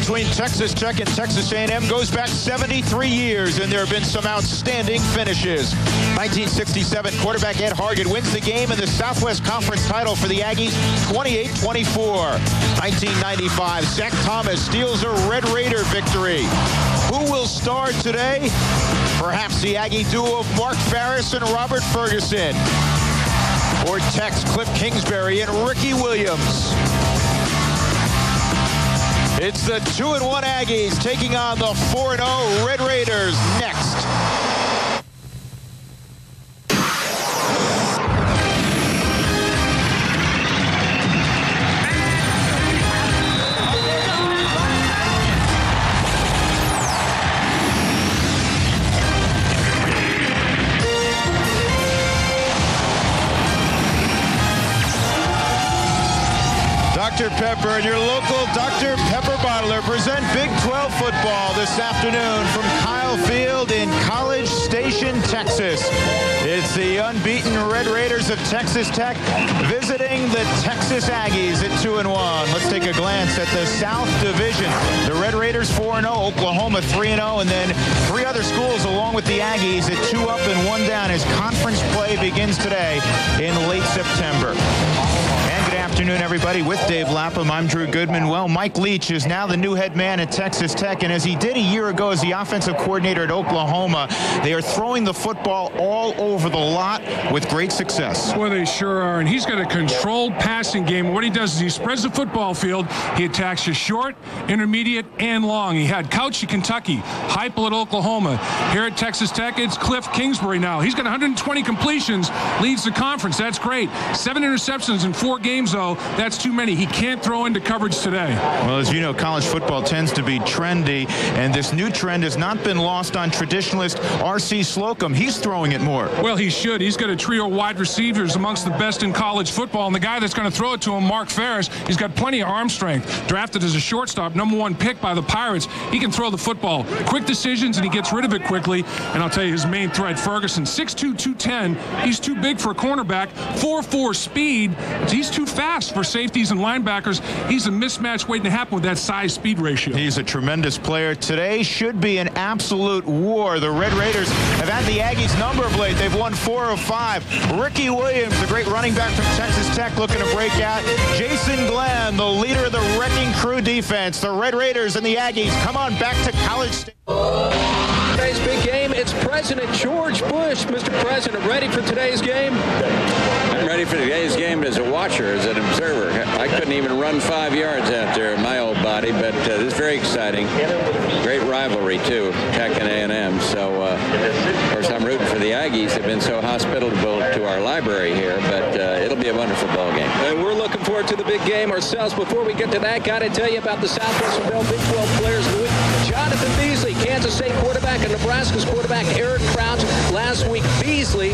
between Texas Tech and Texas A&M goes back 73 years, and there have been some outstanding finishes. 1967, quarterback Ed Hargett wins the game in the Southwest Conference title for the Aggies, 28-24. 1995, Zach Thomas steals a Red Raider victory. Who will star today? Perhaps the Aggie duo of Mark Farris and Robert Ferguson. Or Tech's Cliff Kingsbury and Ricky Williams. It's the 2-1 Aggies taking on the 4-0 Red Raiders next. Dr. Pepper and your local Dr. Pepper bottler present Big 12 football this afternoon from Kyle Field in College Station, Texas. It's the unbeaten Red Raiders of Texas Tech visiting the Texas Aggies at 2-1. Let's take a glance at the South Division. The Red Raiders 4-0, Oklahoma 3-0, and then three other schools along with the Aggies at 2 up and 1 down as conference play begins today in late September. Afternoon, everybody. With Dave Lapham, I'm Drew Goodman. Well, Mike Leach is now the new head man at Texas Tech, and as he did a year ago as the offensive coordinator at Oklahoma, they are throwing the football all over the lot with great success. Well, they sure are, and he's got a controlled passing game. What he does is he spreads the football field. He attacks you short, intermediate, and long. He had Couch at Kentucky, Heupel at Oklahoma. Here at Texas Tech, it's Cliff Kingsbury now. He's got 120 completions, leads the conference. That's great. 7 interceptions in 4 games, though. That's too many. He can't throw into coverage today. Well, as you know, college football tends to be trendy, and this new trend has not been lost on traditionalist R.C. Slocum. He's throwing it more. Well, he should. He's got a trio of wide receivers amongst the best in college football, and the guy that's going to throw it to him, Mark Farris, he's got plenty of arm strength. Drafted as a shortstop, #1 pick by the Pirates. He can throw the football. Quick decisions, and he gets rid of it quickly. And I'll tell you, his main threat, Ferguson, 6'2", 210. He's too big for a cornerback. 4'4" speed. He's too fast for safeties and linebackers. He's a mismatch waiting to happen with that size-speed ratio. He's a tremendous player. Today should be an absolute war. The Red Raiders have had the Aggies' number of late. They've won 4 of 5. Ricky Williams, the great running back from Texas Tech, looking to break out. Jason Glenn, the leader of the Wrecking Crew defense. The Red Raiders and the Aggies come on back to College Station. Today's big game, it's President George Bush. Mr. President, ready for today's game? I'm ready for today's game as a watcher, as an observer. I couldn't even run 5 yards out there in my old body, but this is very exciting. Great rivalry, too, Tech and A&M. So, of course, I'm rooting for the Aggies. They've been so hospitable to our library here, but it'll be a wonderful ball game. And we're looking forward to the big game ourselves. Before we get to that, got to tell you about the Southwestern Bell Big 12 players of the week. Jonathan Beasley, Kansas State quarterback, and Nebraska's quarterback, Eric Crouch. Last week, Beasley,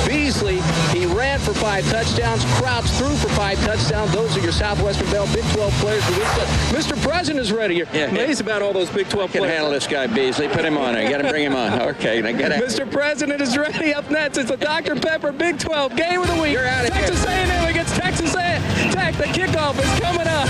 he ran for 5 touchdowns. Crouch threw for 5 touchdowns. Those are your Southwestern Bell Big 12 players of the week. But Mr. President is ready. You're amazed about all those Big 12 players. I can handle this guy, Beasley. Put him on there. You got to bring him on. Okay, now get out. Mr. President is ready. Up next, it's the Dr. Pepper Big 12 Game of the Week. You're out of Texas here. A&M against Texas Tech. The kickoff is coming up.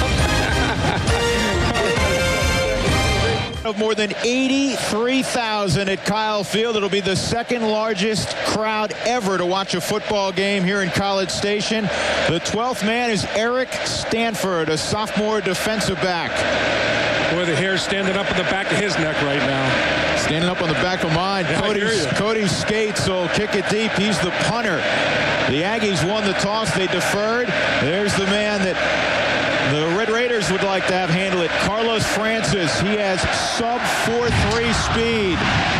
Of more than 83,000 at Kyle Field. It'll be the second largest crowd ever to watch a football game here in College Station. The 12th man is Eric Stanford, a sophomore defensive back. Boy, the hair's standing up on the back of his neck right now. Standing up on the back of mine. Yeah, Cody Skates will kick it deep. He's the punter. The Aggies won the toss. They deferred. There's the man that the Red Raiders would like to have handle it. Carlos Francis. He has sub 4.3 speed.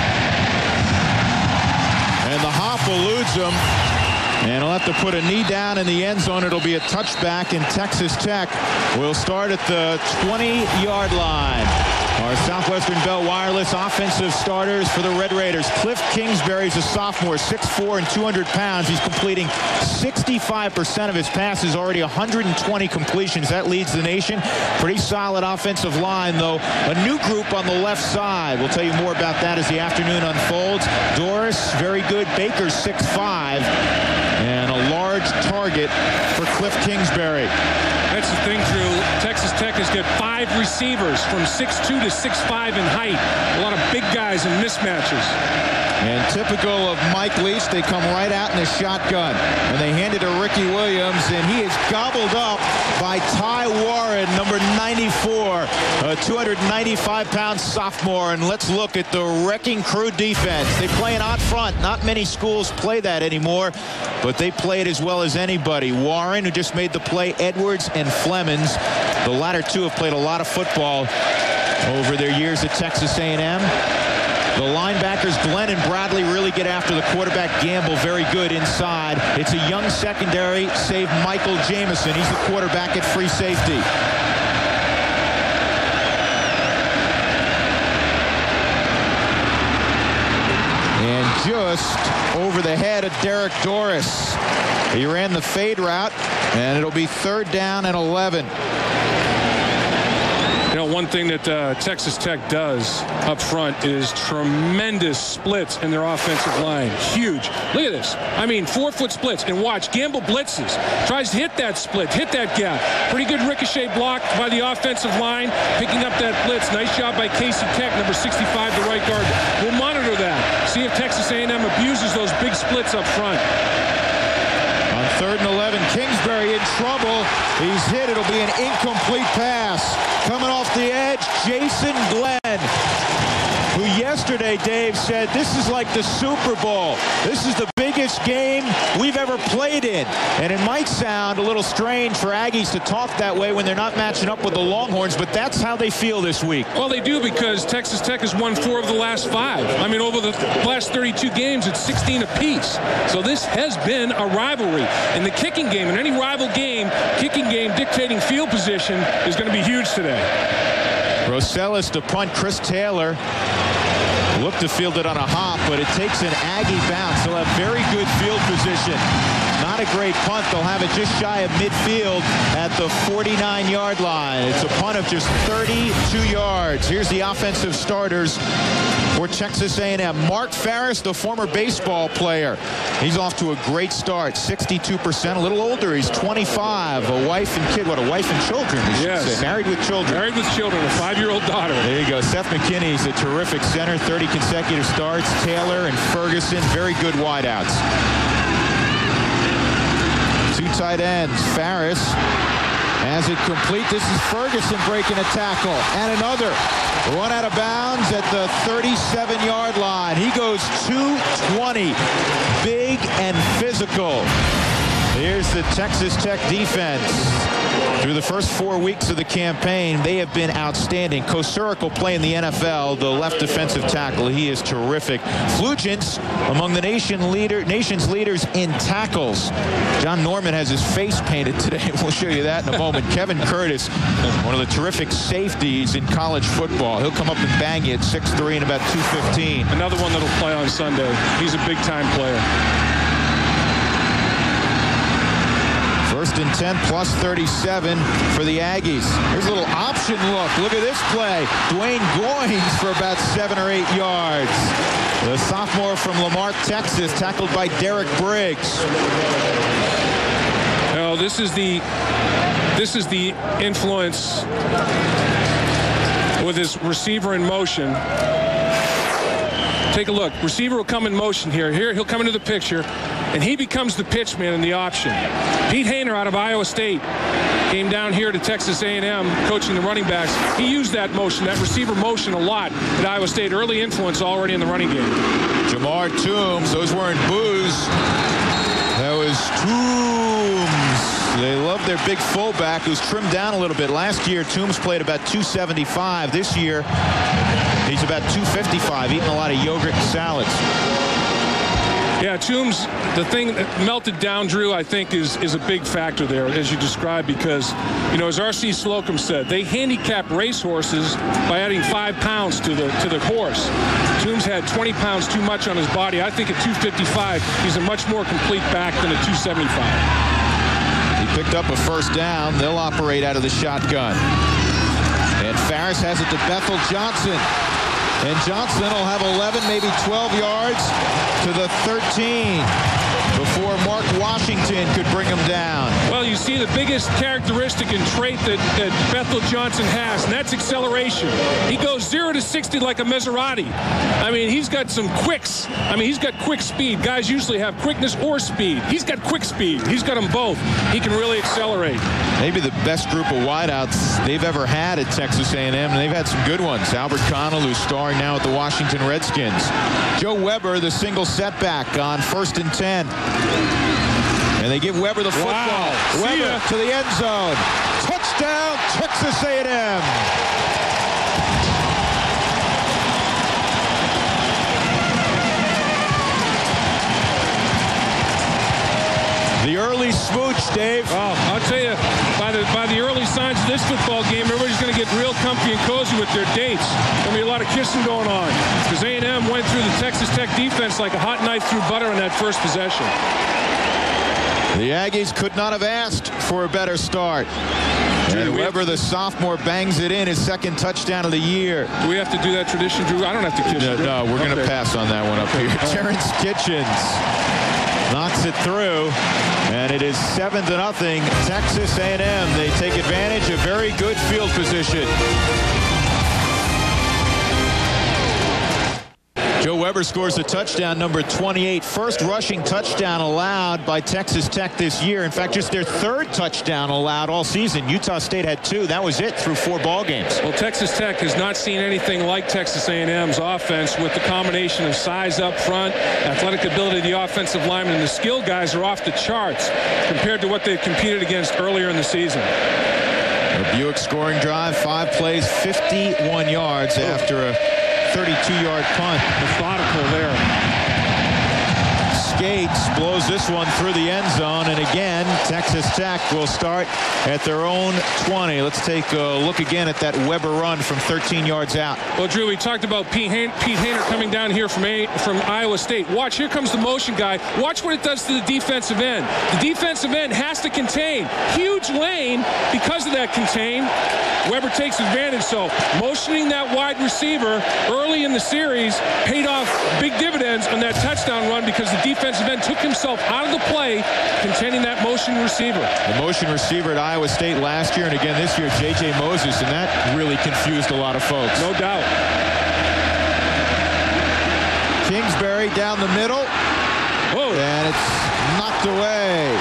And the hop eludes him. And he'll have to put a knee down in the end zone. It'll be a touchback, and Texas Tech will start at the 20-yard line. Our Southwestern Bell Wireless offensive starters for the Red Raiders. Cliff Kingsbury is a sophomore, 6'4" and 200 pounds. He's completing 65% of his passes, already 120 completions. That leads the nation. Pretty solid offensive line, though. A new group on the left side. We'll tell you more about that as the afternoon unfolds. Doris, very good. Baker's 6'5", and a large target for Cliff Kingsbury. That That's the thing, Drew. Texas Tech has got 5 receivers from 6'2 to 6'5 in height. A lot of big guys in mismatches. And typical of Mike Leach, they come right out in the shotgun. And they hand it to Ricky Williams, and he is gobbled up by Ty Warren, number 94, a 295-pound sophomore. And let's look at the Wrecking Crew defense. They play an out front. Not many schools play that anymore, but they play it as well as anybody. Warren, who just made the play, Edwards and Flemings. The latter two have played a lot of football over their years at Texas A&M. The linebackers, Glenn and Bradley, really get after the quarterback. Gamble, very good inside. It's a young secondary, save Michael Jamison. He's the quarterback at free safety. And just over the head of Derek Doris. He ran the fade route, and it'll be 3rd down and 11. You know, one thing that Texas Tech does up front is tremendous splits in their offensive line. Huge. Look at this. I mean, 4-foot splits. And watch, Gamble blitzes. Tries to hit that split, hit that gap. Pretty good ricochet block by the offensive line, picking up that blitz. Nice job by Casey Keck, number 65, the right guard. We'll monitor that. See if Texas A&M abuses those big splits up front. On 3rd and 11, Kingsbury in trouble. He's hit. It'll be an incomplete pass. Coming off the edge, Jason Glenn, who yesterday, Dave, said this is like the Super Bowl. This is the biggest game we've ever played in. And it might sound a little strange for Aggies to talk that way when they're not matching up with the Longhorns, but that's how they feel this week. Well, they do, because Texas Tech has won 4 of the last 5. I mean, over the last 32 games, it's 16 apiece. So this has been a rivalry. In the kicking game, in any rival game, kicking game dictating field position is going to be huge today. Rosales to punt. Chris Taylor looked to field it on a hop, but it takes an Aggie bounce. They'll have very good field position. Not a great punt. They'll have it just shy of midfield at the 49-yard line. It's a punt of just 32 yards. Here's the offensive starters for Texas A&M. Mark Farris, the former baseball player. He's off to a great start. 62%, a little older. He's 25. A wife and kid. What, a wife and children, we should say. Married with children. Married with children. A 5-year-old daughter. There you go. Seth McKinney's a terrific center. 30 consecutive starts. Taylor and Ferguson, very good wideouts. 2 tight ends. Farris has it complete. This is Ferguson breaking a tackle. And another. Run out of bounds at the 37-yard line. He goes 220. Big and physical. Here's the Texas Tech defense. Through the first 4 weeks of the campaign, they have been outstanding. Kosurik will play in the NFL, the left defensive tackle. He is terrific. Flugents among the nation's leaders in tackles. John Norman has his face painted today. We'll show you that in a moment. Kevin Curtis, one of the terrific safeties in college football. He'll come up and bang you at 6'3" and about 215. Another one that'll play on Sunday. He's a big-time player. 1st and 10 plus 37 for the Aggies. Here's a little option look. Look at this play. Dwayne Goins for about 7 or 8 yards. The sophomore from Lamarck, Texas, tackled by Derek Briggs. Oh, this is the influence with his receiver in motion. Take a look. Receiver will come in motion here. Here, he'll come into the picture, and he becomes the pitch man in the option. Pete Hainer out of Iowa State came down here to Texas A&M coaching the running backs. He used that motion, that receiver motion, a lot at Iowa State. Early influence already in the running game. Jamar Toombs, those weren't boos. That was Toombs. They love their big fullback who's trimmed down a little bit. Last year, Toombs played about 275. This year, he's about 255, eating a lot of yogurt and salads. Yeah, Toombs, the thing that melted down, Drew, I think is a big factor there, as you described, because, you know, as R.C. Slocum said, they handicap racehorses by adding 5 pounds to the horse. Toombs had 20 pounds too much on his body. I think at 255, he's a much more complete back than at 275. He picked up a 1st down. They'll operate out of the shotgun. And Farris has it to Bethel Johnson. And Johnson will have 11, maybe 12 yards to the 13 before Mark Washington could bring him down. Well, you you see the biggest characteristic and trait that Bethel Johnson has, and that's acceleration. He goes 0 to 60 like a Maserati. I mean, he's got some quicks. I mean, he's got quick speed. Guys usually have quickness or speed. He's got quick speed. He's got them both. He can really accelerate. Maybe the best group of wideouts they've ever had at Texas A&M, and they've had some good ones. Albert Connell, who's starring now at the Washington Redskins. Joe Weber, the single setback on 1st and 10. And they give Weber the football. Wow. Weber to the end zone. Touchdown, Texas A&M. The early smooch, Dave. Well, I'll tell you, by the early signs of this football game, everybody's going to get real comfy and cozy with their dates. There's going to be a lot of kissing going on because A&M went through the Texas Tech defense like a hot knife through butter in that first possession. The Aggies could not have asked for a better start. And Weber, the sophomore, bangs it in, his second touchdown of the year. Do we have to do that tradition, Drew? I don't have to kiss you. No, we're going to pass on that one up here. Terrence Kitchens knocks it through, and it is 7-0 Texas A&M. They take advantage of very good field position. Joe Weber scores a touchdown, number 28. First rushing touchdown allowed by Texas Tech this year. In fact, just their third touchdown allowed all season. Utah State had 2. That was it through 4 ball games. Well, Texas Tech has not seen anything like Texas A&M's offense with the combination of size up front, athletic ability of the offensive linemen, and the skill guys are off the charts compared to what they competed against earlier in the season. A Buick scoring drive, 5 plays, 51 yards after a 32-yard punt. Methodical there. Skates blows this one through the end zone, and again, Texas Tech will start at their own 20. Let's take a look again at that Weber run from 13 yards out. Well, Drew, we talked about Pete Hainer coming down here from Iowa State. Watch, here comes the motion guy. Watch what it does to the defensive end. The defensive end has to contain. Huge lane because of that contain. Weber takes advantage, so motioning that wide receiver early in the series paid off big dividends on that touchdown run because the defensive end took himself out of the play containing that motion receiver. The motion receiver at Iowa State last year and again this year, J.J. Moses, and that really confused a lot of folks. No doubt. Kingsbury down the middle. Whoa. And it's knocked away.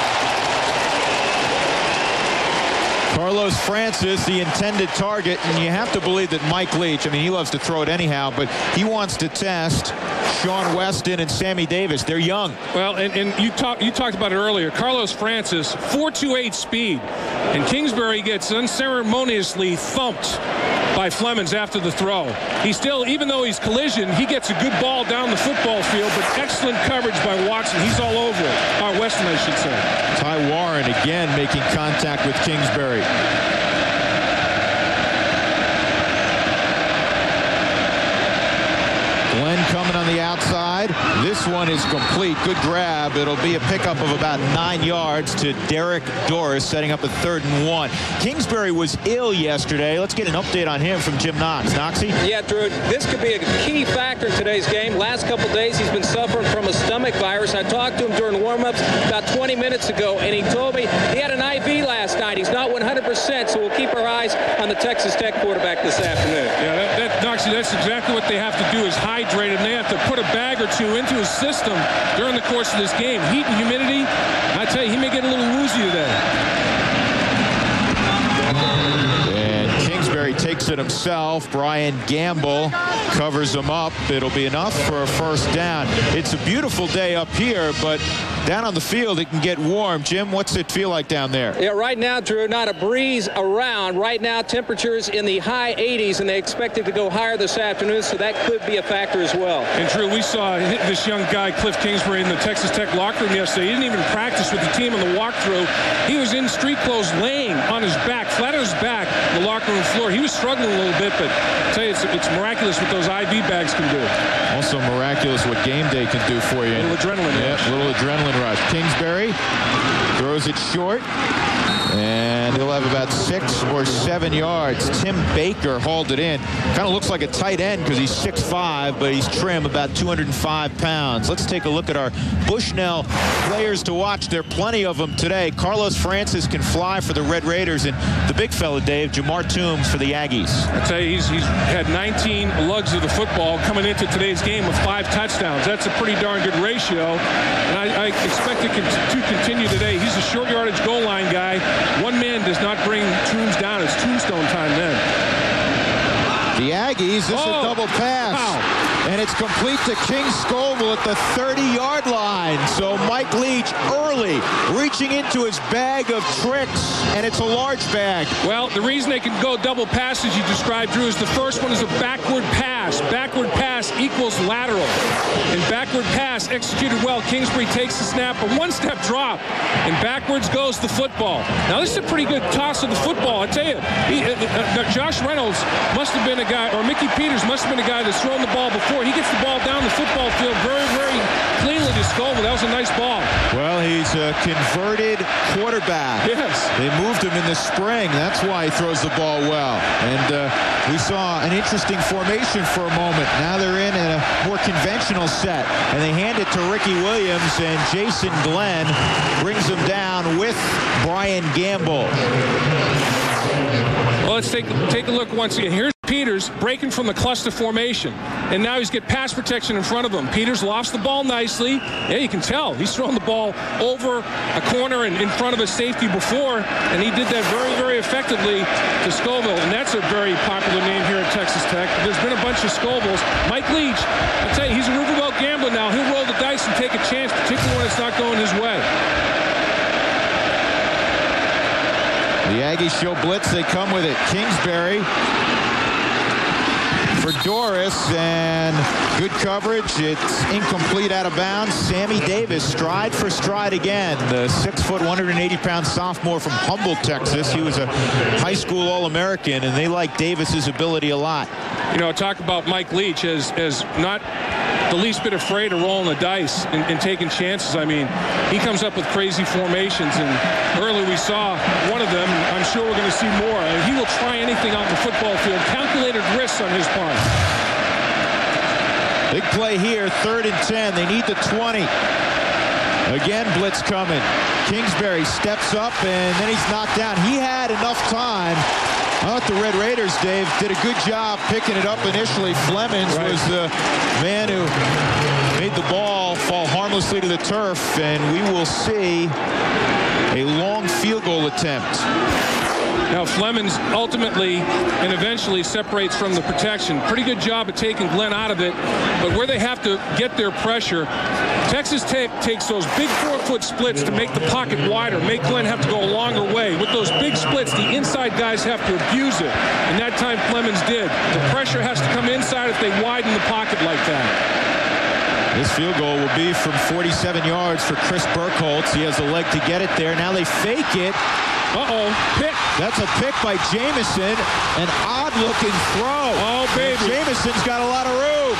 Carlos Francis, the intended target, and you have to believe that Mike Leach, I mean, he loves to throw it anyhow, but he wants to test Sean Weston and Sammy Davis. They're young. Well, and you talked about it earlier. Carlos Francis, 4.28 speed, and Kingsbury gets unceremoniously thumped by Flemings after the throw. He still, even though he's collision, he gets a good ball down the football field, but excellent coverage by Watson. He's all over it. Weston, I should say. Ty Warren again making contact with Kingsbury. Glenn coming on the outside. This one is complete. Good grab. It'll be a pickup of about 9 yards to Derek Doris, setting up a 3rd and 1. Kingsbury was ill yesterday. Let's get an update on him from Jim Knox. Knoxy? Yeah, Drew, this could be a key factor in today's game. Last couple days, he's been suffering from a stomach virus. I talked to him during warm-ups about 20 minutes ago, and he told me he had an IV last night. He's not 100%, so we'll keep our eyes on the Texas Tech quarterback this afternoon. Yeah, Knoxy, that's exactly what they have to do is hydrate, and they have to put a bag or two into his system during the course of this game. Heat and humidity, I tell you, he may get a little woozy today. Takes it himself. Brian Gamble covers him up. It'll be enough for a 1st down. It's a beautiful day up here, but down on the field it can get warm. Jim, what's it feel like down there? Yeah, right now, Drew, not a breeze around. Right now, temperatures in the high 80s, and they expect it to go higher this afternoon, so that could be a factor as well. And Drew, we saw this young guy, Cliff Kingsbury, in the Texas Tech locker room yesterday. He didn't even practice with the team on the walkthrough. He was in street clothes laying on his back, flat on his back, on the locker room floor. He was struggling a little bit, but I tell you, it's miraculous what those IV bags can do. Also miraculous what game day can do for you. A little adrenaline rush. A little adrenaline rush. Kingsbury throws it short. And he'll have about 6 or 7 yards. Tim Baker hauled it in. Kind of looks like a tight end because he's 6'5", but he's trim, about 205 pounds. Let's take a look at our Bushnell players to watch. There are plenty of them today. Carlos Francis can fly for the Red Raiders, and the big fella, Dave, Jamar Toombs for the Aggies. I tell you, he's had 19 lugs of the football coming into today's game with 5 touchdowns. That's a pretty darn good ratio, and I expect it to continue today. He's a short yardage goal line guy. One man does not bring Toombs down. It's tombstone time then. The Aggies, this is a double pass. Wow. And it's complete to King Scoville at the 30-yard line. So Mike Leach early reaching into his bag of tricks, and it's a large bag. Well, the reason they can go double pass, as you described, Drew, is the first one is a backward pass. Backward pass equals lateral. And backward pass executed well. Kingsbury takes the snap, a one-step drop, and backwards goes the football. Now, this is a pretty good toss of the football. I tell you, Josh Reynolds must have been a guy, or Mickey Peters must have been a guy that's thrown the ball before. He gets the ball down the football field very, very cleanly to Scoville. That was a nice ball. Well, he's a converted quarterback. Yes. They moved him in the spring. That's why he throws the ball well. And we saw an interesting formation for a moment. Now they're in a more conventional set. And they hand it to Ricky Williams, and Jason Glenn brings him down with Brian Gamble. Well, let's take a look once again. Here's Peters breaking from the cluster formation, and now he's got pass protection in front of him. Peters lofts the ball nicely. Yeah, you can tell he's thrown the ball over a corner and in front of a safety before, and he did that very, very effectively to Scoville, and that's a very popular name here at Texas Tech. There's been a bunch of Scovilles. Mike Leach, I tell you, he's a riverboat gambler now. He'll roll the dice and take a chance, particularly when it's not going his way. The Aggies show blitz. They come with it. Kingsbury for Doris, and good coverage. It's incomplete, out of bounds. Sammy Davis, stride for stride again. The 6', 180-pound sophomore from Humboldt, Texas. He was a high school All-American, and they like Davis's ability a lot. You know, talk about Mike Leach as not the least bit afraid of rolling the dice and taking chances. I mean, he comes up with crazy formations, and early we saw one of them. I'm sure we're going to see more. And he will try anything out in the football field. Calculated risks on his part. Big play here, 3rd and 10. They need the 20. Again, blitz coming. Kingsbury steps up, and then he's knocked down. He had enough time. I thought the Red Raiders, Dave, did a good job picking it up initially. Flemings was the man who made the ball fall harmlessly to the turf, and we will see a long field goal attempt. Now, Flemings ultimately and eventually separates from the protection. Pretty good job of taking Glenn out of it, but where they have to get their pressure, Texas Tech takes those big 4-foot splits to make the pocket wider, make Glenn have to go a longer way. With those big splits, the inside guys have to abuse it, and that time Flemings did. The pressure has to come inside if they widen the pocket like that. This field goal will be from 47 yards for Chris Burkholz. He has a leg to get it there. Now they fake it. Uh-oh, pick. That's a pick by Jamison. An odd-looking throw. Oh, baby. Jamison's got a lot of room.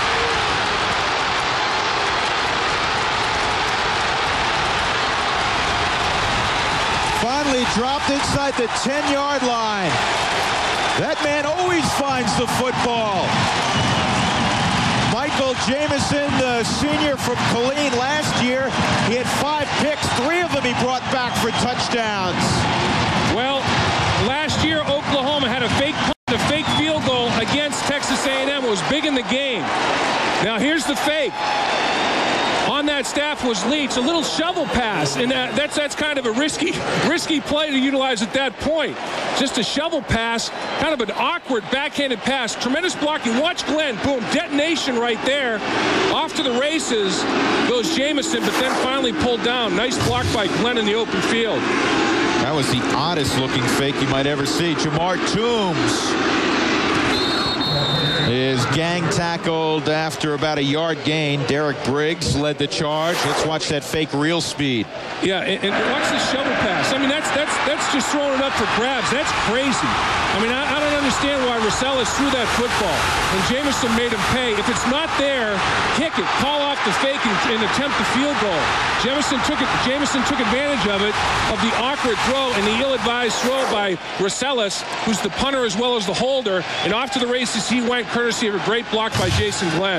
Finally dropped inside the 10-yard line. That man always finds the football. Michael Jamison, the senior from Killeen last year, he had 5 picks. 3 of them he brought back for touchdowns. Well, last year Oklahoma had a fake punt, a fake field goal against Texas A&M. It was big in the game. Now here's the fake. On that staff was Leach, a little shovel pass, and that's kind of a risky play to utilize at that point. Just a shovel pass, kind of an awkward backhanded pass. Tremendous blocking. Watch Glenn, boom, detonation right there. Off to the races goes Jamison, but then finally pulled down. Nice block by Glenn in the open field. That was the oddest looking fake you might ever see. Jamar Toombs is gang tackled after about a yard gain. Derek Briggs led the charge. Let's watch that fake reel speed. Yeah, and watch the shovel pass. I mean, that's just throwing it up for grabs. That's crazy. I mean, I don't understand why Rosales threw that football, and Jamison made him pay. If it's not there, kick it. Call off the fake and attempt the field goal. Jamison took advantage of it, of the awkward throw and the ill-advised throw by Rosales, who's the punter as well as the holder, and off to the races he went, courtesy of a great block by Jason Glenn.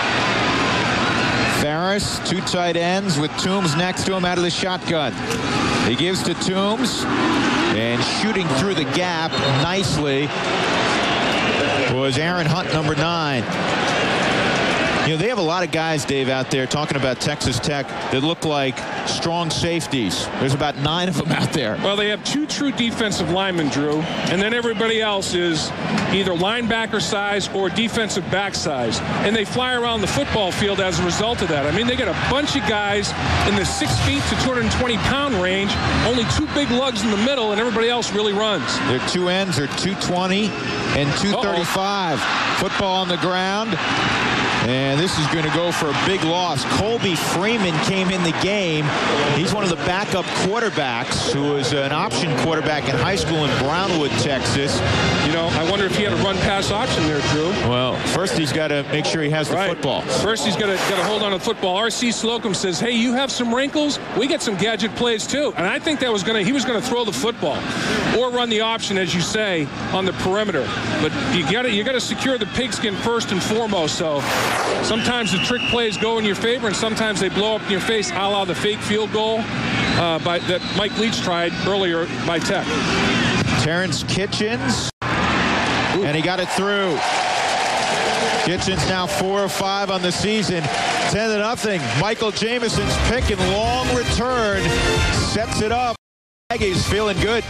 Ferris, two tight ends with Toombs next to him out of the shotgun. He gives to Toombs, and shooting through the gap nicely was Aaron Hunt, number 9. You know, they have a lot of guys, Dave, out there talking about Texas Tech that look like strong safeties. There's about 9 of them out there. Well, they have 2 true defensive linemen, Drew, and then everybody else is either linebacker size or defensive back size, and they fly around the football field as a result of that. I mean, they got a bunch of guys in the 6 feet to 220-pound range, only 2 big lugs in the middle, and everybody else really runs. Their 2 ends are 220 and 235. Football on the ground. And this is going to go for a big loss. Colby Freeman came in the game. He's one of the backup quarterbacks who was an option quarterback in high school in Brownwood, Texas. You know, I wonder if he had a run-pass option there, Drew. Well, first he's got to make sure he has the football. First he's got to hold on to the football. R.C. Slocum says, hey, you have some wrinkles? We get some gadget plays, too. And I think that he was going to throw the football or run the option, as you say, on the perimeter. But you got to secure the pigskin first and foremost. So sometimes the trick plays go in your favor, and sometimes they blow up in your face, a la the fake field goal that Mike Leach tried earlier by Tech. Terrence Kitchens, and he got it through. Kitchens now 4 of 5 on the season, 10-0. Michael Jamison's pick and long return sets it up. Aggies feeling good.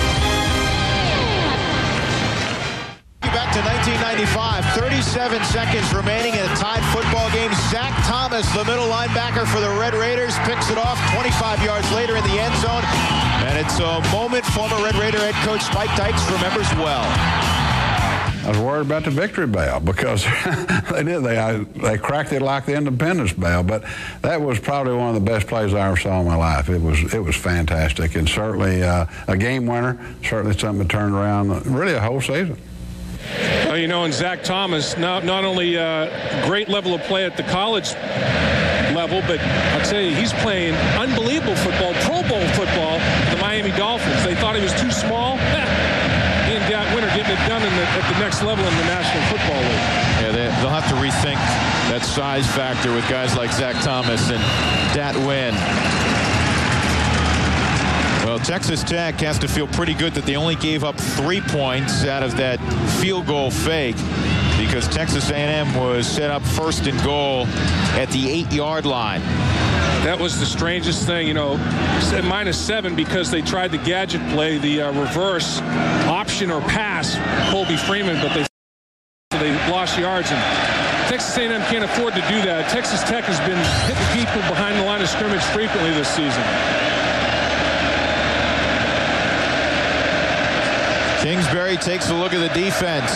Back to 1995, 37 seconds remaining in a tied football game. Zach Thomas, the middle linebacker for the Red Raiders, picks it off 25 yards later in the end zone. And it's a moment former Red Raider head coach Spike Dykes remembers well. I was worried about the victory bell because they cracked it like the Independence Bell, but that was probably one of the best plays I ever saw in my life. It was fantastic, and certainly a game winner, certainly something that turned around really a whole season. Well, you know, and Zach Thomas, not only a great level of play at the college level, but I'll tell you, he's playing unbelievable football, Pro Bowl football for the Miami Dolphins. They thought he was too small. He and Dat Winter getting it done at the next level in the National Football League. Yeah, they'll have to rethink that size factor with guys like Zach Thomas and Dat Win. Well, Texas Tech has to feel pretty good that they only gave up 3 points out of that field goal fake, because Texas A&M was set up first and goal at the 8-yard line. That was the strangest thing, you know, -7 because they tried the gadget play, the reverse option or pass, Colby Freeman, but they lost yards, and Texas A&M can't afford to do that. Texas Tech has been hitting people behind the line of scrimmage frequently this season. Kingsbury takes a look at the defense.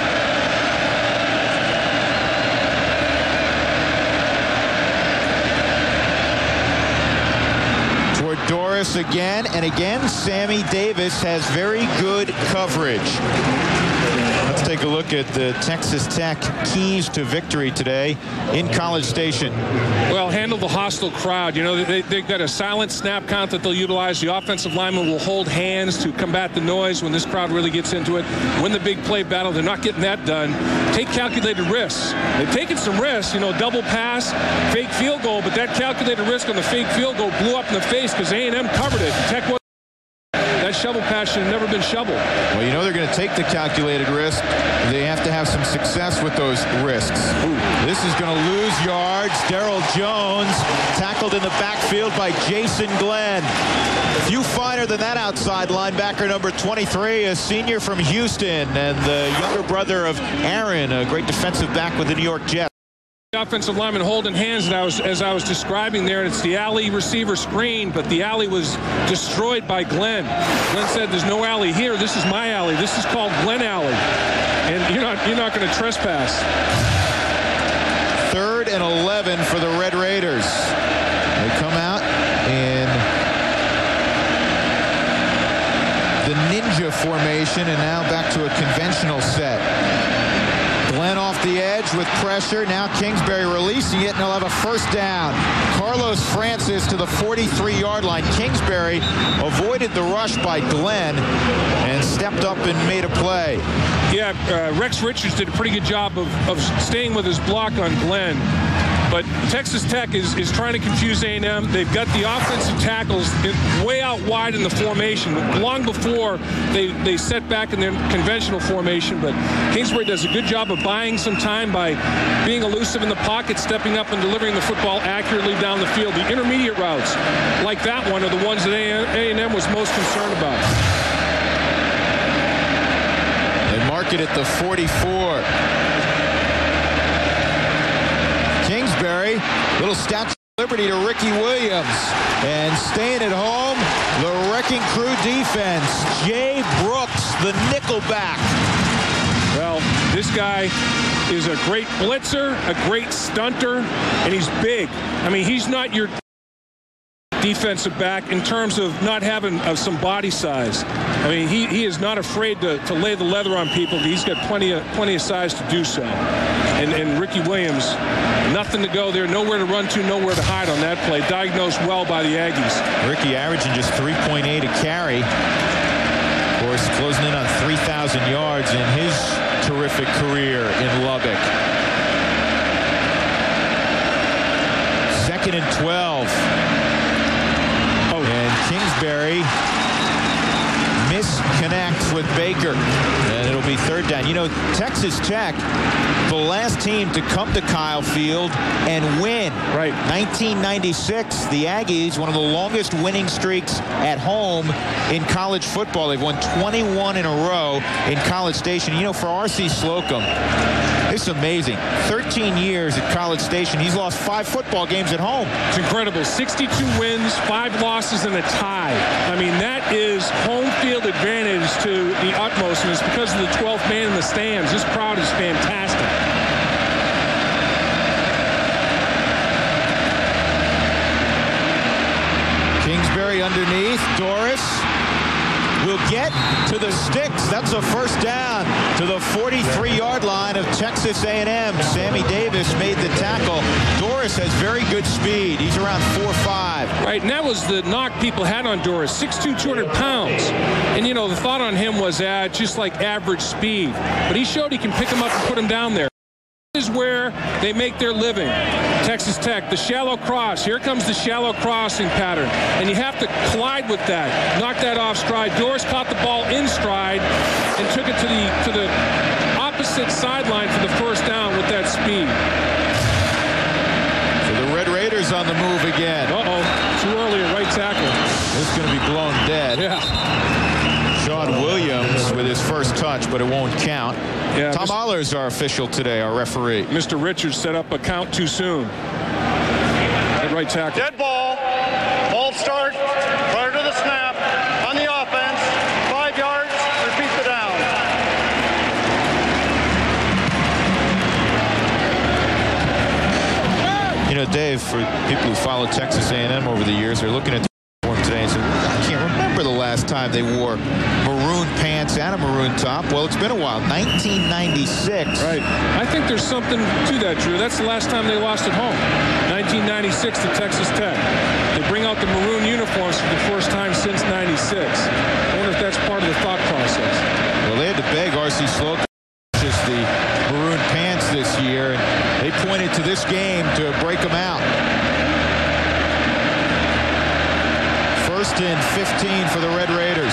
Toward Doris again, and again, Sammy Davis has very good coverage. Let's take a look at the Texas Tech keys to victory today in College Station. Well, handle the hostile crowd. You know, they've got a silent snap count that they'll utilize. The offensive linemen will hold hands to combat the noise when this crowd really gets into it. Win the big play battle. They're not getting that done. Take calculated risks. They've taken some risks, you know, double pass, fake field goal, but that calculated risk on the fake field goal blew up in the face because A&M covered it. Tech was that shovel pass should have never been shoveled. Well, you know they're going to take the calculated risk. They have to have some success with those risks. This is going to lose yards. Darryl Jones tackled in the backfield by Jason Glenn. Few finer than that outside linebacker, number 23, a senior from Houston, and the younger brother of Aaron, a great defensive back with the New York Jets. The offensive lineman holding hands, and as I was describing there, it's the alley receiver screen, but the alley was destroyed by Glenn. Glenn said, there's no alley here. This is my alley. This is called Glenn Alley. and you're not going to trespass. 3rd and 11 for the Red Raiders. They come out in the ninja formation and now back to a conventional set. Glenn off the edge with pressure. Now Kingsbury releasing it, and they'll have a first down. Carlos Francis to the 43-yard line. Kingsbury avoided the rush by Glenn and stepped up and made a play. Yeah, Rex Richards did a pretty good job of staying with his block on Glenn. But Texas Tech is trying to confuse A&M. They've got the offensive tackles way out wide in the formation, long before they set back in their conventional formation. But Kingsbury does a good job of buying some time by being elusive in the pocket, stepping up and delivering the football accurately down the field. The intermediate routes, like that one, are the ones that A&M was most concerned about. They mark it at the 44. Kingsbury, little Statue of Liberty to Ricky Williams. And staying at home, the Wrecking Crew defense. Jay Brooks, the nickelback. Well, this guy is a great blitzer, a great stunter, and he's big. I mean, he's not your defensive back in terms of not having some body size. I mean, he is not afraid to lay the leather on people. He's got plenty of size to do so. And Ricky Williams, nothing to go there, nowhere to run to, nowhere to hide on that play. Diagnosed well by the Aggies. Ricky averaging just 3.8 a carry. Of course, closing in on 3,000 yards in his terrific career in Lubbock. 2nd and 12. And Kingsbury misconnects with Baker, and it'll be 3rd down. You know, Texas Tech, the last team to come to Kyle Field and win. Right. 1996, the Aggies, one of the longest winning streaks at home in college football. They've won 21 in a row in College Station. You know, for R.C. Slocum, it's amazing. 13 years at College Station. He's lost 5 football games at home. It's incredible. 62 wins, 5 losses, and a tie. I mean, that is home field advantage to the utmost, and it's because of the 12th man in the stands. This crowd is fantastic. Kingsbury underneath. Doris will get to the sticks. That's a first down to the 43-yard line of Texas A&M. Sammy Davis made the tackle. Doris has very good speed. He's around 4'5". Right, and that was the knock people had on Doris, 6'2", 200 pounds. And, you know, the thought on him was just like average speed. But he showed he can pick him up and put him down there. This is where they make their living. Texas Tech, the shallow cross. Here comes the shallow crossing pattern. And you have to collide with that. Knock that off stride. Doris caught the ball in stride and took it to the opposite sideline for the first down with that speed. So the Red Raiders on the move again. Uh-oh. Too early at right tackle. This is going to be blown dead. Yeah. Sean Williams with his first touch, but it won't count. Yeah, Tom Aller is our official today, our referee. Mr. Richards set up a count too soon. At right tackle. Dead ball. Ball start prior to the snap. On the offense. 5 yards. Repeat the down. You know, Dave, for people who follow Texas A&M over the years, they're looking at the uniform today and say, I can't remember the last time they wore maroon pants and a maroon top. Well, it's been a while. 1996. Right. I think there's something to that, Drew. That's the last time they lost at home. 1996 to Texas Tech. They bring out the maroon uniforms for the first time since 96. I wonder if that's part of the thought process. Well, they had to beg R.C. Slocum to purchase the maroon pants this year, and they pointed to this game to break them out. 1st and 15 for the Red Raiders.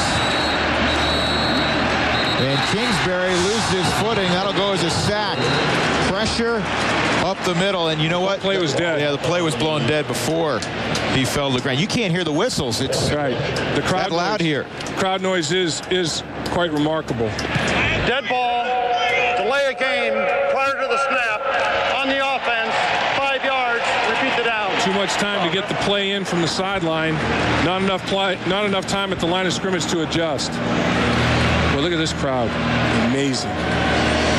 And Kingsbury loses his footing. That'll go as a sack. Pressure up the middle, and you know what? The play was dead. Yeah, the play was blown dead before he fell to the ground. You can't hear the whistles. It's right. The crowd that loud noise, here. Crowd noise is quite remarkable. Dead ball. Delay a game prior to the snap. On the offense. 5 yards. Repeat the down. Too much time to get the play in from the sideline. Not enough time at the line of scrimmage to adjust. Well, look at this crowd. Amazing.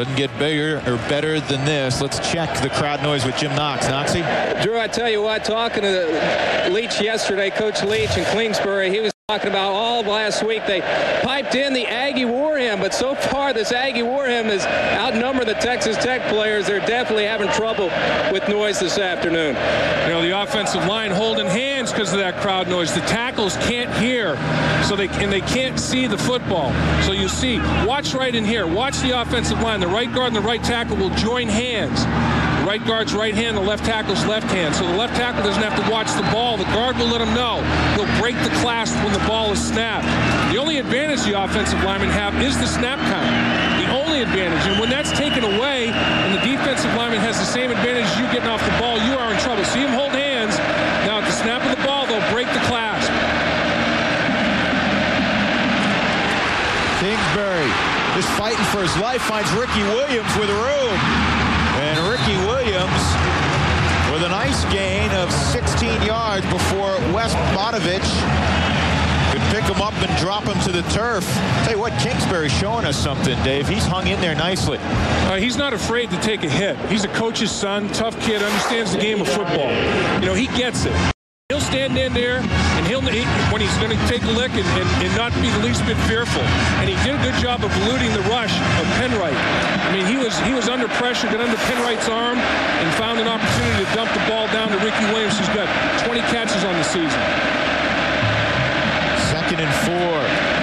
Doesn't get bigger or better than this. Let's check the crowd noise with Jim Knox. Knoxy? Drew, I tell you what, talking to Leach yesterday, Coach Leach in Kingsbury, he was talking about all of last week. They piped in the Aggie War Hymn, but so far this Aggie War Hymn has outnumbered the Texas Tech players. They're definitely having trouble with noise this afternoon. You know, the offensive line holding hands because of that crowd noise. The tackles can't hear, so they can't see the football. So you see, watch right in here. Watch the offensive line. The right guard and the right tackle will join hands. The right guard's right hand, the left tackle's left hand. So the left tackle doesn't have to watch the ball. The guard will let him know. He'll break the clasp when the ball is snapped. The only advantage the offensive linemen have is the snap count. The only advantage. And when that's taken away and the defensive lineman has the same advantage as you getting off the ball, you are in trouble. See him hold hands. Now at the snap of the ball, they'll break the clasp. Kingsbury just fighting for his life, finds Ricky Williams with room. And Ricky Williams with a nice gain of 16 yards before Wes Bodovich could pick him up and drop him to the turf. Tell you what, Kingsbury's showing us something, Dave. He's hung in there nicely. He's not afraid to take a hit. He's a coach's son, tough kid, understands the game of football. You know, he gets it. He'll stand in there, and when he's going to take a lick and not be the least bit fearful. And he did a good job of eluding the rush of Penwright. I mean, he was under pressure, got under Penwright's arm, and found an opportunity to dump the ball down to Ricky Williams, who's got 20 catches on the season. 2nd and 4.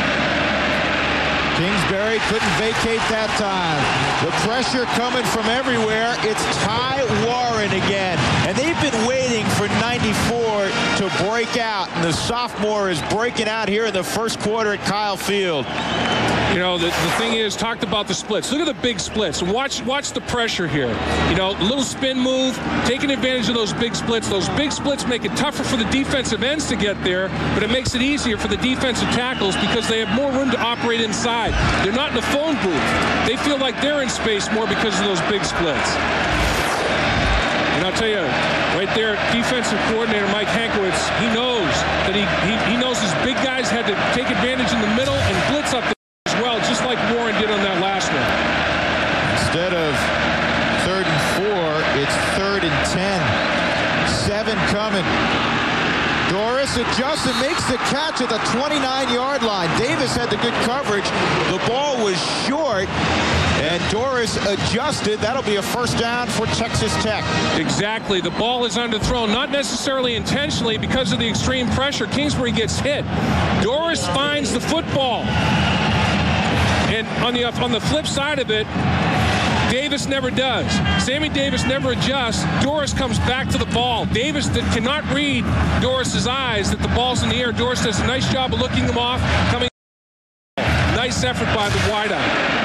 Kingsbury couldn't vacate that time. The pressure coming from everywhere. It's Ty Warren again. And they've been waiting for 94 to break out. And the sophomore is breaking out here in the first quarter at Kyle Field. You know, the thing is, talked about the splits. Look at the big splits. Watch the pressure here. You know, little spin move, taking advantage of those big splits. Those big splits make it tougher for the defensive ends to get there, but it makes it easier for the defensive tackles because they have more room to operate inside. They're not in the phone booth. They feel like they're in space more because of those big splits. And I'll tell you, right there, defensive coordinator Mike Hankowitz, he knows that he knows his big guys had to take advantage in the middle and blitz up the as well, just like Warren did on that last one. Instead of 3rd and 4, it's 3rd and 10. 7 coming. Doris adjusts and makes the catch at the 29-yard line. Davis had the good coverage. The ball was short, and Doris adjusted. That'll be a first down for Texas Tech. Exactly. The ball is underthrown, not necessarily intentionally because of the extreme pressure. Kingsbury gets hit. Doris finds the football. And on the flip side of it, Davis never does. Sammy Davis never adjusts. Doris comes back to the ball. Davis cannot read Doris's eyes that the ball's in the air. Doris does a nice job of looking him off. Nice effort by the wideout.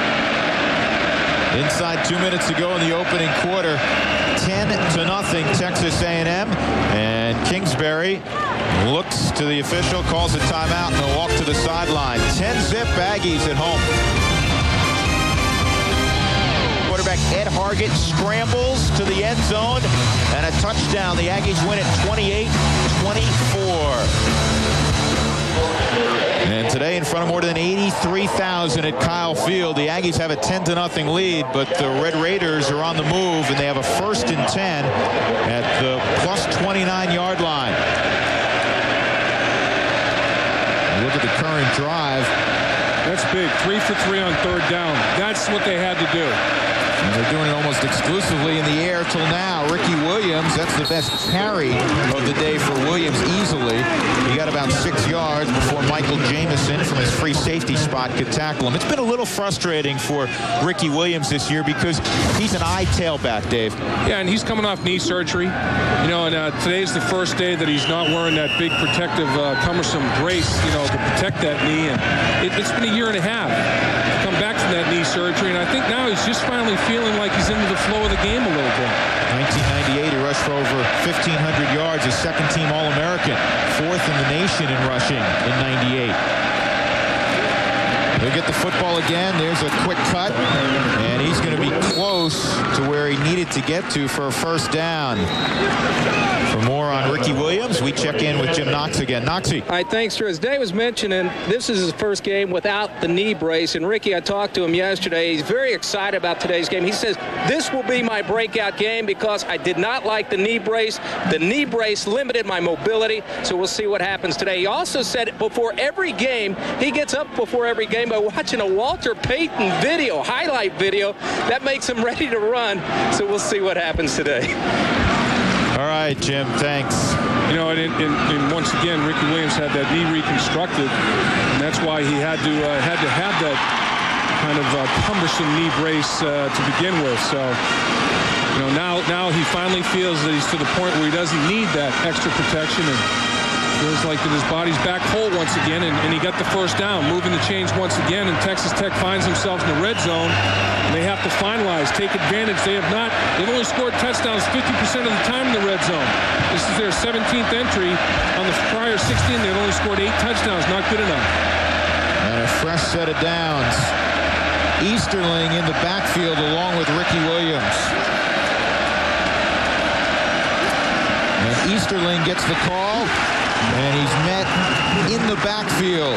Inside 2 minutes to go in the opening quarter. 10-0 Texas A&M. And Kingsbury looks to the official, calls a timeout, and a walk to the sideline. 10-zip Aggies at home. Quarterback Ed Hargett scrambles to the end zone, and a touchdown. The Aggies win it 28-24. And today, in front of more than 83,000 at Kyle Field, the Aggies have a 10-0 lead, but the Red Raiders are on the move, and they have a 1st and 10 at the plus 29-yard line. Look at the current drive. That's big. 3 for 3 on 3rd down. That's what they had to do. And they're doing it almost exclusively in the air till now. Ricky Williams, that's the best carry of the day for Williams easily. He got about 6 yards before Michael Jamison from his free safety spot could tackle him. It's been a little frustrating for Ricky Williams this year because he's an eye tailback, Dave. Yeah, and he's coming off knee surgery. You know, and today's the first day that he's not wearing that big protective, cumbersome brace, you know, to protect that knee. And it's been a year and a half to come back from that knee surgery, and I think now he's just finally feeling like he's into the flow of the game a little bit. 1998, he rushed for over 1,500 yards, a second-team All-American, 4th in the nation in rushing in 98. He'll get the football again. There's a quick cut, and he's going to be close to where he needed to get to for a first down. For more on Ricky Williams, we check in with Jim Knox again. Knoxy. All right, thanks, sir. As Dave was mentioning, this is his first game without the knee brace. And Ricky, I talked to him yesterday. He's very excited about today's game. He says, this will be my breakout game because I did not like the knee brace. The knee brace limited my mobility, so we'll see what happens today. He also said before every game, he gets up before every game by watching a Walter Payton video, highlight video, that makes him ready to run. So we'll see what happens today. All right, Jim, thanks. You know, and once again, Ricky Williams had that knee reconstructed, and that's why he had to have that kind of cumbersome knee brace to begin with. So, you know, now he finally feels that he's to the point where he doesn't need that extra protection, and feels like that his body's back whole once again, and he got the first down, moving the chains once again, and Texas Tech finds themselves in the red zone, and they have to finalize, take advantage. They've only scored touchdowns 50% of the time in the red zone. This is their 17th entry. On the prior 16, they've only scored 8 touchdowns, not good enough. And a fresh set of downs. Easterling in the backfield along with Ricky Williams. And Easterling gets the call, and he's met in the backfield.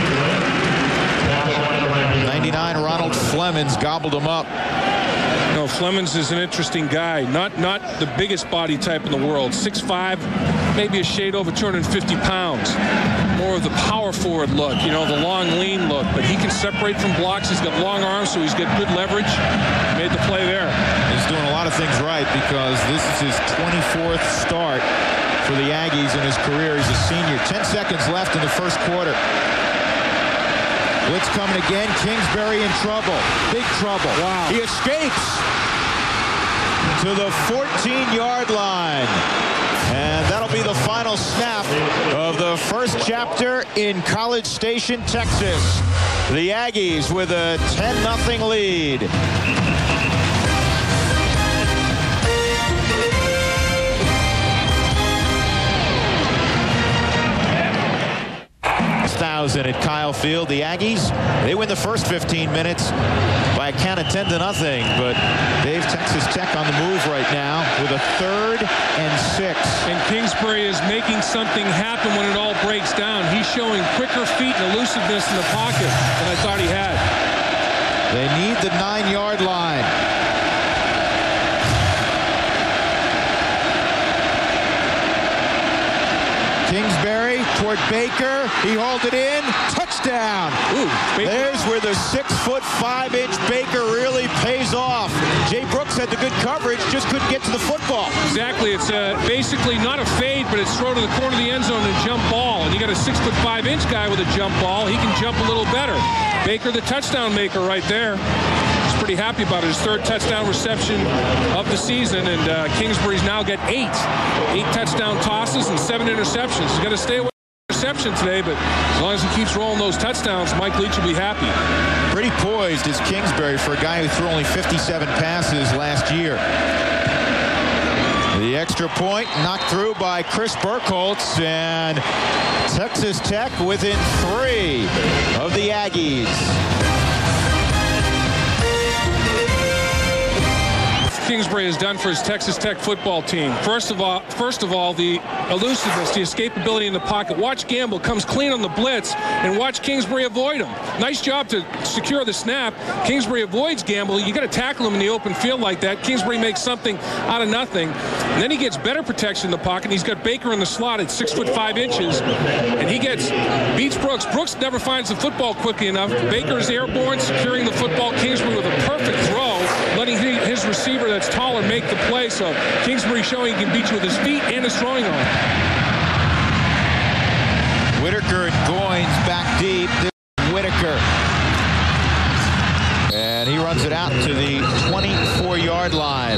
99 Ronald Flemings gobbled him up. No, Flemings is an interesting guy. Not the biggest body type in the world. 6'5", maybe a shade over 250 pounds. More of the power forward look, you know, the long, lean look. But he can separate from blocks. He's got long arms, so he's got good leverage. Made the play there. He's doing a lot of things right because this is his 24th start for the Aggies in his career. He's a senior. 10 seconds left in the first quarter. Blitz coming again. Kingsbury in trouble. Big trouble. Wow. He escapes to the 14-yard line. And that'll be the final snap of the first chapter in College Station, Texas. The Aggies with a 10-0 lead. At Kyle Field. The Aggies, they win the first 15 minutes by a count of 10-0. But Dave, Texas Tech on the move right now with a 3rd and 6. And Kingsbury is making something happen when it all breaks down. He's showing quicker feet and elusiveness in the pocket than I thought he had. They need the 9-yard line. Kingsbury toward Baker. He hauled it in. Touchdown. Ooh, there's where the 6'5" Baker really pays off. Jay Brooks had the good coverage, just couldn't get to the football. Exactly. It's basically not a fade, but it's thrown to the corner of the end zone and jump ball. And you got a 6'5" guy with a jump ball. He can jump a little better. Baker, the touchdown maker right there. Pretty happy about it. His 3rd touchdown reception of the season, and Kingsbury's now got 8 touchdown tosses and 7 interceptions. He's got to stay away from interception today, but as long as he keeps rolling those touchdowns, Mike Leach will be happy. Pretty poised is Kingsbury for a guy who threw only 57 passes last year. The extra point knocked through by Chris Burkholz, and Texas Tech within 3 of the Aggies. Kingsbury has done for his Texas Tech football team. First of all, the elusiveness, the escapability in the pocket. Watch Gamble comes clean on the blitz, and watch Kingsbury avoid him. Nice job to secure the snap. Kingsbury avoids Gamble. You got to tackle him in the open field like that. Kingsbury makes something out of nothing. And then he gets better protection in the pocket. He's got Baker in the slot at 6'5", and he beats Brooks. Brooks never finds the football quickly enough. Baker is airborne, securing the football. Kingsbury with a perfect throw, letting his receiver that's taller make the play. So Kingsbury showing he can beat you with his feet and his throwing arm. Whitaker and Goins back deep. This is Whitaker. And he runs it out to the 24-yard line.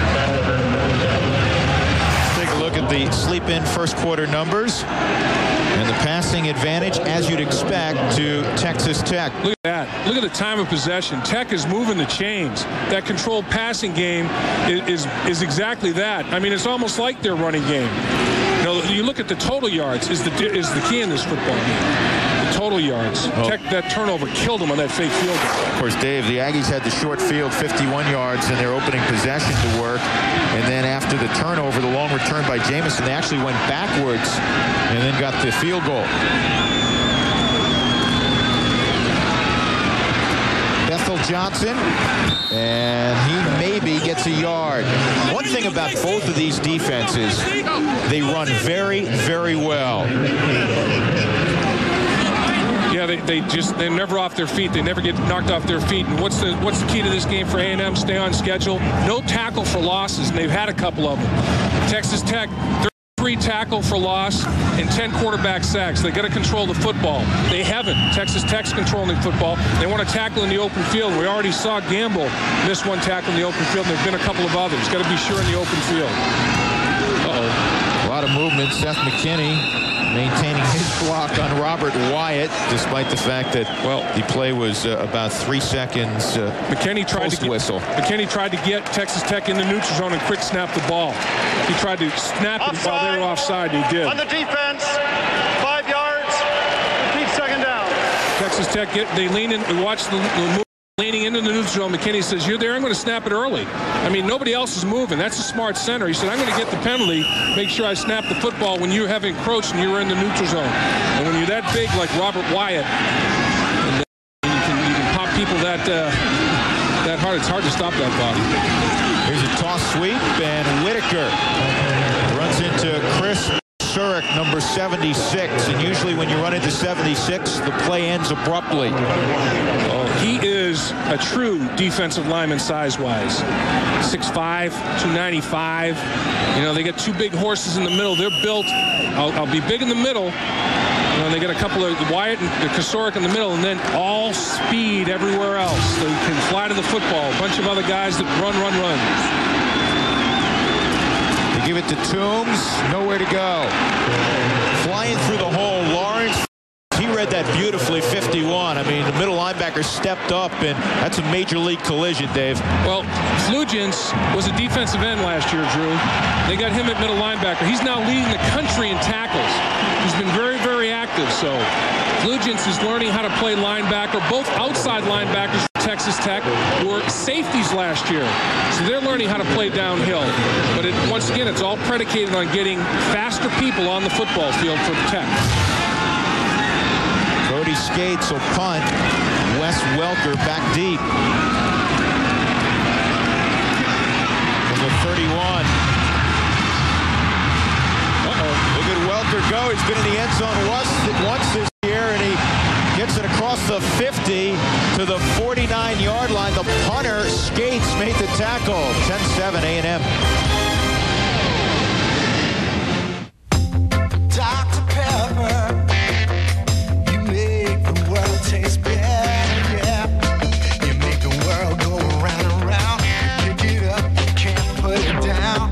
Let's take a look at the sleep-in first quarter numbers. And the passing advantage, as you'd expect, to Texas Tech. Look at that. Look at the time of possession. Tech is moving the chains. That controlled passing game is exactly that. I mean, it's almost like their running game. You know, you look at the total yards is the key in this football game. total yards. Tech, that turnover killed them on that fake field goal. Of course, Dave, the Aggies had the short field, 51 yards in their opening possession to work. And then after the turnover, the long return by Jamison, they actually went backwards and then got the field goal. Bethel Johnson, and he maybe gets a yard. One thing about both of these defenses, they run very, very well. Yeah, they're never off their feet. They never get knocked off their feet. And what's the key to this game for A&M? Stay on schedule. No tackle for losses, and they've had a couple of them. Texas Tech, 33 tackle for loss and 10 quarterback sacks. They got to control the football. They haven't. Texas Tech's controlling the football. They want to tackle in the open field. We already saw Gamble miss one tackle in the open field, and there have been a couple of others. Got to be sure in the open field. A lot of movement. Seth McKinney maintaining his block on Robert Wyatt, despite the fact that the play was about 3 seconds McKinney tried to get Texas Tech in the neutral zone and quick snap the ball. He tried to snap it while they were offside. He did. On the defense, 5 yards. Repeat second down. Texas Tech, they lean in. We watch the move. Leaning into the neutral zone, McKinney says, "You're there, I'm going to snap it early." I mean, nobody else is moving. That's a smart center. He said, "I'm going to get the penalty, make sure I snap the football when you have encroached and you're in the neutral zone." And when you're that big like Robert Wyatt, and you can pop people that hard, it's hard to stop that body. Here's a toss sweep, and Whitaker runs into Chris Surik, number 76. And usually when you run into 76, the play ends abruptly. He is a true defensive lineman size-wise. 6'5", 295. You know, they got two big horses in the middle. They're built. I'll be big in the middle. You know, they got a couple of Wyatt and Kosarik in the middle, and then all speed everywhere else. They can fly to the football. A bunch of other guys that run. They give it to Toombs. Nowhere to go. Flying through the hole, Lawrence. He read that beautifully, 51. I mean, the middle linebacker stepped up, and that's a major league collision, Dave. Well, Flugents was a defensive end last year, Drew. They got him at middle linebacker. He's now leading the country in tackles. He's been very, very active. So Flugents is learning how to play linebacker. Both outside linebackers for Texas Tech were safeties last year. So they're learning how to play downhill. But once again, it's all predicated on getting faster people on the football field for Tech. Cody Skates will punt. Wes Welker back deep. From the 31. Look at Welker go. He's been in the end zone once this year, and he gets it across the 50 to the 49-yard line. The punter, Skates, made the tackle. 10-7 A&M. Dr. Pepper. Tastes better, yeah. You make the world go around and round. Pick it up, can't put it down.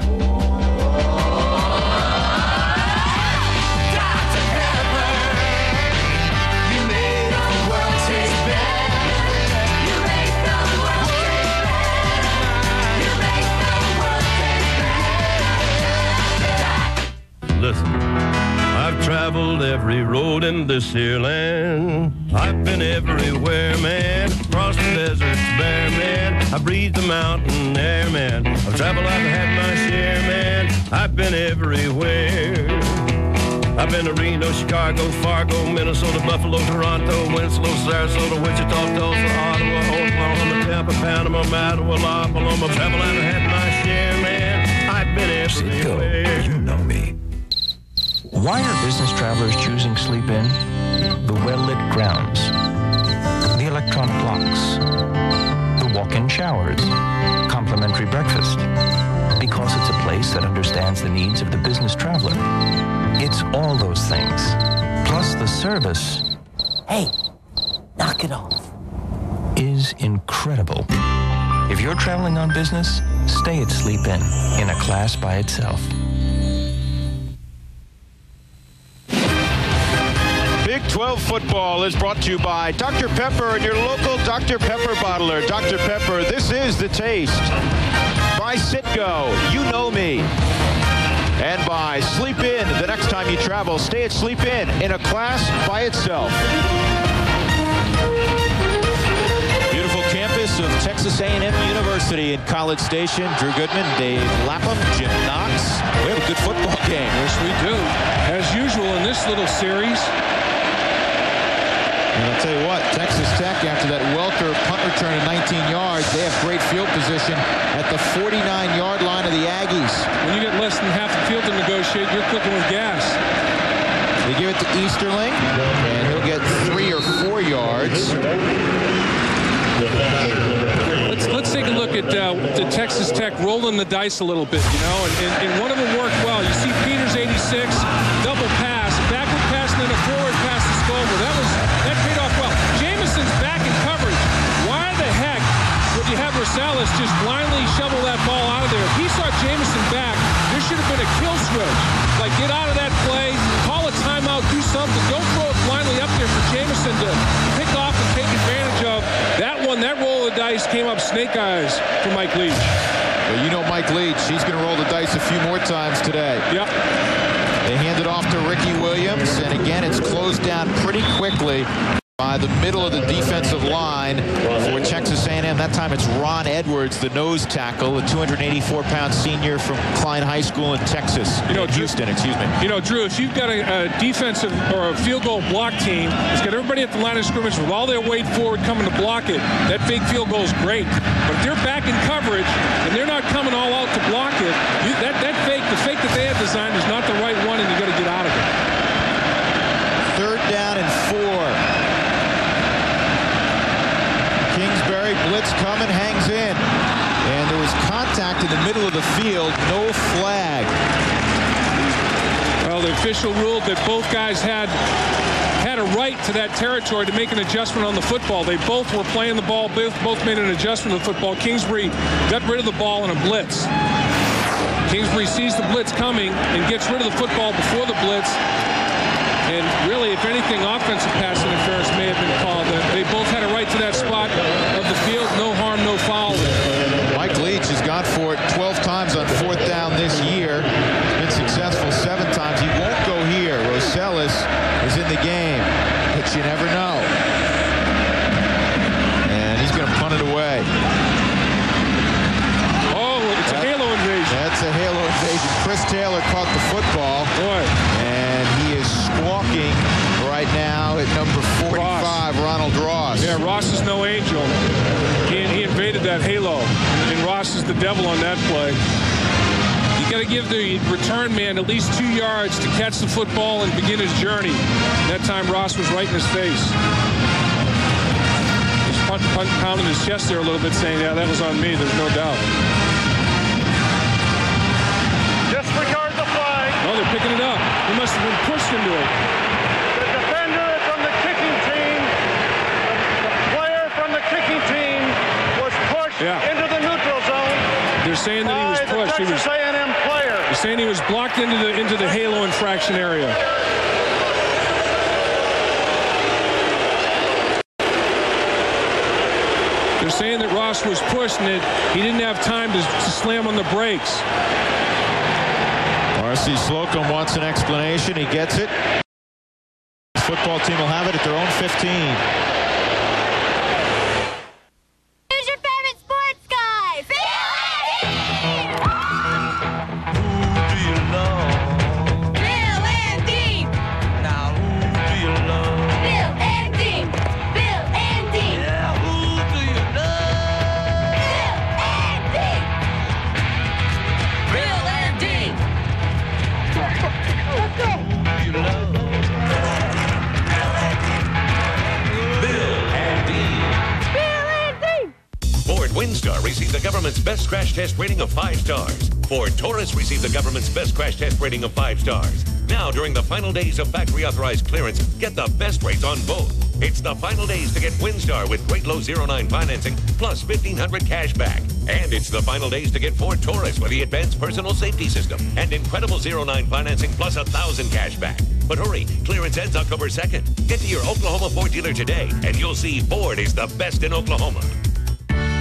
Dr. Pepper, you make the world taste better. You make the world taste better. You make the world taste better. Listen. I've traveled every road in this here land. I've been everywhere, man. Across the deserts bare, man. I breathed the mountain air, man. I've traveled, I've had my share, man. I've been everywhere. I've been to Reno, Chicago, Fargo, Minnesota, Buffalo, Toronto, Winslow, Sarasota, Wichita, Tulsa, Ottawa, Oklahoma, Tampa, Panama, Mattawa, La Paloma. I've traveled, I've had my share, man. I've been everywhere. You know me. Why are business travelers choosing Sleep Inn? The well-lit grounds, the electronic locks, the walk-in showers, complimentary breakfast. Because it's a place that understands the needs of the business traveler. It's all those things, plus the service. Hey, knock it off. Is incredible. If you're traveling on business, stay at Sleep Inn in a class by itself. Big 12 football is brought to you by Dr. Pepper and your local Dr. Pepper bottler. Dr. Pepper, this is the taste. By Citgo, you know me. and by Sleep Inn. The next time you travel, stay at Sleep Inn in a class by itself. Beautiful campus of Texas A&M University in College Station. Drew Goodman, Dave Lapham, Jim Knox. We have a good football game. Yes, we do. As usual in this little series. And I'll tell you what, Texas Tech, after that Welker punt return of 19 yards, they have great field position at the 49-yard line of the Aggies. When you get less than half the field to negotiate, you're cooking with gas. They give it to Easterling, and he'll get 3 or 4 yards. Let's take a look at the Texas Tech rolling the dice a little bit, you know, and one of them worked well. You see Peters 86, double pass, backward pass, and then a forward pass to Scoble. That paid off well. Jamison's back in coverage. Why the heck would you have Rosales just blindly shovel that ball out of there? If he saw Jamison back, there should have been a kill switch. Like, get out of that play, call a timeout, do something. Don't throw it blindly up there for Jamison to pick off and take advantage of. That one, that roll of the dice came up snake eyes for Mike Leach. Well, you know Mike Leach, he's going to roll the dice a few more times today. Yep. They hand it off to Ricky Williams, and again, it's closed down pretty quickly by the middle of the defensive line for Texas A&M. That time it's Ron Edwards, the nose tackle, a 284-pound senior from Klein High School in Texas. Houston, excuse me. You know, Drew, if you've got a defensive or a field goal block team, it's got everybody at the line of scrimmage with all their weight forward coming to block it, that fake field goal is great. But if they're back in coverage and they're not coming all out to block it, the fake that they had designed is not the right one, and you got to get out of it. 3rd down and 4. Kingsbury, blitz coming, hangs in. And there was contact in the middle of the field, no flag. Well, the official ruled that both guys had a right to that territory to make an adjustment on the football. They both were playing the ball, both made an adjustment to the football. Kingsbury got rid of the ball in a blitz. Kingsbury sees the blitz coming and gets rid of the football before the blitz. And really, if anything, offensive pass interference may have been called. They both had a right to that spot of the field. No harm, no foul. Mike Leach has gone for it 12 times on 4th down this year. Been successful 7 times. He won't go here. Rosales is in the game, but you never know. And he's going to punt it away. Oh, it's a halo invasion. That's a halo invasion. Chris Taylor caught the football. Boy. And he is squawking right now at number 45, Ronald Ross. Yeah, Ross is no angel. He invaded that halo, and Ross is the devil on that play. You got to give the return man at least 2 yards to catch the football and begin his journey. That time Ross was right in his face. He's pounding his chest there a little bit, saying, yeah, that was on me, there's no doubt. Disregard the flag. Oh, they're picking it up. He must have been pushed into it. The defender from the kicking team, the player from the kicking team was pushed into the neutral zone. They're saying that he was pushed. He was A&M player. They're saying he was blocked into the halo infraction area. They're saying that Ross was pushed and that he didn't have time to slam on the brakes. R.C. Slocum wants an explanation. He gets it. The football team will have it at their own 15. Who's your favorite sports guy? Bill and Dean. Now who do you love? Bill and Dean. Bill and Dean. Yeah, who do you love? Bill and Dean. Let's go. You love? Ford Windstar received the government's best crash test rating of 5 stars. Ford Taurus received the government's best crash test rating of 5 stars. Now, during the final days of factory authorized clearance, get the best rates on both. It's the final days to get Windstar with great low 09 financing plus $1,500 cash back. And it's the final days to get Ford Taurus with the advanced personal safety system and incredible 09 financing plus $1,000 cash back. But hurry, clearance ends October 2nd. Get to your Oklahoma Ford dealer today, and you'll see Ford is the best in Oklahoma.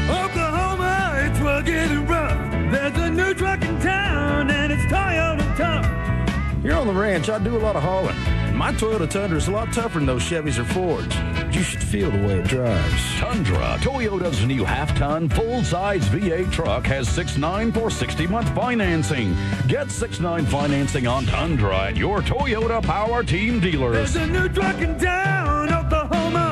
Oklahoma, it's getting rough. There's a new truck in town, and it's Toyota Tough. Here on the ranch, I do a lot of hauling. My Toyota Tundra is a lot tougher than those Chevys or Fords. You should feel the way it drives. Tundra, Toyota's new half-ton, full-size V8 truck, has 6.9 for 60-month financing. Get 6.9 financing on Tundra at your Toyota Power Team dealers. There's a new truck in town, Oklahoma.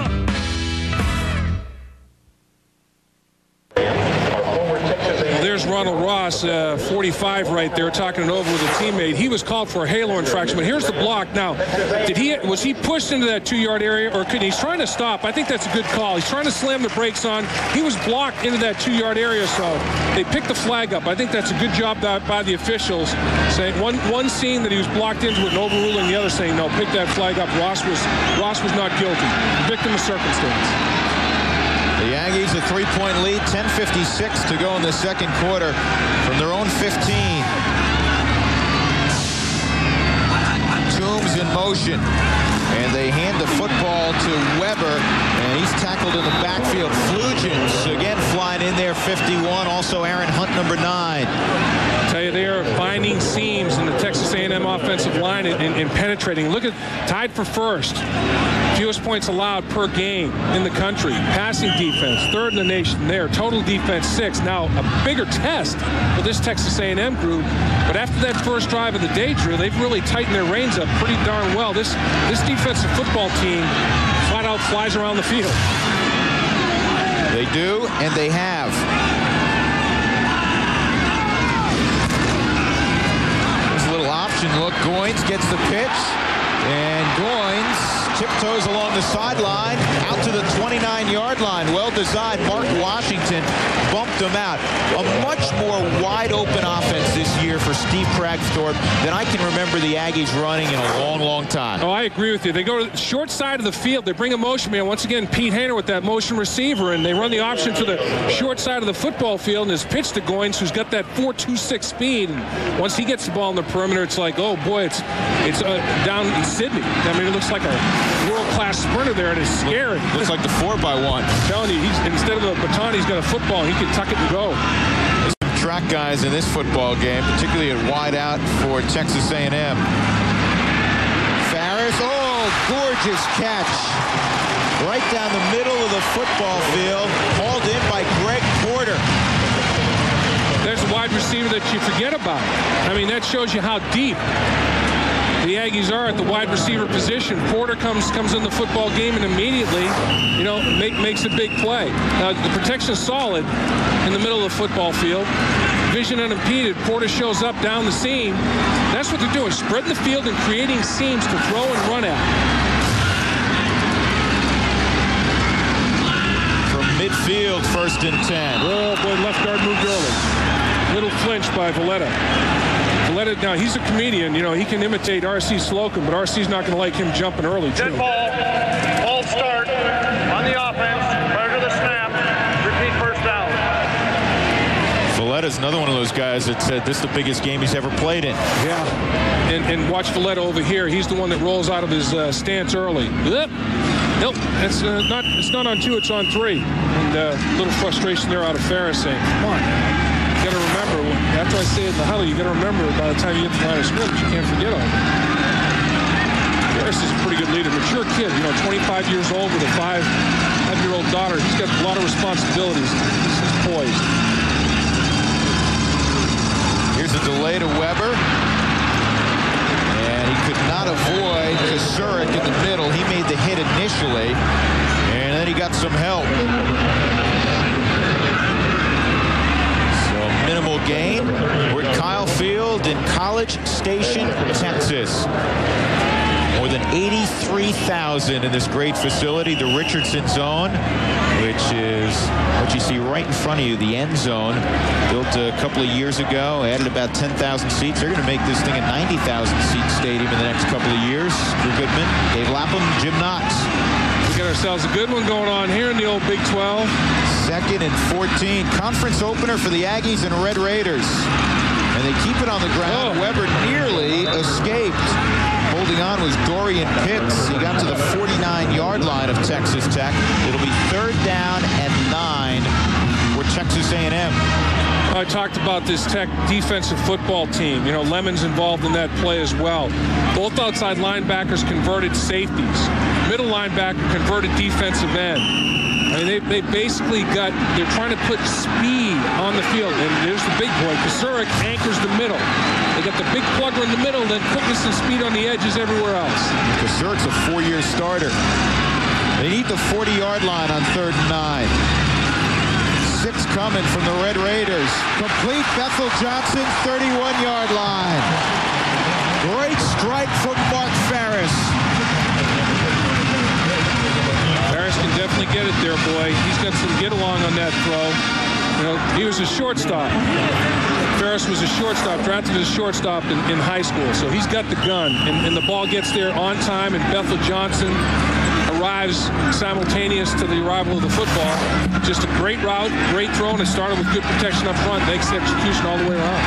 There's Ronald Ross, 45 right there, talking it over with a teammate. He was called for a halo infraction, but here's the block. Now, was he pushed into that 2-yard area, or he's trying to stop? I think that's a good call. He's trying to slam the brakes on. He was blocked into that 2-yard area, so they picked the flag up. I think that's a good job by the officials, saying one seeing that he was blocked into it and overruling the other, saying no, pick that flag up. Ross was not guilty. Victim of circumstance. The Aggies a 3-point lead, 10:56 to go in the second quarter from their own 15. Toombs in motion, and they hand the football to Weber, and he's tackled in the backfield. Flugins again flying in there, 51. Also Aaron Hunt, number 9. I'll tell you, they are finding seams in the Texas A&M offensive line and penetrating. Look at tied for first. Fewest points allowed per game in the country. Passing defense, 3rd in the nation there. Total defense, 6th. Now a bigger test for this Texas A&M group. But after that first drive of the day, Drew, they've really tightened their reins up pretty darn well. This defensive football team flat out flies around the field. They do, and they have. There's a little option look. Goins gets the pitch, and Goins tiptoes along the sideline out to the 29-yard line. Well designed. Mark Washington bumped him out. A much more wide open offense this year for Steve Kragthorpe than I can remember the Aggies running in a long, long time. Oh, I agree with you. They go to the short side of the field. They bring a motion man. Once again, Pete Hainer with that motion receiver, and they run the option to the short side of the football field, and his pitch to Goins, who's got that 4.26 speed. And once he gets the ball in the perimeter, it's like, oh boy, it's down in Sydney. I mean, it looks like a world-class sprinter there, and it's scary. Looks like the 4x1. I'm telling you, instead of a baton, he's got a football. He can tuck it and go. There's some track guys in this football game, particularly at wide out for Texas A&M. Farris, gorgeous catch. Right down the middle of the football field, hauled in by Greg Porter. There's a wide receiver that you forget about. I mean, that shows you how deep the Aggies are at the wide receiver position. Porter comes in the football game and immediately, makes a big play. The protection's solid in the middle of the football field. Vision unimpeded. Porter shows up down the seam. That's what they're doing, spreading the field and creating seams to throw and run at. From midfield, 1st and 10. Oh boy, left guard moved early. Little flinch by Valletta. Now, he's a comedian. He can imitate R.C. Slocum, but R.C.'s not going to like him jumping early, too. Dead ball start on the offense, prior to the snap, repeat first down. Valletta's another one of those guys that said this is the biggest game he's ever played in. Yeah, and watch Valletta over here. He's the one that rolls out of his stance early. Nope, it's not on 2, it's on 3. And a little frustration there out of Farris saying, come on, you got to remember, after I say it in the huddle, you got to remember by the time you get to the line of scrimmage, you can't forget all that. Farris is a pretty good leader, mature kid, 25 years old with a 5-year-old daughter. He's got a lot of responsibilities. He's poised. Here's a delay to Weber. And he could not avoid Kasurik in the middle. He made the hit initially, and then he got some help. Minimal gain. We're at Kyle Field in College Station, Texas. More than 83,000 in this great facility, the Richardson Zone, which is what you see right in front of you, the end zone. Built a couple of years ago, added about 10,000 seats. They're going to make this thing a 90,000-seat stadium in the next couple of years. Drew Goodman, Dave Lapham, Jim Knox. We got ourselves a good one going on here in the old Big 12. 2nd and 14. Conference opener for the Aggies and Red Raiders. And they keep it on the ground. Weber nearly escaped. Holding on was Dorian Pitts. He got to the 49-yard line of Texas Tech. It'll be 3rd down and 9 for Texas A&M. I talked about this Tech defensive football team. You know, Lemon's involved in that play as well. Both outside linebackers converted safeties. Middle linebacker converted defensive end. I mean, they basically they're trying to put speed on the field. And there's the big boy. Kasurik anchors the middle. They got the big plugger in the middle, then quickness and speed on the edges everywhere else. Kasurik's a 4-year starter. They need the 40-yard line on 3rd and 9. 6 coming from the Red Raiders. Complete. Bethel Johnson, 31-yard line. Great strike from Mark Ferris. Ferris can definitely get it there, boy. He's got some get-along on that throw. You know, he was a shortstop. Ferris was a shortstop, drafted as a shortstop in high school. So he's got the gun, and the ball gets there on time, and Bethel Johnson arrives simultaneous to the arrival of the football. Just a great route, great throw, and it started with good protection up front. Makes the execution all the way around.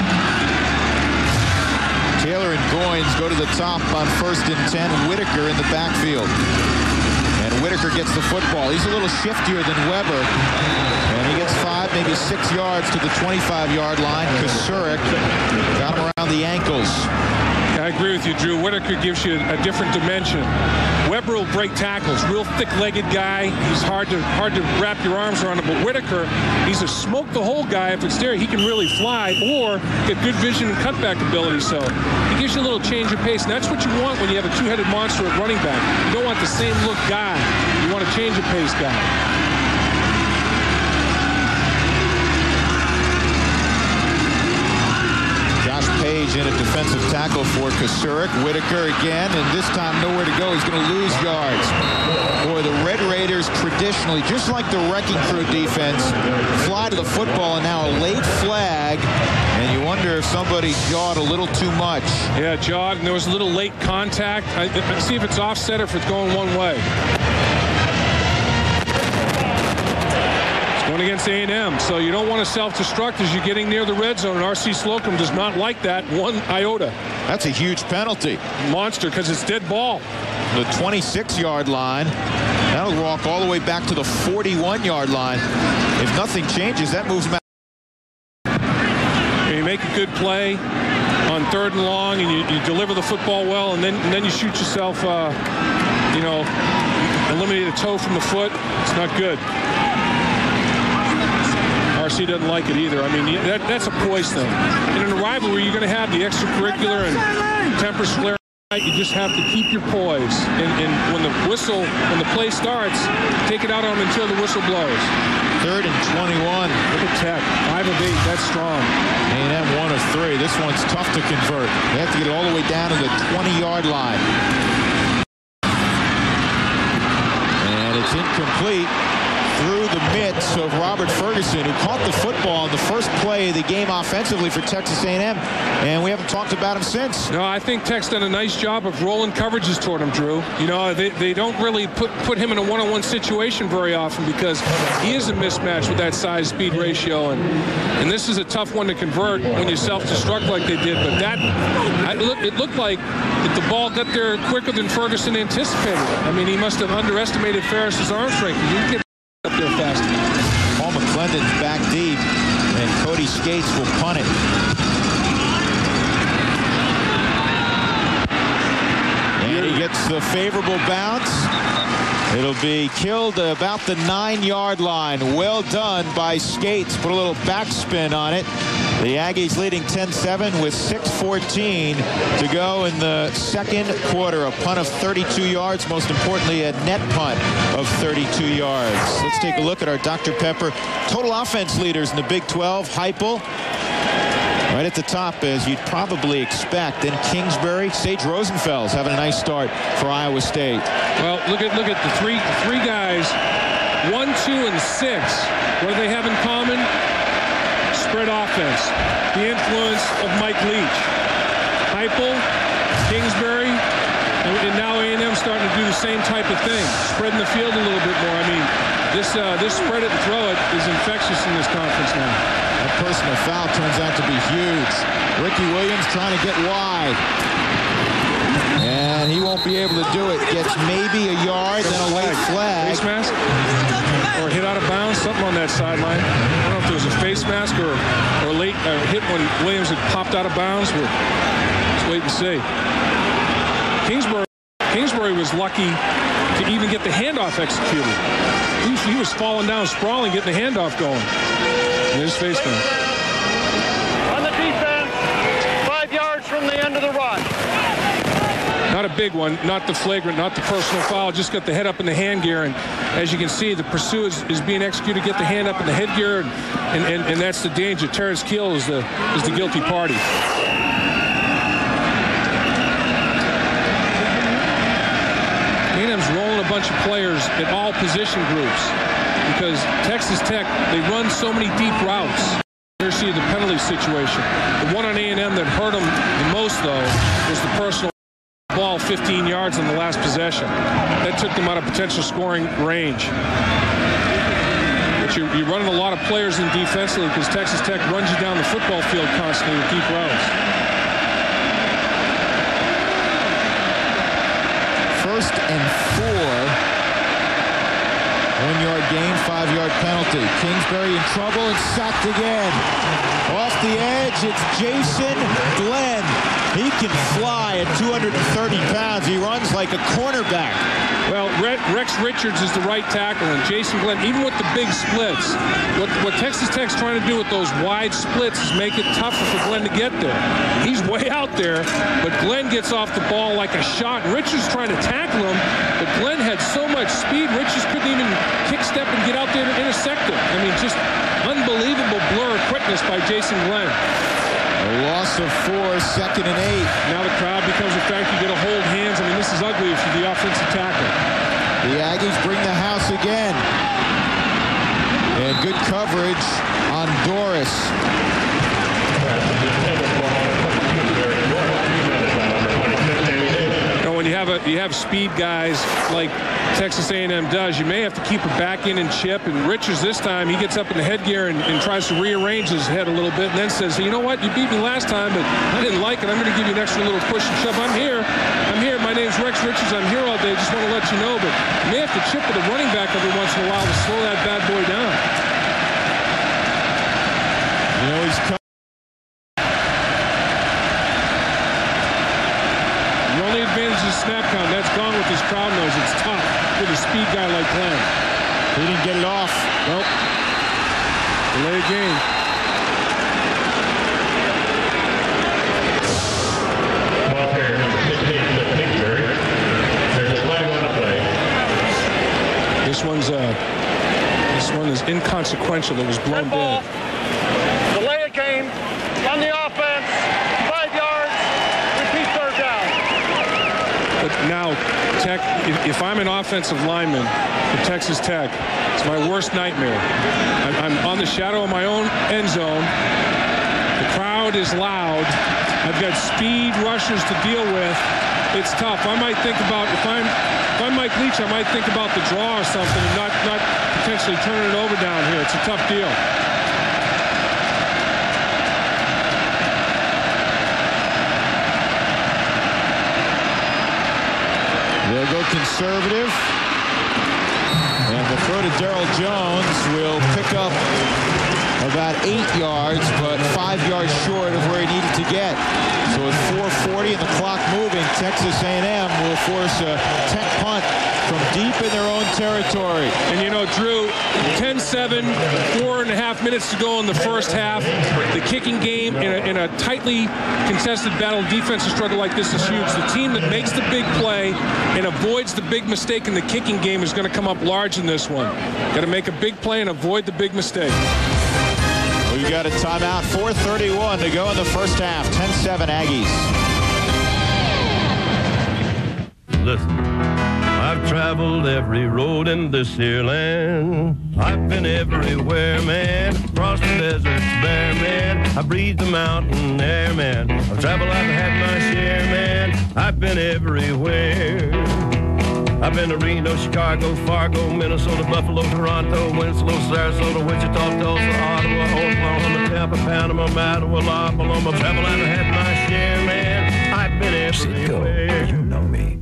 Taylor and Goins go to the top on 1st and 10. Whitaker in the backfield. And Whitaker gets the football. He's a little shiftier than Weber. And he gets 5, maybe 6 yards to the 25-yard line. Kasurik got him around the ankles. I agree with you, Drew. Whitaker gives you a different dimension. Weber will break tackles. Real thick-legged guy. He's hard to wrap your arms around him. But Whitaker, he's a smoke-the-hole guy. If it's there, he can really fly or get good vision and cutback ability. So he gives you a little change of pace. And that's what you want when you have a 2-headed monster at running back. You don't want the same look guy. You want a change of pace guy. Page in a defensive tackle for Kasurik. Whitaker again, and this time nowhere to go. He's going to lose yards. Boy, the Red Raiders traditionally, just like the Wrecking Crew defense, fly to the football, and now a late flag, and you wonder if somebody jawed a little too much. Yeah, jawed, and there was a little late contact. Let's see if it's offset or if it's going one way. Going against A&M, so you don't want to self-destruct as you're getting near the red zone, and R.C. Slocum does not like that one iota. That's a huge penalty. Monster, because it's dead ball. The 26-yard line. That'll walk all the way back to the 41-yard line. If nothing changes, that moves them out. You make a good play on 3rd and long, and you deliver the football well, and then you shoot yourself, eliminate a toe from the foot. It's not good. RC doesn't like it either. I mean, that's a poise thing. And in a rivalry, you're going to have the extracurricular and tempers flare. You just have to keep your poise. And when the play starts, take it out on them until the whistle blows. 3rd and 21. Look at Tech. 5 of 8. That's strong. A&M 1 of 3. This one's tough to convert. They have to get it all the way down to the 20-yard line. And it's incomplete. Through the mitts of Robert Ferguson, who caught the football on the first play of the game offensively for Texas A&M, and we haven't talked about him since. No, I think Tech's done a nice job of rolling coverages toward him, Drew. You know, they don't really put him in a one-on-one situation very often because he is a mismatch with that size-speed ratio, and this is a tough one to convert when you self-destruct like they did, but it looked like that the ball got there quicker than Ferguson anticipated. I mean, he must have underestimated Ferris's arm strength. He didn't get up there fast. Paul McClendon's back deep, and Cody Skates will punt it. And he gets the favorable bounce. It'll be killed about the 9-yard line. Well done by Skates. Put a little backspin on it. The Aggies leading 10-7 with 6:14 to go in the second quarter. A punt of 32 yards. Most importantly, a net punt of 32 yards. Let's take a look at our Dr. Pepper total offense leaders in the Big 12. Heupel right at the top, as you'd probably expect. Then Kingsbury. Sage Rosenfels having a nice start for Iowa State. Well, look at the three guys, 1, 2, and 6. What do they have in common? Spread offense. The influence of Mike Leach. Heupel, Kingsbury, and now A&M starting to do the same type of thing. Spreading the field a little bit more. I mean, this spread it and throw it is infectious in this conference now. That personal foul turns out to be huge. Ricky Williams trying to get wide. And he won't be able to do it. Gets maybe a yard, then a late flag. Face mask? Or hit out of bounds, something on that sideline. I don't know if there was a face mask or late hit when Williams had popped out of bounds? We'll just wait and see. Kingsbury was lucky to even get the handoff executed. He was falling down, sprawling, getting the handoff going. And his face down. On the defense, 5 yards from the end of the run. Not a big one, not the flagrant, not the personal foul, just got the head up in the hand gear. And as you can see, the pursuit is being executed, get the hand up in the headgear, and that's the danger. Terrence Keel is the guilty party. A&M's rolling a bunch of players at all position groups because Texas Tech, they run so many deep routes. Here see the penalty situation. The one on A&M that hurt them the most, though, was the personal ball 15 yards on the last possession. That took them out of potential scoring range. But you're running a lot of players in defensively because Texas Tech runs you down the football field constantly with deep routes. First and 4. 1-yard gain, 5-yard penalty. Kingsbury in trouble and sacked again. Off the edge, it's Jason Glenn. He can fly at 230 pounds. He runs like a cornerback. Well, Rex Richards is the right tackle, and Jason Glenn, even with the big splits, what Texas Tech's trying to do with those wide splits is make it tougher for Glenn to get there. He's way out there, but Glenn gets off the ball like a shot. Richards trying to tackle him, but Glenn had so much speed, Richards couldn't even kick step and get out there to intersect him. I mean, just unbelievable blur of quickness by Jason Glenn. A loss of 4, 2nd and 8. Now the crowd becomes a factor. You got to hold hands. I mean, this is ugly if you're the offensive tackle. The Aggies bring the house again. And good coverage on Doris. When you have speed guys like Texas A&M does, you may have to keep a back in and chip. And Richards this time, he gets up in the headgear and tries to rearrange his head a little bit and then says, hey, you know what, you beat me last time, but I didn't like it. I'm going to give you an extra little push and shove. I'm here. My name's Rex Richards. I'm here all day. Just want to let you know, but you may have to chip with a running back every once in a while to slow that bad boy down. You know, he's coming. Advantage of snap count. That's gone with his crowd nose. It's tough with a speed guy like Glenn. He didn't get it off. Nope. Delay game. Ball carrier number 16, Kingsbury. There's a flag on the play. This one is inconsequential. It was blown dead. Delay a game on the offense. 5 yards. Repeat third down. But now, Tech, if I'm an offensive lineman for Texas Tech, it's my worst nightmare. I'm on the shadow of my own end zone. The crowd is loud. I've got speed rushers to deal with. It's tough. I might think about, if I'm Mike Leach, I might think about the draw or something and not potentially turning it over down here. It's a tough deal. They'll go conservative. And the throw to Darrell Jones will pick up about 8 yards, but 5 yards short of where he needed to get. So with 4:40 and the clock moving, Texas A&M will force a Tech punt from deep in their own territory. And you know, Drew, 10-7, 4.5 minutes to go in the first half. The kicking game in a tightly contested battle, defensive struggle like this is huge. The team that makes the big play and avoids the big mistake in the kicking game is going to come up large in this one. Got to make a big play and avoid the big mistake. We got a timeout, 4:31 to go in the first half. 10-7 Aggies. Listen, I've traveled every road in this here land. I've been everywhere, man. Across the deserts bare, man. I breathed the mountain air, man. I've traveled, I've had my share, man. I've been everywhere. I've been to Reno, Chicago, Fargo, Minnesota, Buffalo, Toronto, Winslow, Sarasota, Wichita, Tulsa, Ottawa, Oklahoma, Tampa, Panama, Mattawa, La Paloma. Travel, I've had my share, man. I've been everywhere. You know me.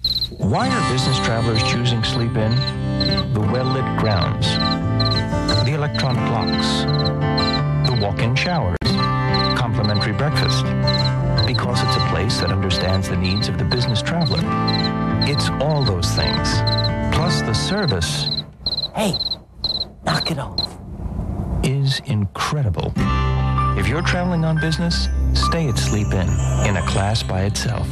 Why are business travelers choosing Sleep Inn? The well-lit grounds, the electronic locks, the walk-in showers, complimentary breakfast. Because it's a place that understands the needs of the business traveler. It's all those things. Plus the service. Hey, knock it off. Is incredible. If you're traveling on business, stay at Sleep Inn in a class by itself.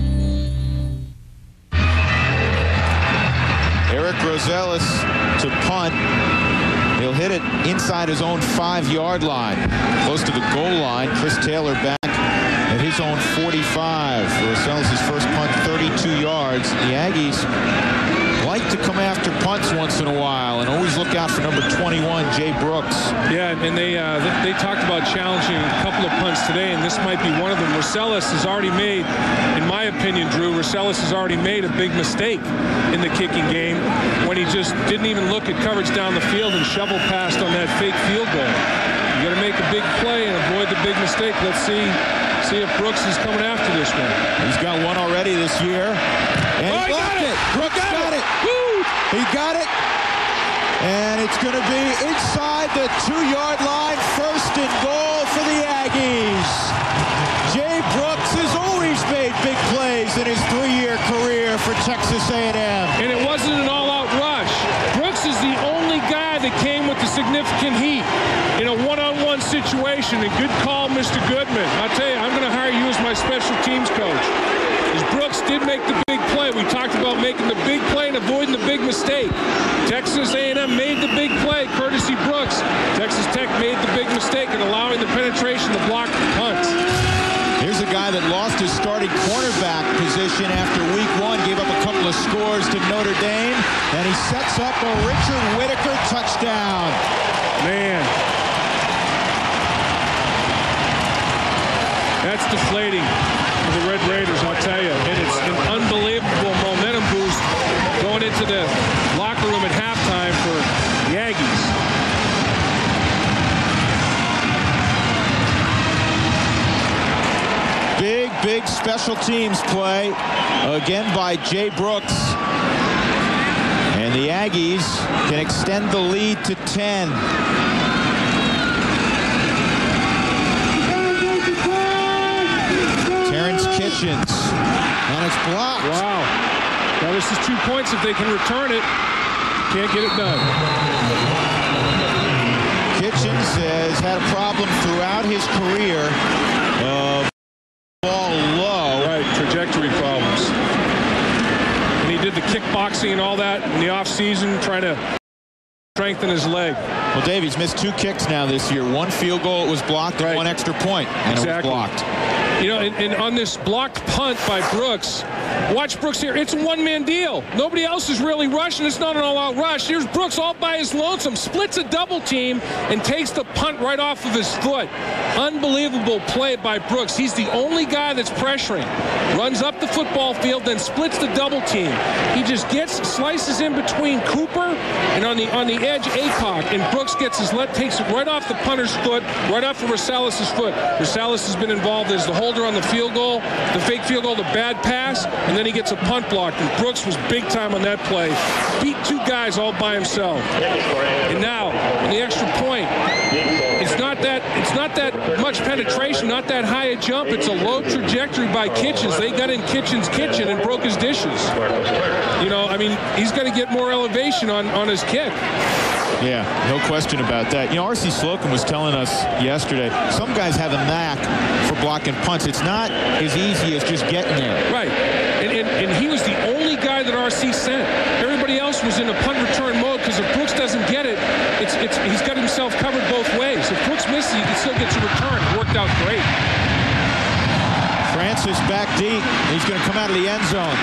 Eric Rosales to punt. He'll hit it inside his own 5-yard line, close to the goal line. Chris Taylor back at his own 45. Rosales' first punt, 32 yards. The Aggies like to come after punts once in a while and always look out for number 21, Jay Brooks. Yeah, and they talked about challenging a couple of punts today, and this might be one of them. Rosales has already made, in my opinion, Drew, Rosales has already made a big mistake in the kicking game when he just didn't even look at coverage down the field and shovel passed on that fake field goal. You got to make a big play and avoid the big mistake. Let's see if Brooks is coming after this one. He's got one already this year. And he got it. Brooks got it. Woo! He got it. And it's going to be inside the 2-yard line. First and goal for the Aggies. Jay Brooks has always made big plays in his 3-year career for Texas A&M. And it wasn't an all-out rush. Brooks is the only guy that came with the significant heat in a one-on-one situation. And good call, Mr. Goodman. I'll tell you, I'm going to hire you as my special teams coach. Because Brooks did make the big play. We talked about making the big play and avoiding the big mistake. Texas A&M made the big play, courtesy Brooks. Texas Tech made the big mistake in allowing the penetration to block the punts. Here's a guy that lost his starting cornerback position after week 1, gave up a couple of scores to Notre Dame, and he sets up a Richard Whitaker touchdown. Man. That's deflating for the Red Raiders, I'll tell you. And it's an unbelievable momentum boost going into the locker room at halftime for the Aggies. Big special teams play, again by Jay Brooks. And the Aggies can extend the lead to 10. Terrence Kitchens, and it's blocked. Wow. Now this is 2 points if they can return it. Can't get it done. Kitchens has had a problem throughout his career of ball low. Right, trajectory problems. And he did the kickboxing and all that in the offseason, trying to strengthen his leg. Well, Dave, he's missed 2 kicks now this year. 1 field goal, it was blocked, and 1 extra point, and it was blocked. You know, and on this blocked punt by Brooks, watch Brooks here. It's a one-man deal. Nobody else is really rushing. It's not an all-out rush. Here's Brooks all by his lonesome, splits a double team, and takes the punt right off of his foot. Unbelievable play by Brooks. He's the only guy that's pressuring. Runs up the football field, then splits the double team. He just slices in between Cooper and on the edge, Aycock, and Brooks gets takes it right off the punter's foot, right off of Rosales' foot. Rosales has been involved as the holder on the field goal, the fake field goal, the bad pass, and then he gets a punt blocked. And Brooks was big time on that play. Beat 2 guys all by himself. And now, on the extra point, it's not that much penetration, not that high a jump. It's a low trajectory by Kitchens. They got in Kitchens' kitchen and broke his dishes. You know, I mean, he's got to get more elevation on his kick. Yeah, no question about that. You know, R.C. Slocum was telling us yesterday, some guys have a knack for blocking punts. It's not as easy as just getting there. Right. And he was the only guy that R.C. sent. Everybody else was in a punt return mode because if Brooks doesn't get it, he's got himself covered both ways. If Brooks misses, he can still get a return. It worked out great. Francis back deep. He's going to come out of the end zone.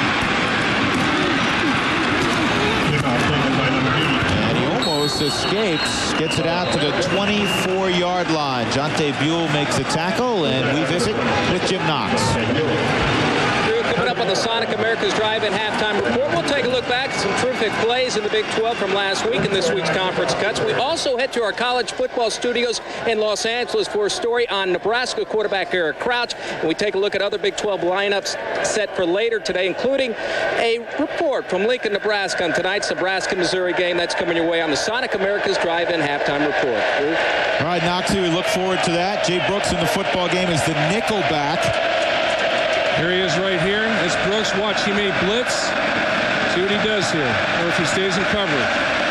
And he almost escapes. Gets it out to the 24-yard line. Jonte Buell makes a tackle, and we visit with Jim Knox. Coming up on the Sonic America's Drive-In Halftime Report. We'll take a look back at some terrific plays in the Big 12 from last week and this week's conference cuts. We also head to our college football studios in Los Angeles for a story on Nebraska quarterback Eric Crouch. And we take a look at other Big 12 lineups set for later today, including a report from Lincoln, Nebraska on tonight's Nebraska-Missouri game. That's coming your way on the Sonic America's Drive-In Halftime Report. All right, Noxie, we look forward to that. Jay Brooks in the football game is the nickel back. Here he is right here. It's Brooks. Watch, he may blitz. See what he does here, or if he stays in cover.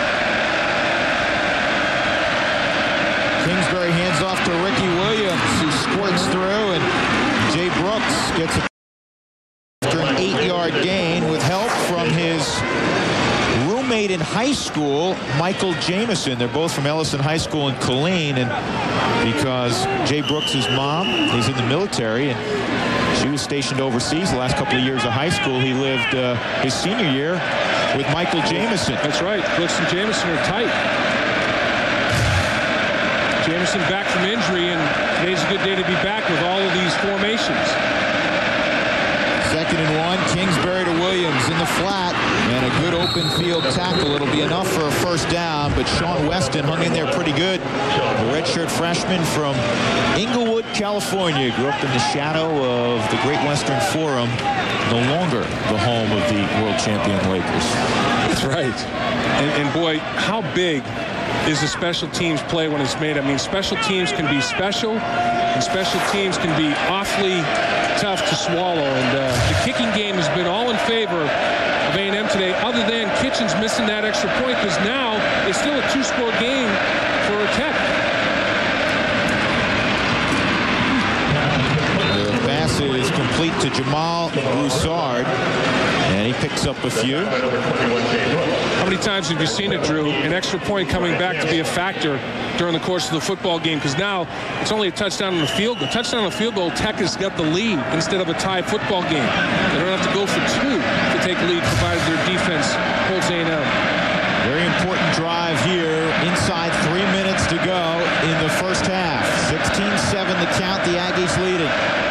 Kingsbury hands off to Ricky Williams, who squirts through, and Jay Brooks gets after an 8-yard gain with help from his roommate in high school, Michael Jamison. They're both from Ellison High School in Killeen, and because Jay Brooks' mom is in the military and she was stationed overseas the last couple of years of high school, he lived his senior year with Michael Jamison. That's right. Brooks and Jamison are tight. Jamison back from injury, and today's a good day to be back with all of these formations. 2nd and 1, Kingsbury to Williams in the flat, and a good open field tackle. It'll be enough for a first down, but Sean Weston hung in there pretty good. The redshirt freshman from Inglewood, California, grew up in the shadow of the Great Western Forum, no longer the home of the world champion Lakers. That's right. And boy, how big is the special teams play when it's made? I mean, special teams can be special, and special teams can be awfully tough to swallow. And the kicking game has been all in favor of A&M today, other than Kitchens missing that extra point, because now it's still a 2-score game for Tech. The pass is complete to Jamal Broussard, and he picks up a few. How many times have you seen it, Drew? An extra point coming back to be a factor during the course of the football game, because now it's only a touchdown on the field goal. Touchdown on the field goal, Tech has got the lead instead of a tie football game. They don't have to go for 2 to take a lead, provided their defense holds A&M. Very important drive here. Inside 3 minutes to go in the first half. 16-7 the count. The Aggies leading.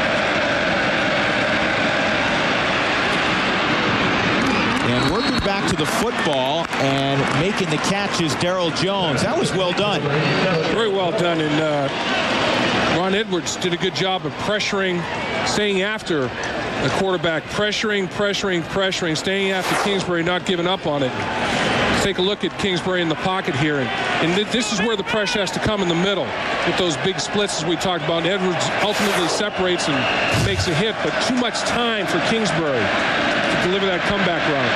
And working back to the football and making the catches, Darrell Jones. That was well done. Very well done. And Ron Edwards did a good job of pressuring, staying after the quarterback, pressuring, staying after Kingsbury, not giving up on it. Take a look at Kingsbury in the pocket here. And this is where the pressure has to come in the middle with those big splits as we talked about. And Edwards ultimately separates and makes a hit, but too much time for Kingsbury to deliver that comeback run.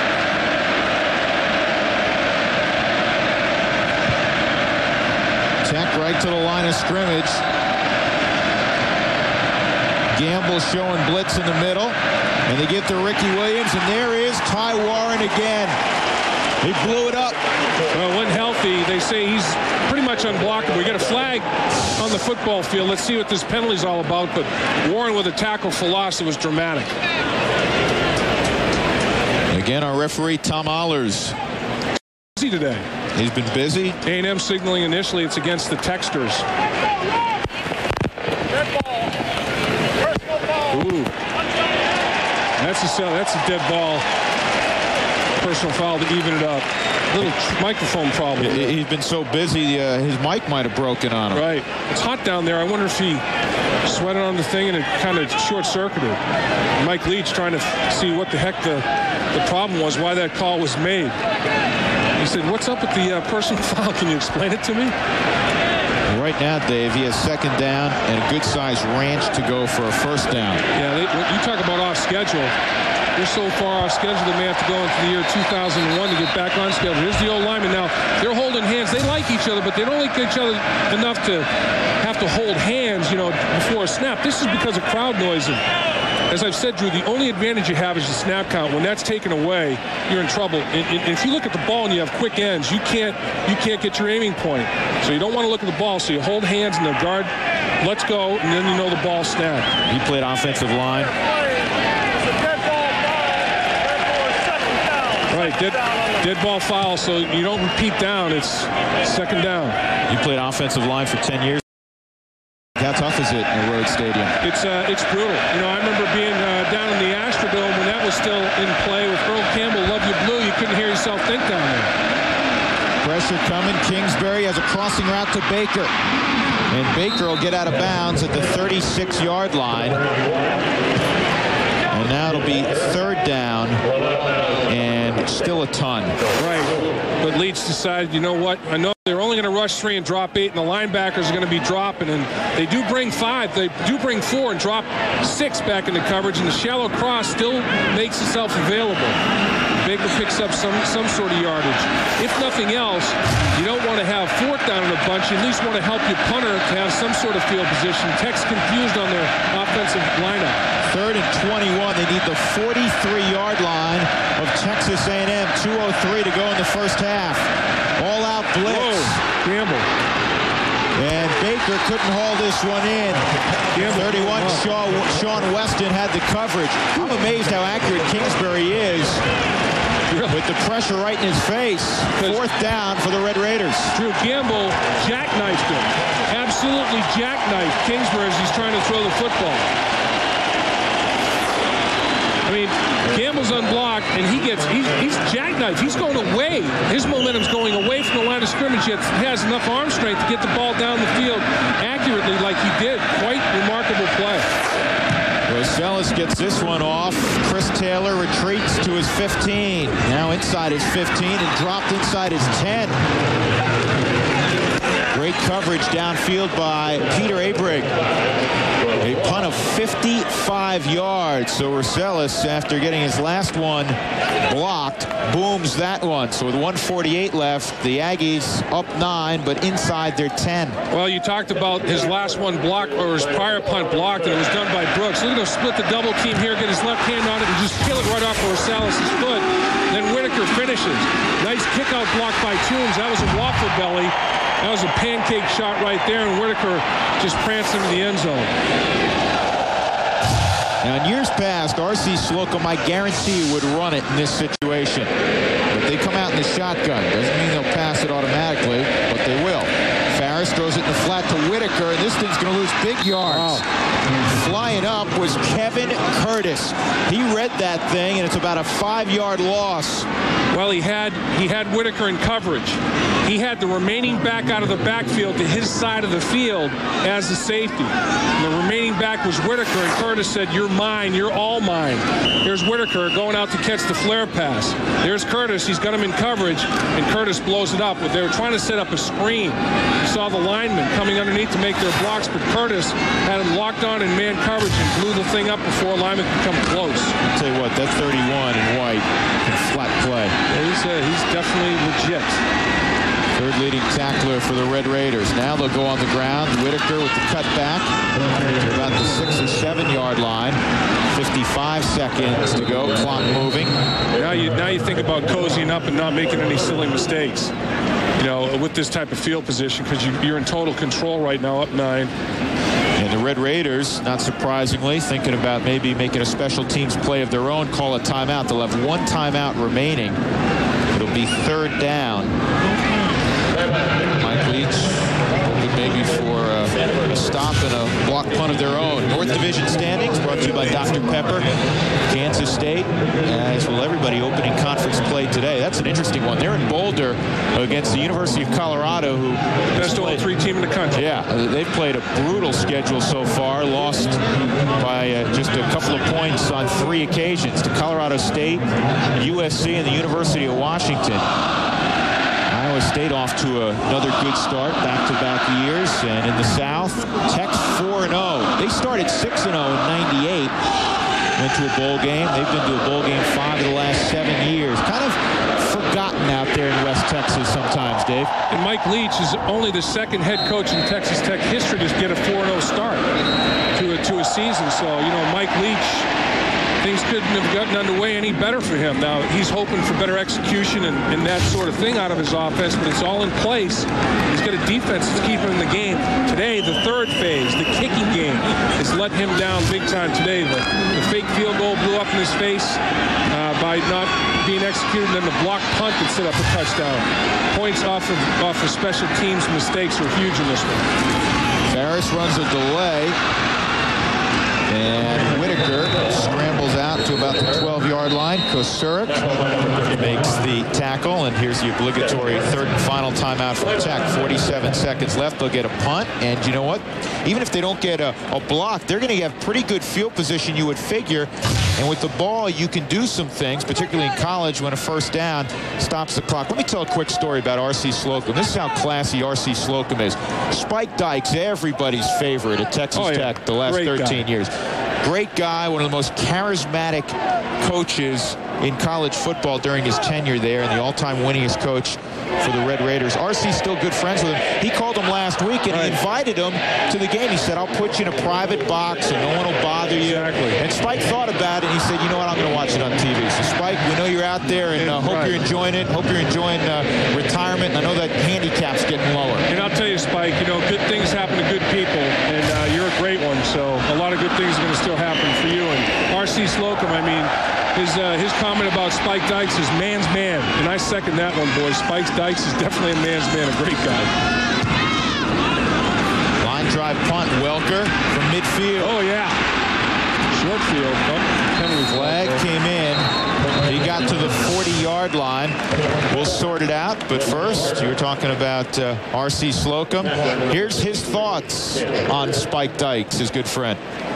Tech right to the line of scrimmage. Gamble showing blitz in the middle. And they get to Ricky Williams, and there is Ty Warren again. He blew it up. Well, when healthy, they say he's pretty much unblockable. We get a flag on the football field. Let's see what this penalty's all about. But Warren with a tackle for loss, it was dramatic. Again, our referee, Tom Allers. Busy today. He's been busy. A&M signaling initially it's against the Texters. Ooh. That's a dead ball. Personal foul to even it up. Little microphone problem. He's been so busy, his mic might have broken on him. Right. It's hot down there. I wonder if he sweated on the thing and it kind of short-circuited. Mike Leach trying to see what the heck the problem was, why that call was made. He said, "What's up with the personal foul? Can you explain it to me?" Right now, Dave, he has 2nd down and a good-sized ranch to go for a first down. Yeah, you talk about off schedule. They're so far off schedule they may have to go into the year 2001 to get back on schedule. Here's the old lineman now. They're holding hands. They like each other, but they don't like each other enough to have to hold hands, before a snap. This is because of crowd noise. And as I've said, Drew, the only advantage you have is the snap count. When that's taken away, you're in trouble. And if you look at the ball and you have quick ends, you can't get your aiming point. So you don't want to look at the ball. So you hold hands and the guard lets go, and then you know the ball snapped. He played offensive line. Right, dead ball foul, so you don't repeat down. It's 2nd down. You played offensive line for 10 years. How tough is it in a road stadium? It's brutal. You know, I remember being down in the Astrodome when that was still in play with Earl Campbell, Love You Blue. You couldn't hear yourself think down there. Pressure coming. Kingsbury has a crossing route to Baker. And Baker will get out of bounds at the 36-yard line. And now it'll be third down and still a ton. Right. But Leach decided, you know what? I know they're only going to rush 3 and drop 8, and the linebackers are going to be dropping. And they do bring 5. They do bring 4 and drop 6 back into coverage. And the shallow cross still makes itself available. Baker picks up some sort of yardage. If nothing else, you don't want to have 4th down in a bunch. You at least want to help your punter to have some sort of field position. Tech's confused on their offensive lineup. 3rd and 21. They need the 43-yard line of Texas A&M. 2:03 to go in the first half. All-out blitz. Whoa, Campbell. And Baker couldn't haul this one in. 31, Sean Weston had the coverage. I'm amazed how accurate Kingsbury is. With the pressure right in his face. 4th down for the Red Raiders. Drew Gamble jackknifed him. Absolutely jackknifed Kingsbury as he's trying to throw the football. I mean, Gamble's unblocked, and he's jackknifed. He's going away. His momentum's going away from the line of scrimmage, yet he has enough arm strength to get the ball down the field accurately like he did. Quite remarkable play. Rosales gets this one off. Chris Taylor retreats to his 15. Now inside his 15 and dropped inside his 10. Great coverage downfield by Peter Abrig. A punt of 55 yards. So Rosales, after getting his last one blocked, booms that one. So with 1:48 left, the Aggies up 9, but inside their 10. Well, you talked about his last one blocked, or his prior punt blocked, and it was done by Brooks. Look at him split the double team here, get his left hand on it, and just kill it right off of Rosales' foot. Then Whitaker finishes. Nice kick-out block by Toombs. That was a waffle belly. That was a pancake shot right there, and Whitaker just pranced into the end zone. Now, in years past, R.C. Slocum, I guarantee, would run it in this situation. But they come out in the shotgun. Doesn't mean they'll pass it automatically, but they will. Farris throws it in the flat to Whitaker, and this thing's going to lose big yards. Flying up was Kevin Curtis. He read that thing, and it's about a 5-yard loss. Well, he had Whitaker in coverage. He had the remaining back out of the backfield to his side of the field as the safety. And the remaining back was Whitaker, and Curtis said, "You're mine. You're all mine." Here's Whitaker going out to catch the flare pass. There's Curtis. He's got him in coverage, and Curtis blows it up. But they were trying to set up a screen. You saw the linemen coming underneath to make their blocks, but Curtis had him locked on in man coverage and blew the thing up before linemen could come close. I'll tell you what, that 31 in white can flat play. He's definitely legit. Third leading tackler for the Red Raiders. Now they'll go on the ground. Whitaker with the cutback to about the 6 or 7 yard line. 55 seconds to go. Clock moving. Now you think about cozying up and not making any silly mistakes. You know, with this type of field position, because you're in total control right now, up 9. And the Red Raiders, not surprisingly, thinking about maybe making a special teams play of their own, call a timeout. They'll have 1 timeout remaining. It'll be 3rd down. Mike Leach looking maybe for a stop and a block punt of their own. North Division standings brought to you by Dr. Pepper. Kansas State, as will everybody, opening conference play today. That's an interesting one. They're in Boulder against the University of Colorado, who best all 3 team in the country. Yeah, they've played a brutal schedule so far. Lost by just a couple of points on 3 occasions to Colorado State, USC, and the University of Washington. Iowa State off to another good start, back-to-back years. And in the South, Tech's 4-0. They started 6-0 in '98. Went to a bowl game. They've been to a bowl game 5 of the last 7 years. Kind of forgotten out there in West Texas sometimes, Dave. And Mike Leach is only the 2nd head coach in Texas Tech history to get a 4-0 start to a season. So, you know, Mike Leach, things couldn't have gotten underway any better for him. Now, he's hoping for better execution and that sort of thing out of his offense, but it's all in place. He's got a defense that's keeping him in the game. Today, the 3rd phase, the kicking game, has let him down big time today. The fake field goal blew up in his face by not being executed, and then the block punt that set up a touchdown. Points off of special teams mistakes are huge in this one. Harris runs a delay. And Whitaker scrambles out to about the 12-yard line. Kosurik makes the tackle, and here's the obligatory third and final timeout from Tech. 47 seconds left. They'll get a punt, and you know what? Even if they don't get a block, they're going to have pretty good field position, you would figure. And with the ball, you can do some things, particularly in college when a first down stops the clock. Let me tell a quick story about R.C. Slocum. This is how classy R.C. Slocum is. Spike Dykes, everybody's favorite at Texas Tech the last 13 years. Great guy, one of the most charismatic coaches in college football during his tenure there, and the all-time winningest coach for the Red Raiders. R.C.'s still good friends with him. He called him last week, and he invited him to the game. He said, I'll put you in a private box, and no one will bother you. And Spike thought about it, and he said, you know what, I'm going to watch it on TV. So, Spike, we know you're out there, and hope you're enjoying it. Hope you're enjoying retirement. I know that handicap's getting lower. And I'll tell you, Spike, you know, good things happen to good people, and you're a great one. So a lot of good things are going to still happen for you. And R.C. Slocum, I mean, his comment about Spike Dykes is man's man, and I second that one, boys. Spike Dykes is definitely a man's man, a great guy. Line drive punt, Welker from midfield. Oh, yeah. Short field. Penalty flag came in. He got to the 40-yard line. We'll sort it out, but first, you were talking about R.C. Slocum. Here's his thoughts on Spike Dykes, his good friend.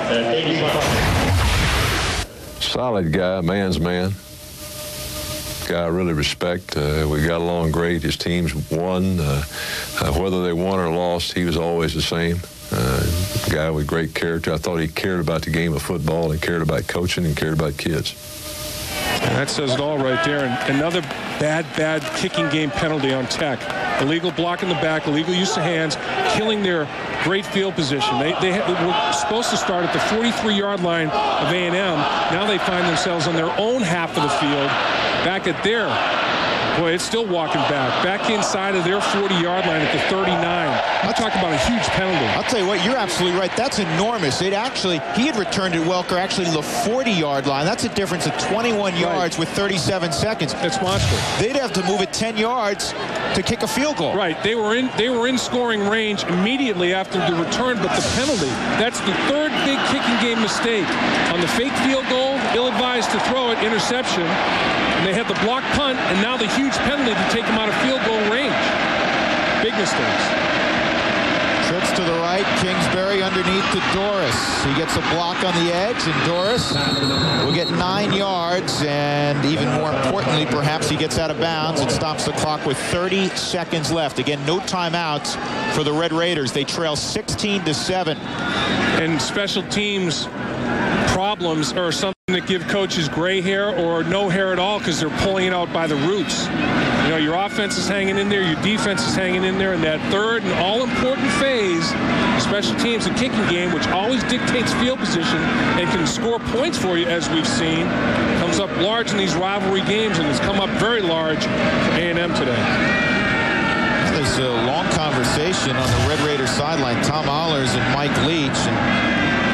Solid guy, man's man. Guy I really respect. We got along great. His teams won. Whether they won or lost, he was always the same. Guy with great character. I thought he cared about the game of football and cared about coaching and cared about kids. And that says it all right there. And another bad kicking game penalty on Tech. Illegal block in the back, illegal use of hands, killing their great field position. They were supposed to start at the 43-yard line of A&M. Now they find themselves on their own half of the field, back at their. Boy, it's still walking back inside of their 40-yard line at the 39. I'm talking about a huge penalty. I'll tell you what, you're absolutely right. That's enormous. He had returned it, Welker, actually to the 40-yard line. That's a difference of 21 yards with 37 seconds. That's monstrous. They'd have to move it 10 yards to kick a field goal. Right. They were in scoring range immediately after the return, but the penalty, that's the third big kicking game mistake. On the fake field goal, ill-advised to throw it, interception. And they had the block punt, and now the huge penalty to take them out of field goal range. Big mistakes. Trips to the right, Kingsbury underneath to Doris. He gets a block on the edge, and Doris will get 9 yards, and even more importantly, perhaps he gets out of bounds and stops the clock with 30 seconds left. Again, no timeouts for the Red Raiders. They trail 16-7. And special teams problems are something that give coaches gray hair or no hair at all because they're pulling it out by the roots. You know, your offense is hanging in there, your defense is hanging in there, and that third and all-important phase, special teams and kicking game, which always dictates field position and can score points for you, as we've seen, comes up large in these rivalry games, and it's come up very large for A&M today. There's a long conversation on the Red Raiders sideline. Tom Ahlers and Mike Leach. And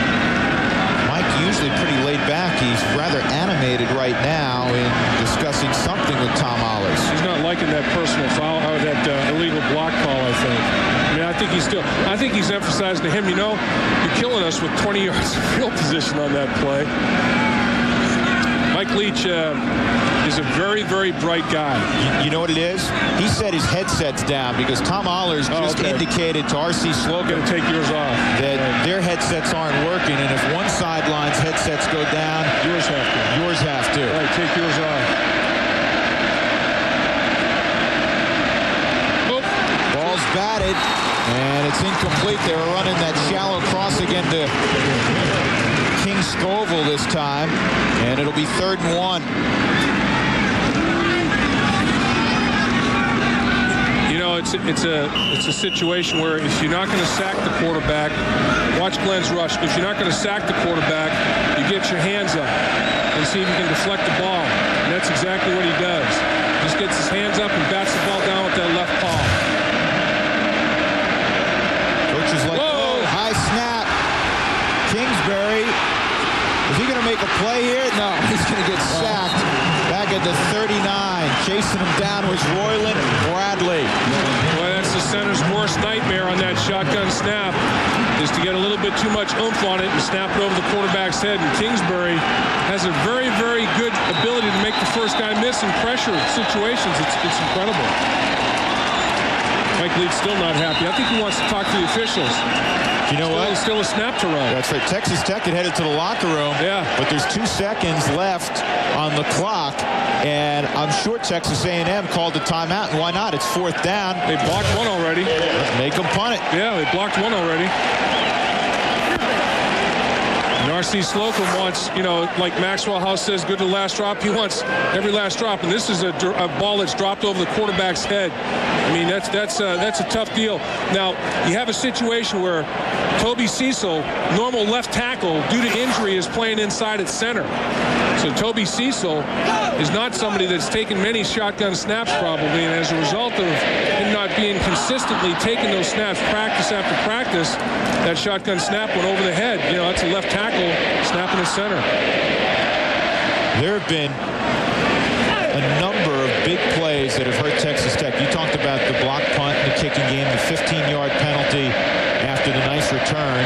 usually pretty laid back. He's rather animated right now in discussing something with Tom Ahlers. He's not liking that personal foul or that illegal block call, I think. I mean, I think he's emphasizing to him, you know, you're killing us with 20 yards of field position on that play. Mike Leach is a very, very bright guy. You know what it is? He set his headsets down because Tom Ahlers just indicated to R.C. Slocum take yours off. That their headsets aren't working, and if one sideline's headsets go down, yours have to. Yours have to. Right, take yours off. Ball's batted, and it's incomplete. They were running that shallow cross again to King Scoville this time, and it'll be 3rd and 1. You know, it's a situation where if you're not going to sack the quarterback, watch Glenn's rush. If you're not going to sack the quarterback, you get your hands up and see if you can deflect the ball. And that's exactly what he does. Just gets his hands up and bats the ball down with that left paw. Coach is like, whoa, high snap. Kingsbury, is he going to make a play here? No, he's going to get sacked back at the 39. Chasing him down was Royland Bradley. Boy, that's That's the center's worst nightmare on that shotgun snap, is to get a little bit too much oomph on it and snap it over the quarterback's head. And Kingsbury has a very, very good ability to make the first guy miss in pressure situations. It's incredible. Mike Leach still not happy. I think he wants to talk to the officials. You know what? Still a snap to run. That's right. Texas Tech had headed to the locker room. Yeah. But there's 2 seconds left on the clock, and I'm sure Texas A&M called the timeout. And why not? It's 4th down. They blocked one already. Let's make them punt it. Yeah, they blocked one already. And R.C. Slocum wants, like Maxwell House says, good to the last drop. He wants every last drop, and this is a ball that's dropped over the quarterback's head. I mean, that's a tough deal. Now, you have a situation where Toby Cecil, normal left tackle, due to injury, is playing inside at center. So Toby Cecil is not somebody that's taken many shotgun snaps probably, and as a result of him not being consistently taking those snaps practice after practice, that shotgun snap went over the head. That's a left tackle snapping at center. There have been a number of big plays that have hurt Texas Tech. You talked about the block punt in the kicking game, the 15-yard penalty after the nice return.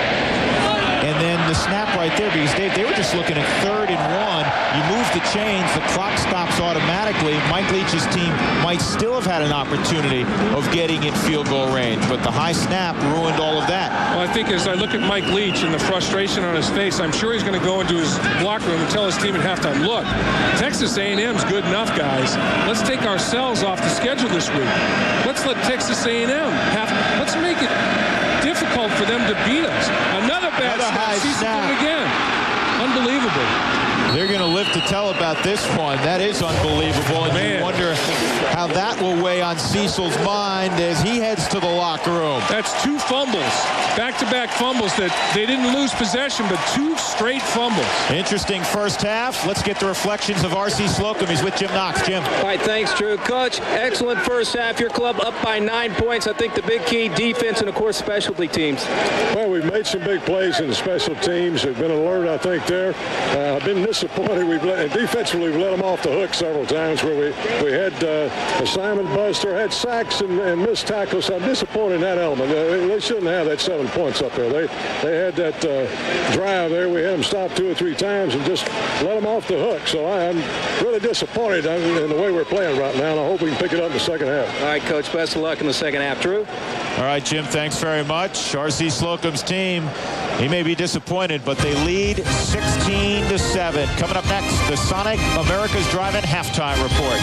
And then the snap right there, because they were just looking at 3rd and 1. You move the chains, the clock stops automatically. Mike Leach's team might still have had an opportunity of getting in field goal range, but the high snap ruined all of that. Well, I think as I look at Mike Leach and the frustration on his face, I'm sure he's going to go into his locker room and tell his team at halftime, look, Texas A&M's good enough, guys. Let's take ourselves off the schedule this week. Let's let Texas A&M let's make it difficult for them to beat us. Another bad high snap again. Unbelievable. They're going to live to tell about this one. That is unbelievable. And you wonder how that will weigh on Cecil's mind as he heads to the locker room. That's 2 fumbles, back-to-back fumbles that they didn't lose possession, but 2 straight fumbles. Interesting first half. Let's get the reflections of R.C. Slocum. He's with Jim Knox. Jim. All right, thanks, Drew. Coach, excellent first half. Your club up by 9 points. I think the big key, defense and, of course, specialty teams. Well, we've made some big plays in the special teams. They've been alert, I think, there. I've been disappointed. Defensively, we've let them off the hook several times where we had Simon Buster, had sacks and missed tackles. So I'm disappointed in that element. They shouldn't have that 7 points up there. They had that drive there. We had them stop 2 or 3 times and just let them off the hook. So I'm really disappointed in the way we're playing right now, and I hope we can pick it up in the second half. All right, Coach, best of luck in the second half. Drew? All right, Jim, thanks very much. R.C. Slocum's team, he may be disappointed, but they lead 16-7. Coming up next, the Sonic America's Drive-In Halftime Report.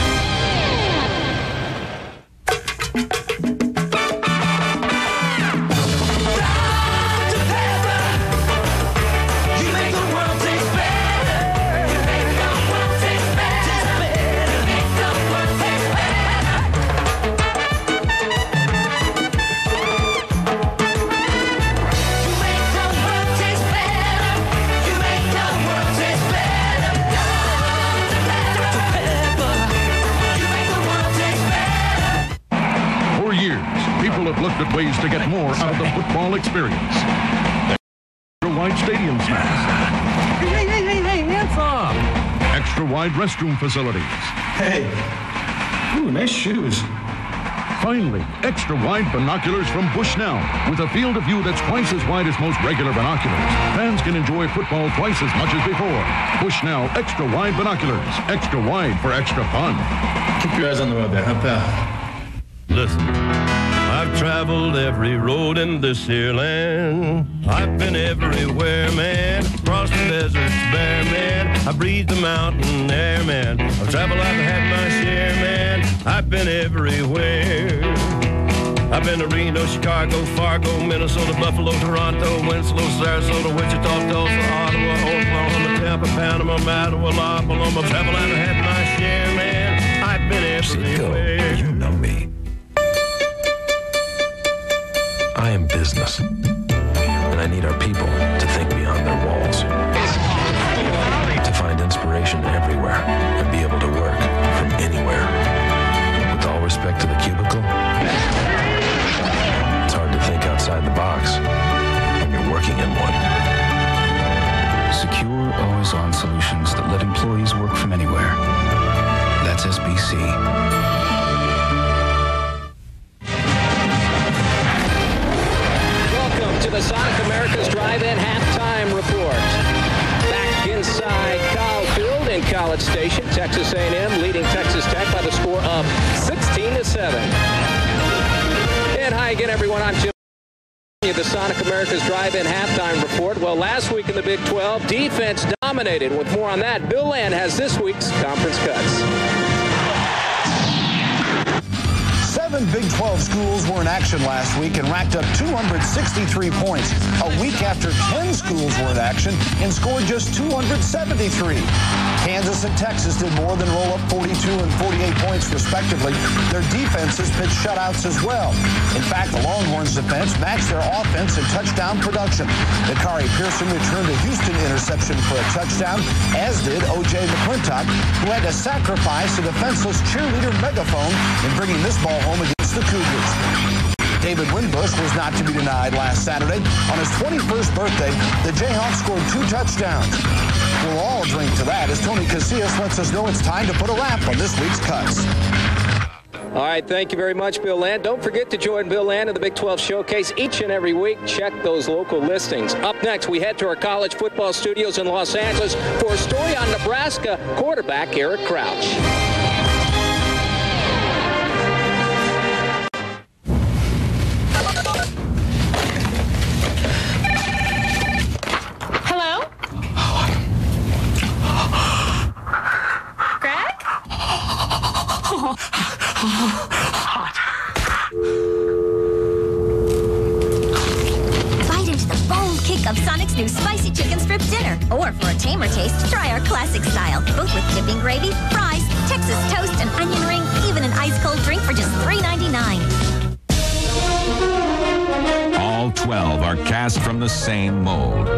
Have looked at ways to get more out of the football experience. Extra wide stadium snacks. Hey, hands off! Extra wide restroom facilities. Hey. Ooh, nice shoes. Finally, extra wide binoculars from Bushnell. With a field of view that's twice as wide as most regular binoculars, fans can enjoy football twice as much as before. Bushnell extra wide binoculars. Extra wide for extra fun. Keep your eyes on the road there, huh, pal? Listen. I've traveled every road in this here land. I've been everywhere, man. Across the deserts bare, man. I breathed the mountain air, man. I've traveled, I've had my share, man. I've been everywhere. I've been to Reno, Chicago, Fargo, Minnesota, Buffalo, Toronto, Winslow, Sarasota, Wichita, Tulsa, Ottawa, Oklahoma, Tampa, Panama, Mattawa, La Paloma. I've traveled, I've had my share, man. I've been everywhere. You know me. I am business, and I need our people to think beyond their walls, to find inspiration everywhere and be able to work from anywhere. With all respect to the cubicle, it's hard to think outside the box when you're working in one. Secure, always-on solutions that let employees work from anywhere. That's SBC. 7. And hi again, everyone. I'm Jim. The Sonic America's Drive-In Halftime Report. Well, last week in the Big 12, defense dominated. With more on that, Bill Land has this week's conference cuts. 7 Big 12 schools were in action last week and racked up 263 points, a week after 10 schools were in action and scored just 273. Kansas and Texas did more than roll up 42 and 48 points, respectively. Their defenses pitched shutouts as well. In fact, the Longhorns' defense matched their offense in touchdown production. Nakari Pearson returned a Houston interception for a touchdown, as did O.J. McClintock, who had to sacrifice a defenseless cheerleader megaphone in bringing this ball home against the Cougars. David Winbush was not to be denied last Saturday. On his 21st birthday, the Jayhawks scored 2 touchdowns. We'll all drink to that as Tony Casillas lets us know it's time to put a wrap on this week's cuts. All right, thank you very much, Bill Land. Don't forget to join Bill Land in the Big 12 Showcase each and every week. Check those local listings. Up next, we head to our college football studios in Los Angeles for a story on Nebraska quarterback Eric Crouch. Bite into the bold kick of Sonic's new spicy chicken strip dinner. Or for a tamer taste, try our classic style. Both with dipping gravy, fries, Texas toast, an onion ring, even an ice-cold drink for just $3.99. All 12 are cast from the same mold.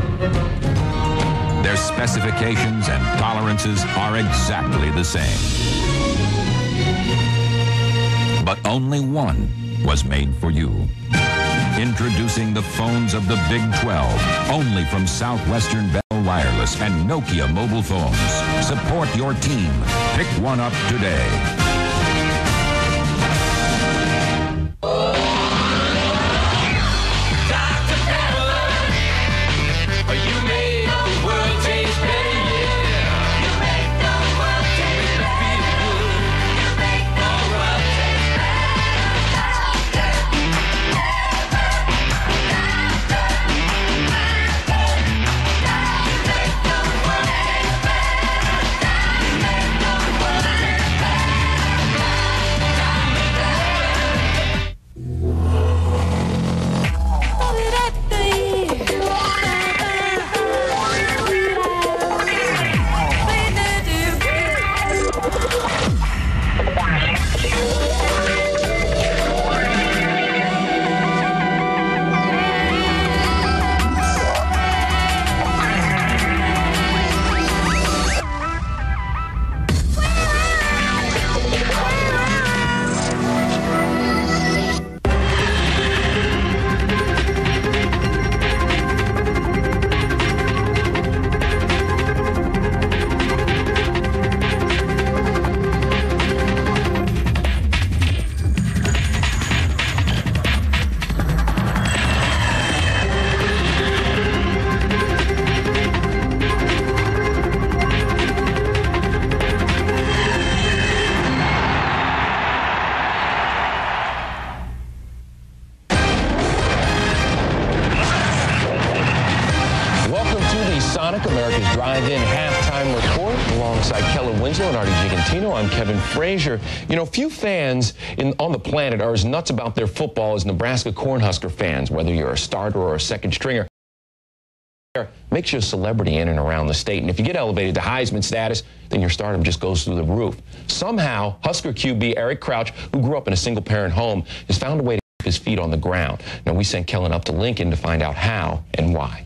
Their specifications and tolerances are exactly the same. But only one was made for you. Introducing the phones of the Big 12, only from Southwestern Bell Wireless and Nokia mobile phones. Support your team. Pick one up today. America's Drive-In Halftime Report alongside Kellen Winslow and Artie Gigantino. I'm Kevin Frazier. You know, few fans on the planet are as nuts about their football as Nebraska Cornhusker fans, whether you're a starter or a second stringer. Makes you a celebrity in and around the state. And if you get elevated to Heisman status, then your stardom just goes through the roof. Somehow, Husker QB Eric Crouch, who grew up in a single-parent home, has found a way to keep his feet on the ground. Now, we sent Kellen up to Lincoln to find out how and why.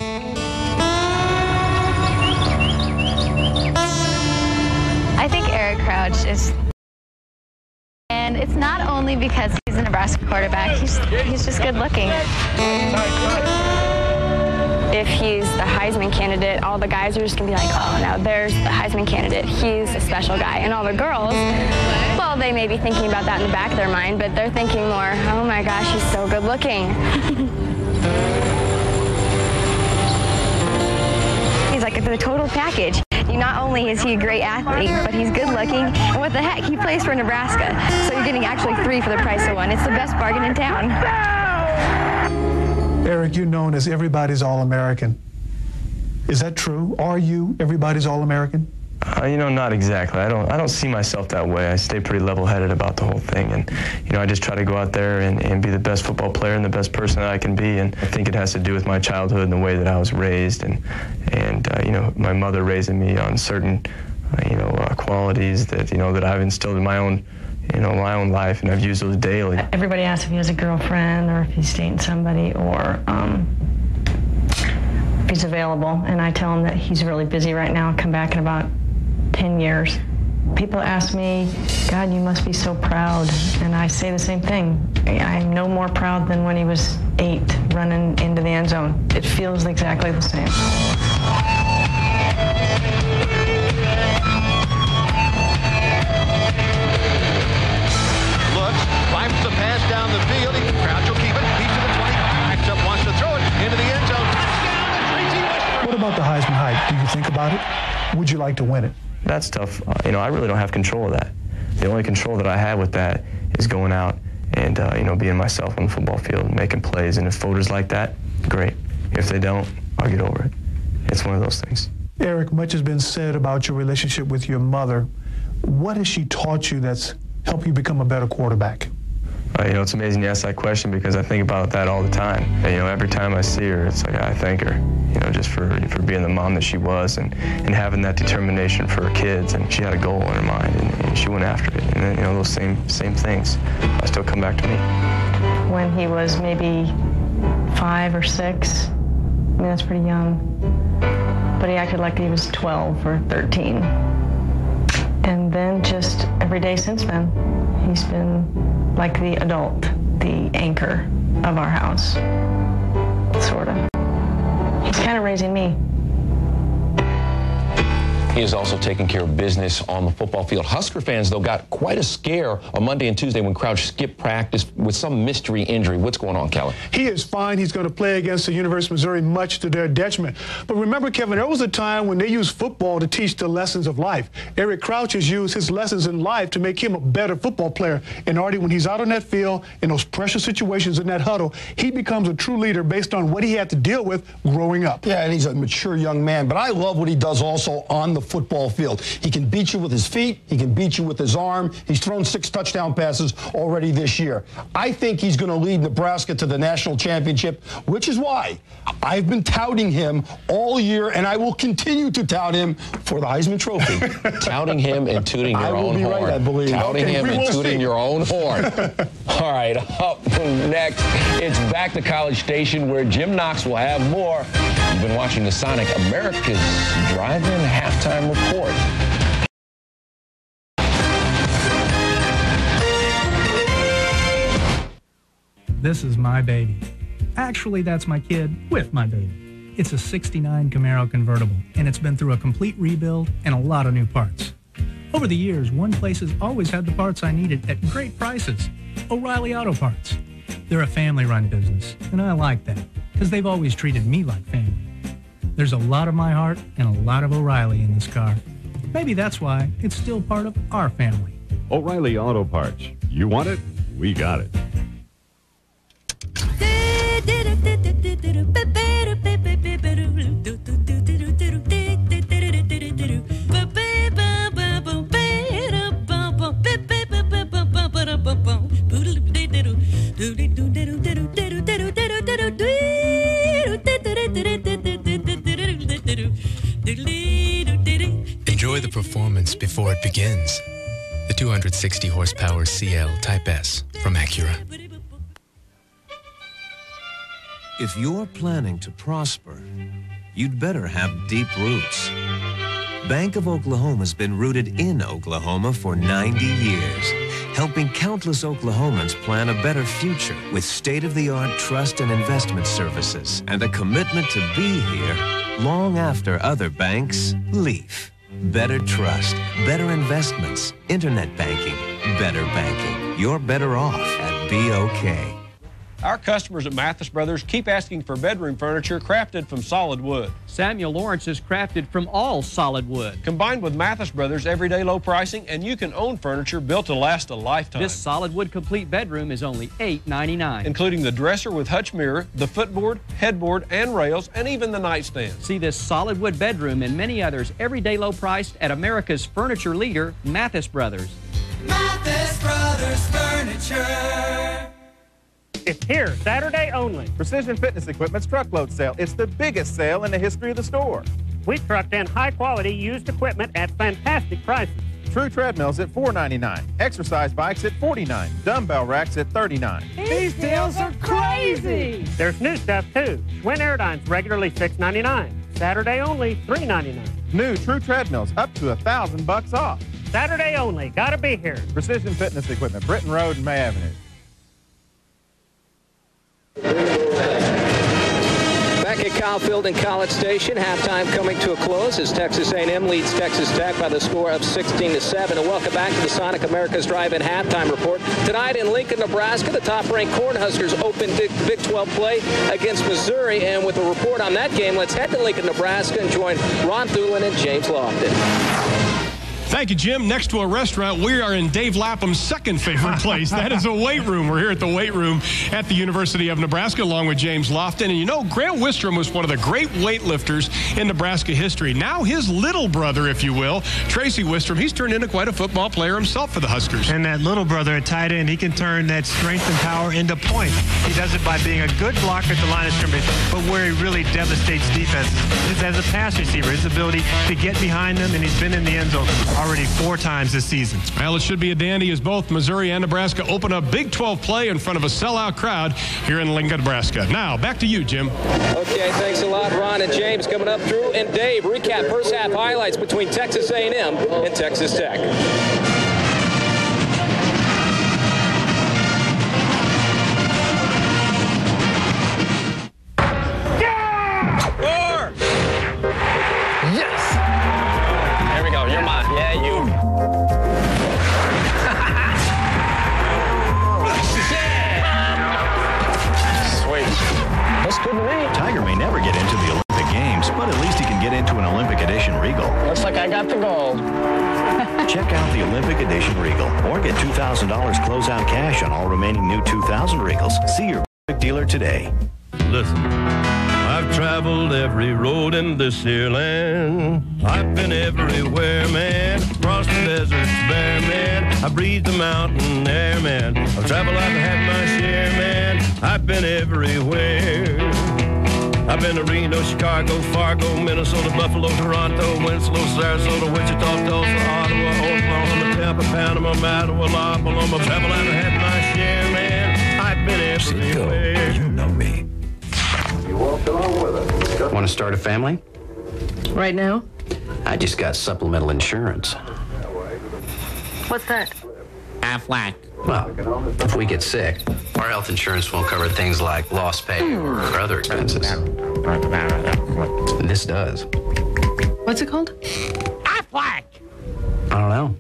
I think Eric Crouch is, and it's not only because he's a Nebraska quarterback, he's just good looking. If he's the Heisman candidate, all the guys are just going to be like, oh, now there's the Heisman candidate. He's a special guy. And all the girls, well, they may be thinking about that in the back of their mind, but they're thinking more, oh my gosh, he's so good looking. He's like the total package. Not only is he a great athlete, but he's good looking, and what the heck, he plays for Nebraska. So you're getting actually 3 for the price of 1. It's the best bargain in town. Eric, you're known as everybody's All-American. Is that true? Are you everybody's All-American? Not exactly. I don't see myself that way. I stay pretty level-headed about the whole thing, and I just try to go out there and be the best football player and the best person that I can be. And I think it has to do with my childhood and the way that I was raised, and my mother raising me on certain qualities that that I've instilled in my own life, and I've used those daily. Everybody asks if he has a girlfriend or if he's dating somebody or if he's available, and I tell him that he's really busy right now. Come back in about 10 years. People ask me, God, you must be so proud, and I say the same thing. I'm no more proud than when he was 8 running into the end zone. It feels exactly the same. Looks, fires the pass down the field. Crouch will keep it. He's to the 20. Backs up, wants to throw it into the end zone. Touchdown, Tracy Westbrook. What about the Heisman hype? Do you think about it? Would you like to win it? That's tough. I really don't have control of that. The only control that I have with that is going out and, being myself on the football field, making plays. And if voters like that, great. If they don't, I'll get over it. It's one of those things. Eric, much has been said about your relationship with your mother. What has she taught you that's helped you become a better quarterback? It's amazing you ask that question because I think about that all the time. Every time I see her, it's like I thank her, just for being the mom that she was and having that determination for her kids. And she had a goal in her mind, and she went after it. And then, those same things still come back to me. When he was maybe 5 or 6, that's pretty young, but he acted like he was 12 or 13. And then just every day since then, he's been like the adult, the anchor of our house, sort of. He's kind of raising me. He is also taking care of business on the football field. Husker fans, though, got quite a scare on Monday and Tuesday when Crouch skipped practice with some mystery injury. What's going on, Kelly? He is fine. He's going to play against the University of Missouri, much to their detriment. But remember, Kevin, there was a time when they used football to teach the lessons of life. Eric Crouch has used his lessons in life to make him a better football player. And Artie, when he's out on that field, in those pressure situations in that huddle, he becomes a true leader based on what he had to deal with growing up. Yeah, and he's a mature young man. But I love what he does also on the football field. He can beat you with his feet. He can beat you with his arm. He's thrown 6 touchdown passes already this year. I think he's going to lead Nebraska to the national championship, which is why I've been touting him all year, and I will continue to tout him for the Heisman Trophy. Touting him and tooting your own horn. Right, I believe. Touting him and tooting your own horn. All right, up next, it's back to College Station where Jim Knox will have more. You've been watching the Sonic America's Drive-In Halftime Report. This is my baby. Actually, that's my kid with my baby. It's a '69 Camaro convertible, and it's been through a complete rebuild and a lot of new parts. Over the years, one place has always had the parts I needed at great prices. O'Reilly Auto Parts. They're a family-run business, and I like that, because they've always treated me like family. There's a lot of my heart and a lot of O'Reilly in this car. Maybe that's why it's still part of our family. O'Reilly Auto Parts. You want it? We got it. Enjoy the performance before it begins. The 260 horsepower CL Type S from Acura. If you're planning to prosper, you'd better have deep roots. Bank of Oklahoma has been rooted in Oklahoma for 90 years, helping countless Oklahomans plan a better future with state-of-the-art trust and investment services and a commitment to be here long after other banks leave. Better trust, better investments, internet banking, better banking. You're better off at BOK. Our customers at Mathis Brothers keep asking for bedroom furniture crafted from solid wood. Samuel Lawrence is crafted from all solid wood. Combined with Mathis Brothers' everyday low pricing, and you can own furniture built to last a lifetime. This solid wood complete bedroom is only $8.99. Including the dresser with hutch mirror, the footboard, headboard, and rails, and even the nightstand. See this solid wood bedroom and many others everyday low priced at America's furniture leader, Mathis Brothers. Mathis Brothers Furniture. It's here, Saturday only. Precision Fitness Equipment's truckload sale. It's the biggest sale in the history of the store. We trucked in high-quality used equipment at fantastic prices. True treadmills at $4.99. Exercise bikes at $49. Dumbbell racks at $39. These deals are crazy! There's new stuff, too. Schwinn Airdyne's regularly $6.99. Saturday only, $3.99. New True treadmills up to $1,000 off. Saturday only. Gotta be here. Precision Fitness Equipment, Britton Road and May Avenue. Back at Kyle Fielding College Station, halftime coming to a close as Texas A&M leads Texas Tech by the score of 16-7. And welcome back to the Sonic America's Drive-In Halftime Report. Tonight in Lincoln, Nebraska, the top-ranked Cornhuskers open Big 12 play against Missouri. And with a report on that game, let's head to Lincoln, Nebraska and join Ron Thulin and James Lofton. Thank you, Jim. Next to a restaurant, we are in Dave Lapham's second favorite place. That is a weight room. We're here at the weight room at the University of Nebraska along with James Lofton. And you know, Grant Wistrom was one of the great weightlifters in Nebraska history. Now his little brother, if you will, Tracy Wistrom, he's turned into quite a football player himself for the Huskers. And that little brother at tight end, he can turn that strength and power into points. He does it by being a good blocker at the line of scrimmage, but where he really devastates defenses is as a pass receiver. His ability to get behind them, and he's been in the end zone already 4 times this season. Well, it should be a dandy as both Missouri and Nebraska open up Big 12 play in front of a sellout crowd here in Lincoln, Nebraska. Now, back to you, Jim. Okay, thanks a lot, Ron and James. Coming up, Drew and Dave recap first half highlights between Texas A&M and Texas Tech. Tiger may never get into the Olympic Games, but at least he can get into an Olympic Edition Regal. Looks like I got the gold. Check out the Olympic Edition Regal or get $2,000 closeout cash on all remaining new 2000 Regals. See your dealer today. Listen, I've traveled every road in this here land. I've been everywhere, man. Across the deserts bare, man. I breathe the mountain air, man. I've traveled, I've had my share, man. I've been everywhere. I've been to Reno, Chicago, Fargo, Minnesota, Buffalo, Toronto, Winslow, Sarasota, Wichita, Tulsa, Ottawa, Oklahoma, Tampa, Panama, Mattawa, La Paloma. I've traveled, I've had my share, man. I've been everywhere. You know me. You walked along with us. Want to start a family? Right now? I just got supplemental insurance. What's that? Aflac. Well, if we get sick, our health insurance won't cover things like lost pay or other expenses. This does. What's it called? Aflac! I don't know.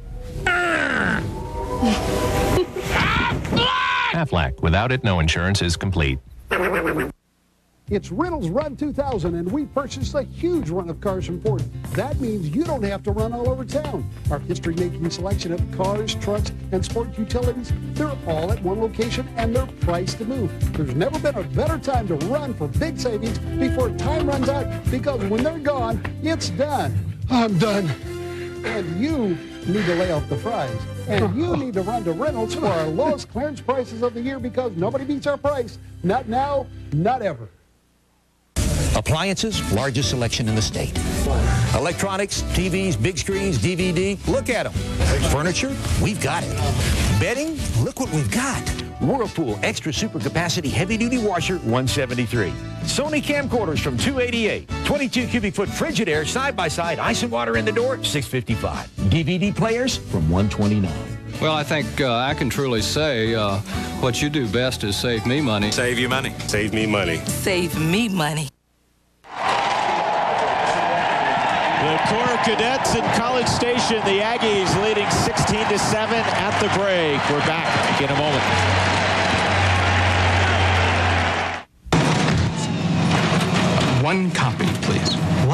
Aflac. Without it, no insurance is complete. It's Reynolds Run 2000, and we purchased a huge run of cars from Ford. That means you don't have to run all over town. Our history-making selection of cars, trucks, and sport utilities, they're all at one location, and they're priced to move. There's never been a better time to run for big savings before time runs out, because when they're gone, it's done. I'm done. And you need to lay off the fries. And you need to run to Reynolds for our lowest clearance prices of the year, because nobody beats our price. Not now, not ever. Appliances, largest selection in the state. Electronics, TVs, big screens, DVD, look at them. Furniture, we've got it. Bedding, look what we've got. Whirlpool Extra Super Capacity Heavy Duty Washer, $173. Sony camcorders from $288. 22 cubic foot Frigidaire side by side, ice and water in the door, $655. DVD players from $129. Well, I think I can truly say what you do best is save me money. Save you money. Save me money. Save me money. The Corps of Cadets in College Station, the Aggies leading 16-7 at the break. We're back in a moment.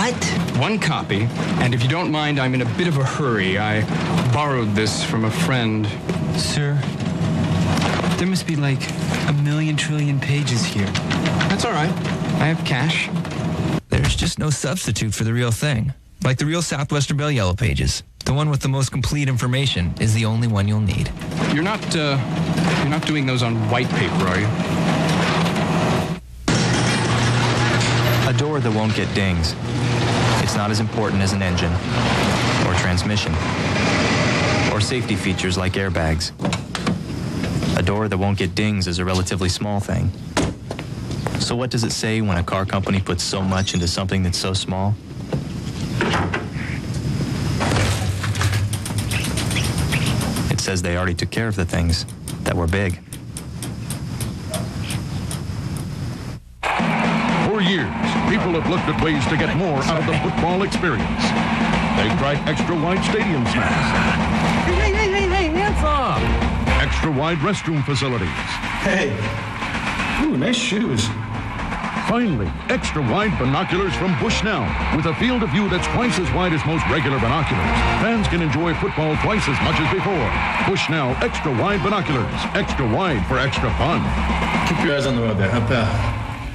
What? One copy, and if you don't mind, I'm in a bit of a hurry. I borrowed this from a friend. Sir, there must be like 1,000,000 trillion pages here. That's all right. I have cash. There's just no substitute for the real thing. Like the real Southwestern Bell Yellow Pages. The one with the most complete information is the only one you'll need. You're not doing those on white paper, are you? A door that won't get dings. It's not as important as an engine, or transmission, or safety features like airbags. A door that won't get dings is a relatively small thing. So what does it say when a car company puts so much into something that's so small? It says they already took care of the things that were big. For years, people have looked at ways to get more out of the football experience. They've tried extra-wide stadium snacks. Hey, hands off! Extra-wide restroom facilities. Hey. Ooh, nice shoes. Finally, extra-wide binoculars from Bushnell, with a field of view that's twice as wide as most regular binoculars. Fans can enjoy football twice as much as before. Bushnell extra-wide binoculars. Extra wide for extra fun. Keep your eyes on the road there, huh, pal?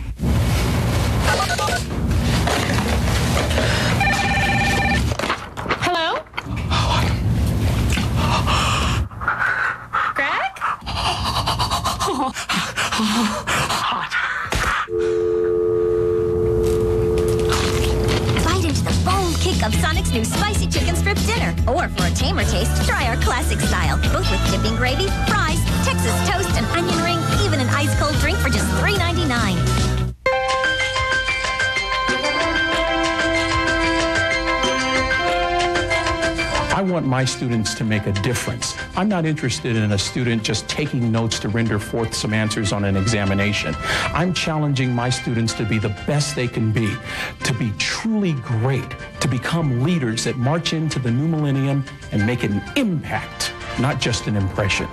Of Sonic's new spicy chicken strip dinner. Or for a tamer taste, try our classic style. Both with dipping gravy, fries, Texas toast, an onion ring, even an ice cold drink for just $3.99. I want my students to make a difference. I'm not interested in a student just taking notes to render forth some answers on an examination. I'm challenging my students to be the best they can be, to be truly great, to become leaders that march into the new millennium and make an impact, not just an impression.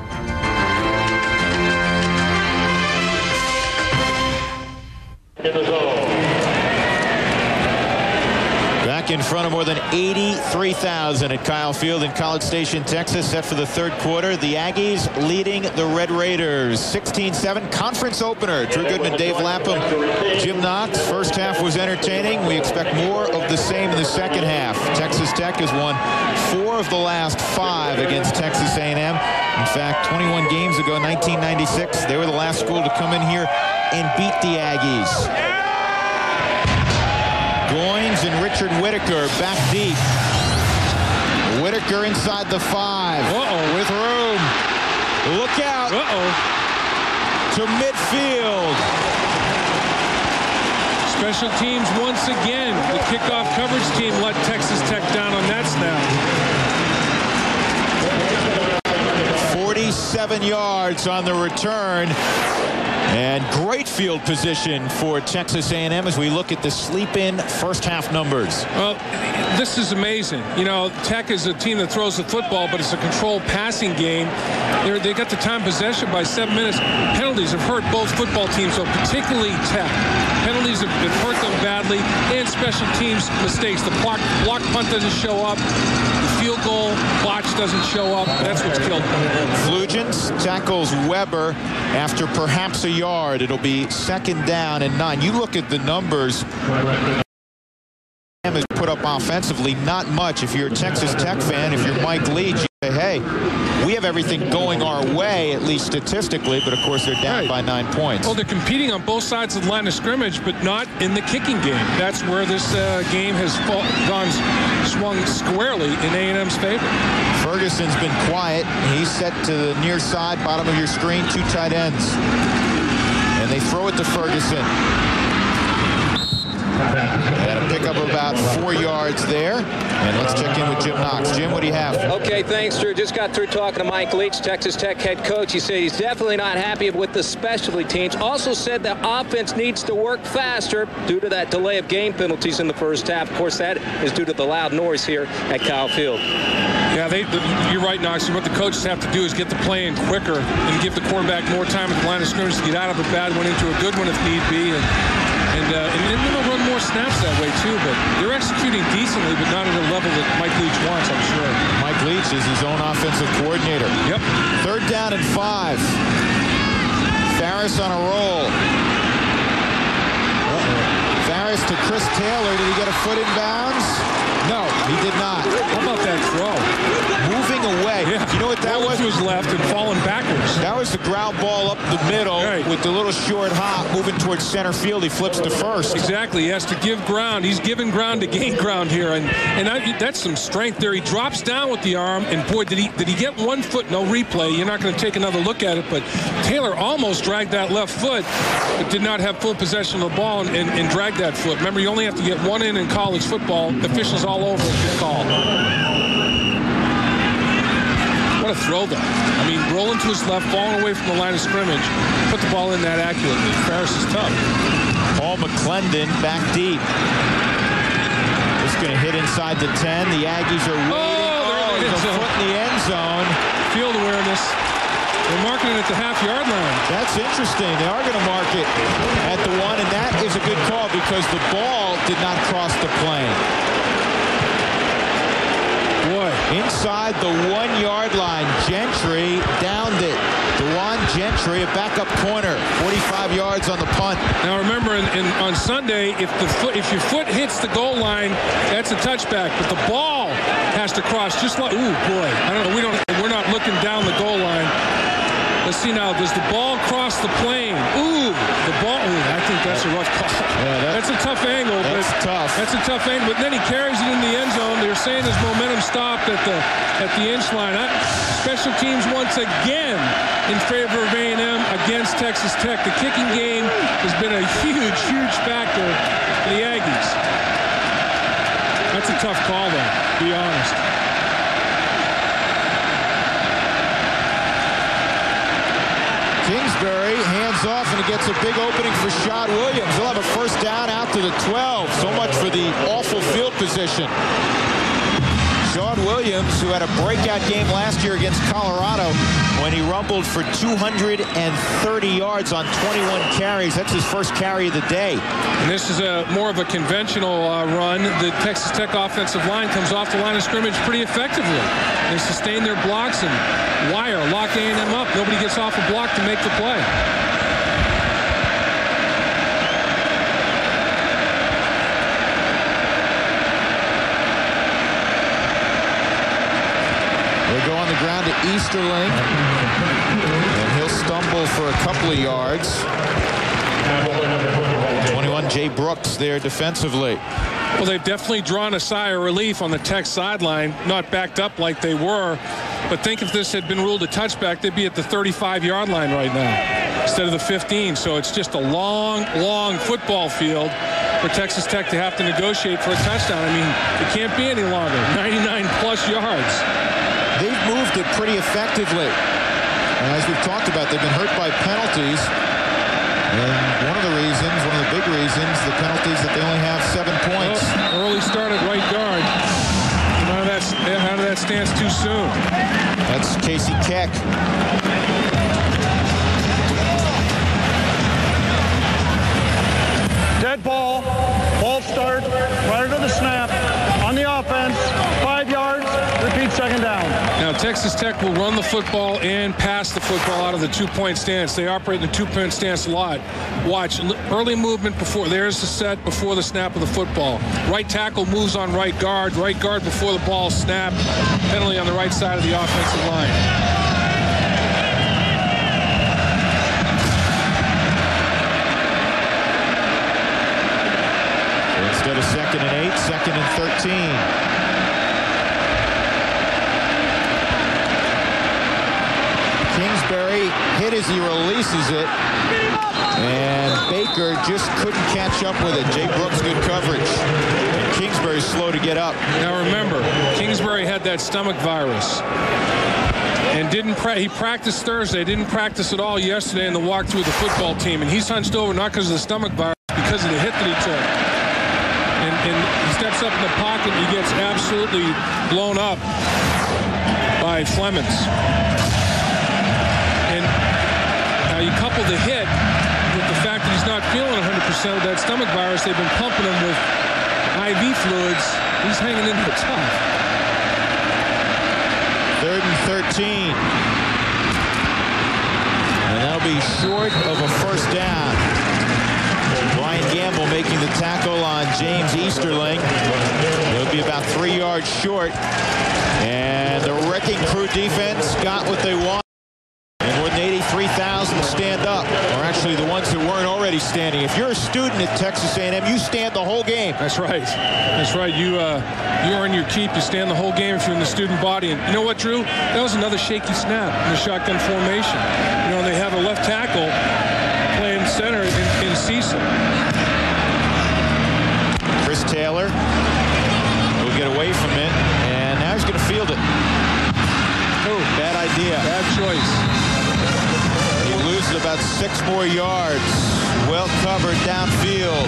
Back in front of more than 83,000 at Kyle Field in College Station, Texas, set for the third quarter. The Aggies leading the Red Raiders 16-7. Conference opener. Drew Goodman, Dave Lapham, Jim Knox. First half was entertaining. We expect more of the same in the second half. Texas Tech has won 4 of the last 5 against Texas A&M. In fact, 21 games ago, 1996, they were the last school to come in here and beat the Aggies. Goins and Richard Whitaker back deep. Whitaker inside the 5. With room. Look out. To midfield. Special teams once again. The kickoff coverage team let Texas Tech down on that snap. 47 yards on the return. And great field position for Texas A&M as we look at the sleep-in first half numbers. Well, this is amazing. You know, Tech is a team that throws the football, but it's a controlled passing game. They got the time possession by 7 minutes. Penalties have hurt both football teams, so particularly Tech. Penalties have hurt them badly, and special teams mistakes. The block punt doesn't show up. The field goal botch doesn't show up. That's what's killed them. Flugents tackles Weber after perhaps a yard. It'll be 2nd down and 9. You look at the numbers has put up offensively, not much. If you're a Texas Tech fan, if you're Mike Leach, you say, hey, we have everything going our way, at least statistically, but of course they're down by 9 points. Well, they're competing on both sides of the line of scrimmage, but not in the kicking game. That's where this game has swung squarely in A&M's favor. Ferguson's been quiet. He's set to the near side, bottom of your screen, 2 tight ends. And they throw it to Ferguson. They had a pickup of about 4 yards there. And let's check in with Jim Knox. Jim, what do you have? Okay, thanks, Drew. Just got through talking to Mike Leach, Texas Tech head coach. He said he's definitely not happy with the specialty teams. Also said the offense needs to work faster due to that delay of game penalties in the first half. Of course, that is due to the loud noise here at Kyle Field. Yeah, you're right, Knox. What the coaches have to do is get the play in quicker and give the quarterback more time at the line of scrimmage to get out of a bad one into a good one if need be. And And they'll run more snaps that way, too. But they're executing decently, but not at a level that Mike Leach wants, I'm sure. Mike Leach is his own offensive coordinator. Yep. 3rd down and 5. Farris on a roll. Farris to Chris Taylor. Did he get a foot in bounds? No, he did not. How about that throw? Moving away. Yeah. You know what that was? To his left and falling backwards. That was the ground ball up the middle with the little short hop moving towards center field. He flips to first. Exactly. He has to give ground. He's giving ground to gain ground here, and that's some strength there. He drops down with the arm, and boy, did he get 1 foot? No replay. You're not going to take another look at it, but Taylor almost dragged that left foot, but did not have full possession of the ball and dragged that foot. Remember, you only have to get one in college football. Officials all over it. Good call. What a throw, though. I mean, rolling to his left, falling away from the line of scrimmage, put the ball in that accurately. Farris is tough. Paul McClendon back deep. Just going to hit inside the 10. The Aggies are waiting. There's a foot in the end zone. Field awareness. They're marking it at the half-yard line. That's interesting. They are going to mark it at the 1, and that is a good call because the ball did not cross the plane. Boy. Inside the 1-yard line, Gentry downed it. DeJuan Gentry, a backup corner, 45 yards on the punt. Now remember, on Sunday, if your foot hits the goal line, that's a touchback. But the ball has to cross just like. Ooh, boy! I don't know. We're not looking down the goal line. Let's see now. Does the ball cross the plane? Ooh, the ball. Ooh, I think that's a rough call. Yeah, that's a tough angle. That's tough. That's a tough angle. But then he carries it in the end zone. They're saying his momentum stopped at the inch line. Special teams once again in favor of A&M against Texas Tech. The kicking game has been a huge, huge factor for the Aggies. That's a tough call, though, to be honest. Kingsbury hands off, and he gets a big opening for Shad Williams. He'll have a first down out to the 12. So much for the awful field position. Shad Williams, who had a breakout game last year against Colorado when he rumbled for 230 yards on 21 carries. That's his first carry of the day. And this is more of a conventional run. The Texas Tech offensive line comes off the line of scrimmage pretty effectively. They sustain their blocks and lock A&M up. Nobody gets off a block to make the play. They go on the ground to Easterling, and he'll stumble for a couple of yards. 21, Jay Brooks there defensively. Well, they've definitely drawn a sigh of relief on the Tech sideline, not backed up like they were. But think if this had been ruled a touchback, they'd be at the 35-yard line right now instead of the 15. So it's just a long, long football field for Texas Tech to have to negotiate for a touchdown. I mean, it can't be any longer. 99-plus yards. They've moved it pretty effectively. As we've talked about, they've been hurt by penalties. And one of the big reasons, the penalties that they only have 7 points. Well, early start at right guard. Out of that stance too soon. That's Casey Keck. Dead ball. Ball start. Prior to the snap. On the offense. 5 yards. Repeat second down. Now, Texas Tech will run the football and pass the football out of the two-point stance. They operate in the two-point stance a lot. Watch. Early movement before. There's the set before the snap of the football. Right tackle moves on right guard. Right guard before the ball snap. Penalty on the right side of the offensive line. Instead of 2nd and 8, 2nd and 13. Kingsbury hit as he releases it, and Baker just couldn't catch up with it. Jay Brooks, good coverage. And Kingsbury's slow to get up. Now remember, Kingsbury had that stomach virus and he practiced Thursday, didn't practice at all yesterday in the walkthrough of the football team, and he's hunched over not because of the stomach virus, because of the hit that he took. And he steps up in the pocket, and he gets absolutely blown up by Flemings. And now you couple the hit with the fact that he's not feeling 100% with that stomach virus. They've been pumping him with IV fluids. He's hanging in there tough. 3rd and 13. And that'll be short of a first down. Brian Gamble making the tackle on James Easterling. He'll be about 3 yards short. And the Wrecking Crew defense got what they want. And more than 83,000 stand up, or actually the ones that weren't already standing. If you're a student at Texas A&M, you stand the whole game. That's right. That's right. You earn your keep. You stand the whole game if you're in the student body. And you know what, Drew? That was another shaky snap in the shotgun formation. You know, they have a left tackle playing center in Cecil. Chris Taylor will get away from it, and now he's going to field it. Oh, bad idea. Bad choice. He loses about 6 more yards. Well covered downfield.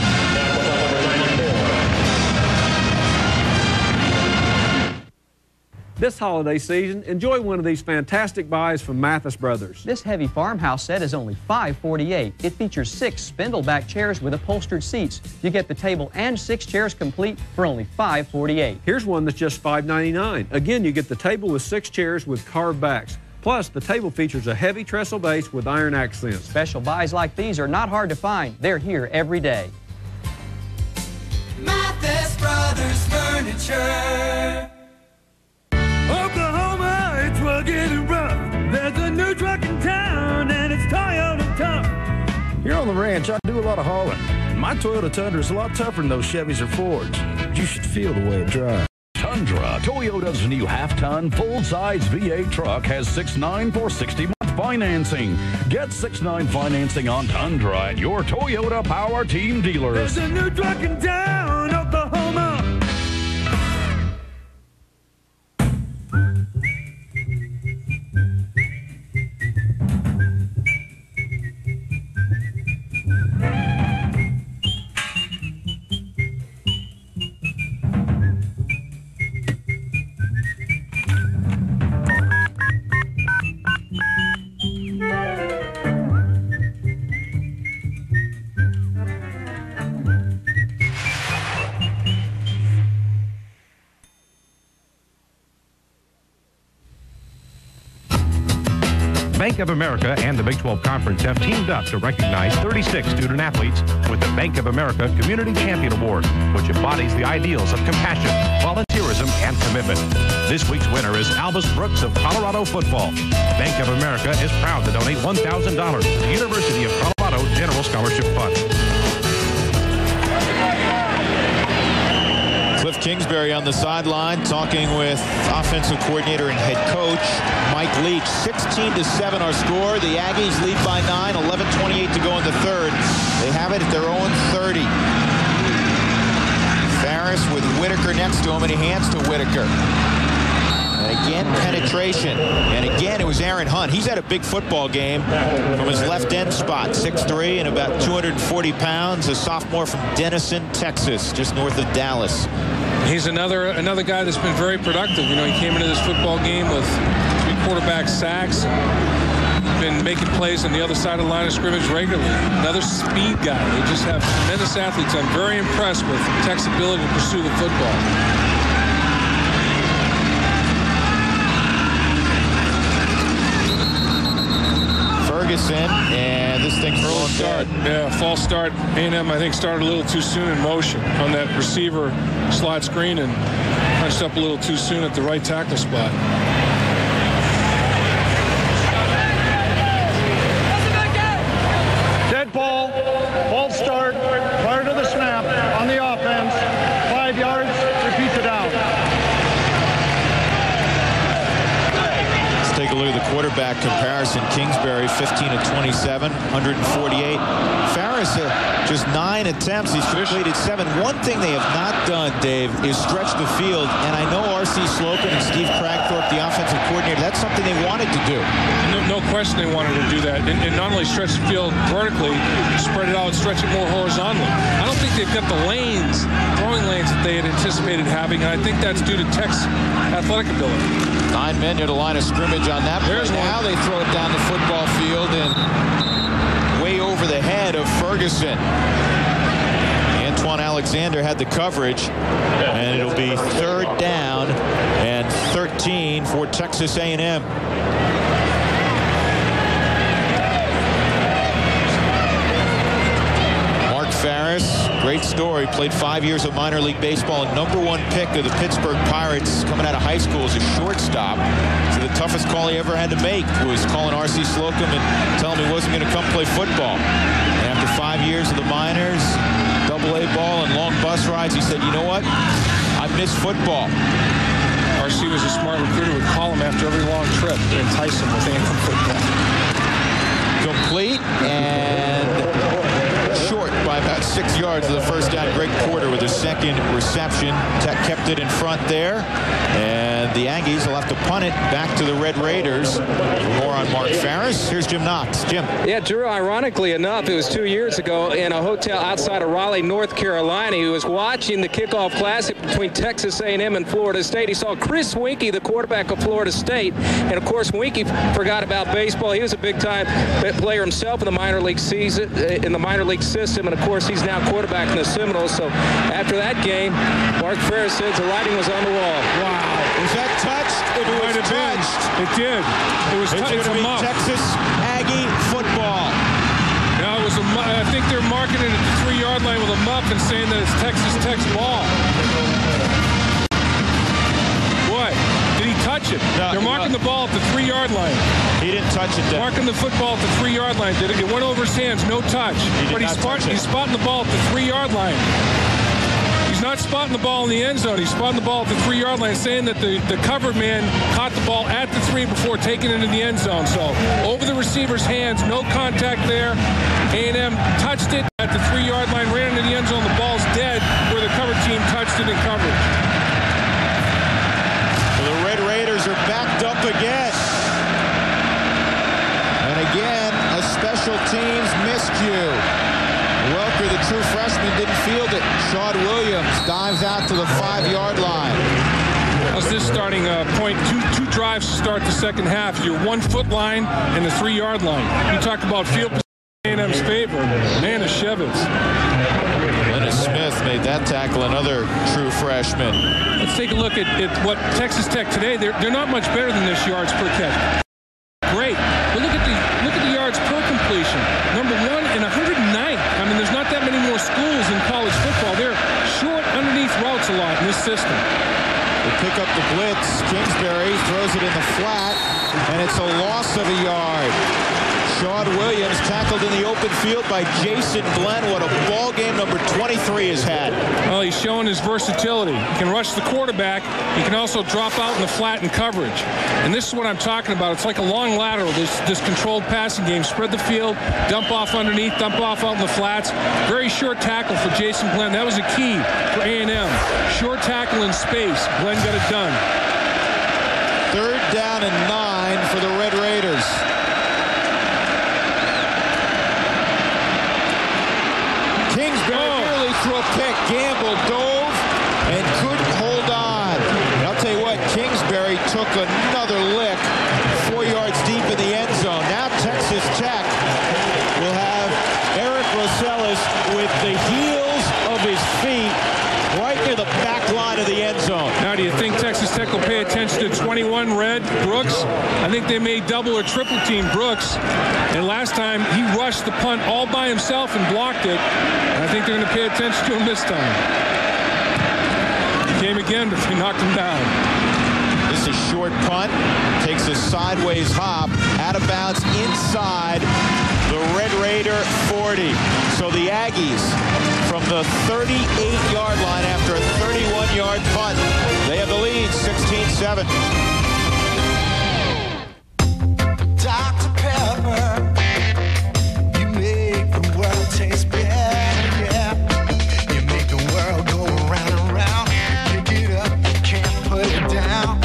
This holiday season, enjoy one of these fantastic buys from Mathis Brothers. This heavy farmhouse set is only $548. It features 6 spindleback chairs with upholstered seats. You get the table and 6 chairs complete for only $548. Here's one that's just $599. Again, you get the table with 6 chairs with carved backs. Plus, the table features a heavy trestle base with iron accents. Special buys like these are not hard to find. They're here every day. Mathis Brothers Furniture. Oklahoma, it's well getting rough. There's a new truck in town, and it's Toyota tough. Here on the ranch, I do a lot of hauling. My Toyota Tundra is a lot tougher than those Chevys or Fords. You should feel the way it drives. Tundra, Toyota's new half-ton, full-size V8 truck, has 6.9 for 60-month financing. Get 6.9 financing on Tundra at your Toyota Power Team dealers. There's a new truck in town, Oklahoma. Bank of America and the Big 12 Conference have teamed up to recognize 36 student athletes with the Bank of America Community Champion Award, which embodies the ideals of compassion, volunteerism, and commitment. This week's winner is Albus Brooks of Colorado football. Bank of America is proud to donate $1,000 to the University of Colorado General Scholarship Fund. Cliff Kingsbury on the sideline talking with offensive coordinator and head coach Mike Leach. 16-7 our score. The Aggies lead by 9, 11:28 to go in the third. They have it at their own 30. Farris with Whitaker next to him, and he hands to Whitaker. And again, penetration. And again, it was Aaron Hunt. He's had a big football game from his left end spot. 6'3" and about 240 pounds. A sophomore from Denison, Texas, just north of Dallas. He's another guy that's been very productive. You know, he came into this football game with 3 quarterback sacks. Been making plays on the other side of the line of scrimmage regularly. Another speed guy. They just have tremendous athletes. I'm very impressed with Tech's ability to pursue the football. Ferguson, and this thing's false start. Yeah, false start. A&M, I think, started a little too soon in motion on that receiver slot screen and punched up a little too soon at the right tackle spot. Dead ball, false start, prior to the snap, on the offense, 5 yards, repeat the down. Let's take a look at the quarterback comparison. Kingsbury, 15 of 27, 148. Farris, just 9 attempts. He's completed 7. One thing they have not done, Dave, is stretch the field. And I know R.C. Slocum and Steve Cragthorpe, the offensive coordinator, that's something they wanted to do. No question they wanted to do that. And not only stretch the field vertically, spread it out and stretch it more horizontally. I don't think they've got the lanes, throwing lanes that they had anticipated having. And I think that's due to Tech's athletic ability. 9 men near the line of scrimmage on that. There's now they throw it down the football field and way over the head of Ferguson. Ferguson. Antoine Alexander had the coverage, and it'll be 3rd down and 13 for Texas A&M. Mark Farris, great story, played 5 years of minor league baseball, and #1 pick of the Pittsburgh Pirates coming out of high school as a shortstop. So the toughest call he ever had to make was calling R.C. Slocum and telling him he wasn't going to come play football. And after 5 years of the minors, AA ball and long bus rides, he said, you know what? I miss football. R.C. was a smart recruiter, would call him after every long trip and entice him with Anthem football. Complete and short by about 6 yards of the first down. Greg Porter with a second reception. Tech kept it in front there. And the Aggies will have to punt it back to the Red Raiders. More on Mark Farris. Here's Jim Knox. Jim. Yeah, Drew, ironically enough, it was 2 years ago in a hotel outside of Raleigh, North Carolina. He was watching the kickoff classic between Texas A&M and Florida State. He saw Chris Weinke, the quarterback of Florida State. And, of course, Weinke forgot about baseball. He was a big-time player himself in the minor league season, in the minor league system. And, of course, he's now quarterback in the Seminoles. So after that game, Mark Farris says the writing was on the wall. Wow. Was that touched? If it was touched, it did. It was touched. It's a muff. Texas Aggie football. No, it was I think they're marking it at the 3-yard line with a muff and saying that it's Texas Tech's ball. What? Did he touch it? No, they're marking the ball at the 3-yard line. He didn't touch it then. Marking the football at the 3-yard line. It went over his hands, no touch. But he's spotting the ball at the 3-yard line. He's not spotting the ball in the end zone. He's spotting the ball at the 3-yard line, saying that the cover man caught the ball at the 3 before taking it into the end zone. So over the receiver's hands, no contact there. A&M touched it at the 3-yard line, ran into the end zone. The ball's dead where the cover team touched it in coverage. So the Red Raiders are backed up again. And again, a special teams miscue. Welker, the true freshman, didn't field it. Sean Williams dives out to the 5-yard line. How's this starting point? Two drives to start the second half. Your 1-foot line and the 3-yard line. You talk about field position in A&M's favor. Manischewitz. Lennis Smith made that tackle, another true freshman. Let's take a look at what Texas Tech today. They're not much better than this yards per catch. Great. But look at the yards per completion. Number 1 and 109th. I mean, there's not that many more schools in college football. They're short underneath routes a lot in this system. They pick up the blitz. Kingsbury throws it in the flat, and it's a loss of a yard. Sean Williams tackled in the open field by Jason Glenn. What a ball game number 23 has had. Well, he's showing his versatility. He can rush the quarterback. He can also drop out in the flat in coverage. And this is what I'm talking about. It's like a long lateral, this controlled passing game. Spread the field, dump off underneath, dump off out in the flats. Very short tackle for Jason Glenn. That was a key for A&M. Short tackle in space. Glenn got it done. 3rd down and 9 for the Red Raiders. Kingsbury nearly threw a pick. Gamble dove and couldn't hold on. And I'll tell you what, Kingsbury took another lick 4 yards deep in the end zone. Now Texas Tech will have Eric Rosales with the heels of his feet right near the back line of the end zone. Now, do you think Texas Tech will pay attention to 21 Red Brooks? I think they may double or triple team Brooks. And last time he rushed the punt all by himself and blocked it. And I think they're going to pay attention to him this time. He came again, but they knocked him down. This is a short punt. Takes a sideways hop. Out of bounds inside the Red Raider 40. So the Aggies from the 38-yard line after a 31-yard punt. They have the lead, 16-7. Dr. Pepper, you make the world taste better, yeah. You make the world go around and around. Pick it up, can't put it down.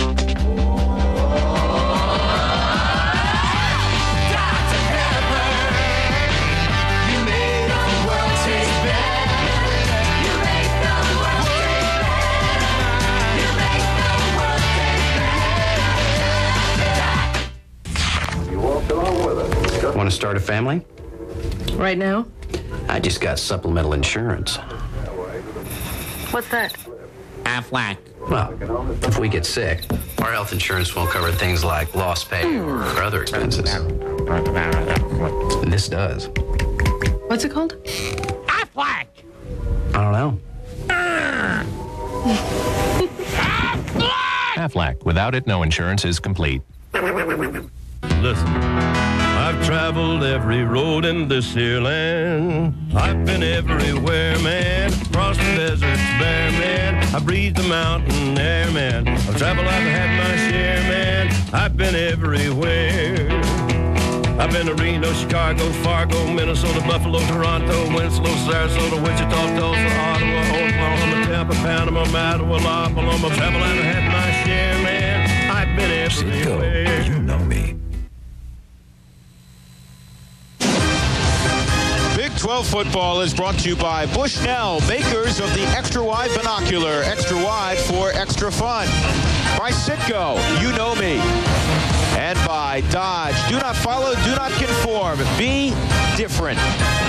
Dr. Pepper, you make the world taste better. You make the world taste better. You make the world taste better. Want to start a family? Right now? I just got supplemental insurance. What's that? Aflac. Well, if we get sick, our health insurance won't cover things like lost pay or other expenses. This does. What's it called? Aflac! I don't know. Aflac. Without it, no insurance is complete. Listen, I've traveled every road in this here land. I've been everywhere, man. Across the deserts bare, man. I breathed the mountain air, man. I've traveled, I've had my share, man. I've been everywhere. I've been to Reno, Chicago, Fargo, Minnesota, Buffalo, Toronto, Winslow, Sarasota, Wichita, Tulsa, Ottawa, Oklahoma, Tampa, Panama, Mattawa, La Paloma. Travel, I've had my share, man. I've been everywhere. You know me. Big 12 football is brought to you by Bushnell, makers of the extra wide binocular, extra wide for extra fun. By Citgo, you know me. And by Dodge, do not follow, do not conform, be different.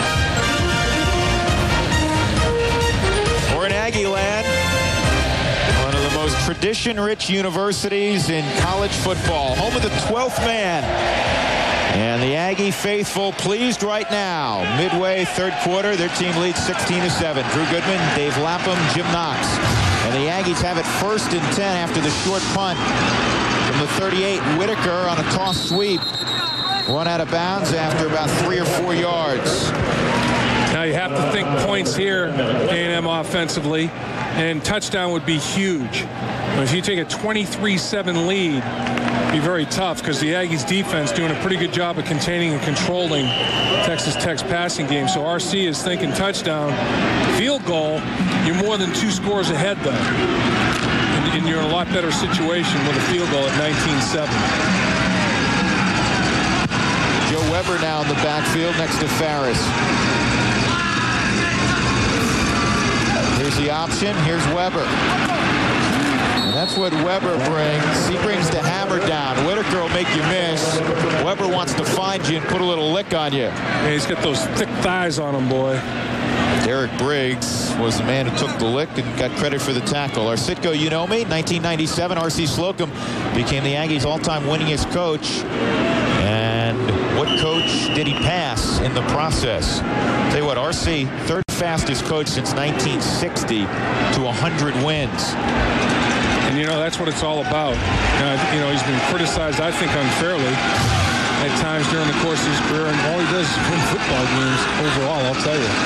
We're in Aggie land, one of the most tradition-rich universities in college football, home of the 12th man. And the Aggie faithful pleased right now. Midway, third quarter, their team leads 16-7. Drew Goodman, Dave Lapham, Jim Knox. And the Aggies have it 1st and 10 after the short punt from the 38. Whitaker on a toss sweep. Run out of bounds after about 3 or 4 yards. Now you have to think points here, A&M offensively, and touchdown would be huge. But if you take a 23-7 lead, it'd be very tough because the Aggies defense doing a pretty good job of containing and controlling Texas Tech's passing game. So RC is thinking touchdown. Field goal, you're more than 2 scores ahead though. And you're in a lot better situation with a field goal at 19-7. Joe Weber now in the backfield next to Farris. Here's the option. Here's Weber. And that's what Weber brings. He brings the hammer down. Whitaker will make you miss. Weber wants to find you and put a little lick on you. Yeah, he's got those thick thighs on him, boy. Derek Briggs was the man who took the lick and got credit for the tackle. Our Citgo, you know me, 1997, R.C. Slocum became the Aggies' all-time winningest coach. And what coach did he pass in the process? Tell you what, R.C., third fastest coach since 1960 to 100 wins. And, you know, that's what it's all about. You know, he's been criticized, I think, unfairly at times during the course of his career, and all he does is win football games overall, I'll tell you.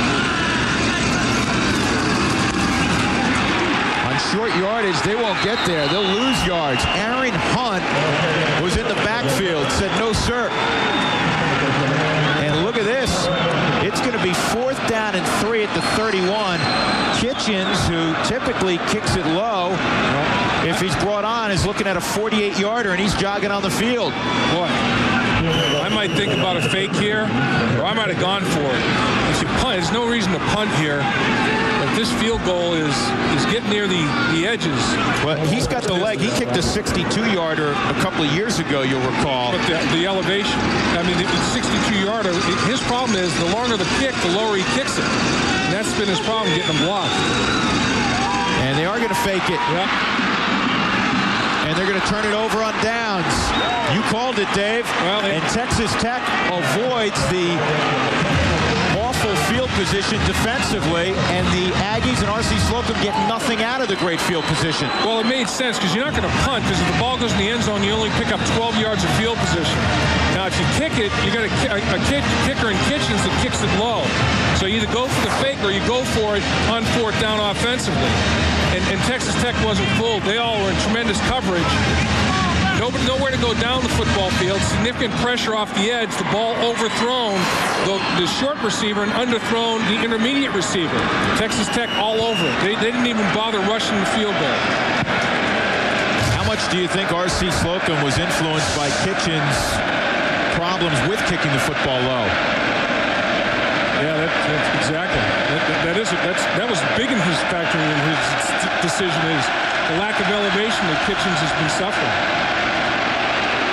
Short yardage, they won't get there. They'll lose yards. Aaron Hunt was in the backfield, said no sir. And look at this. It's going to be 4th down and 3 at the 31. Kitchens, who typically kicks it low, if he's brought on, is looking at a 48-yarder, and he's jogging on the field. Boy, I might think about a fake here, or I might have gone for it. If you punt, there's no reason to punt here. But this field goal is getting near the edges. Well, he's got the leg. He kicked a 62-yarder a couple of years ago, you'll recall. But the elevation, I mean, the 62-yarder, his problem is the longer the kick, the lower he kicks it. And that's been his problem, getting him blocked. And they are going to fake it. Yep. And they're going to turn it over on downs. You called it, Dave. Well, and Texas Tech avoids the awful field position defensively, and the Aggies and R.C. Slocum get nothing out of the great field position. Well, it made sense because you're not going to punt, because if the ball goes in the end zone, you only pick up 12 yards of field position. Now, if you kick it, you got a kicker in Kitchens that kicks it low. So you either go for the fake or you go for it on 4th down offensively. And Texas Tech wasn't fooled. They all were in tremendous coverage. Nowhere to go down the football field. Significant pressure off the edge. The ball overthrown the short receiver and underthrown the intermediate receiver. Texas Tech all over it. They didn't even bother rushing the field goal. How much do you think R.C. Slocum was influenced by Kitchens' problems with kicking the football low? Yeah, that's exactly. That was big in his factor in his decision, is the lack of elevation that Kitchens has been suffering.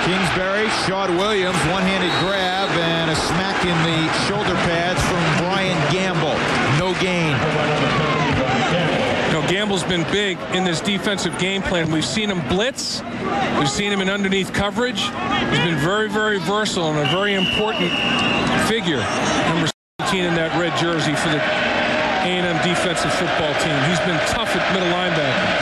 Kingsbury, Shad Williams, one-handed grab and a smack in the shoulder pads from Brian has been big in this defensive game plan. We've seen him blitz. We've seen him in underneath coverage. He's been very, very versatile and a very important figure. Number 17 in that red jersey for the A&M defensive football team. He's been tough at middle linebacker.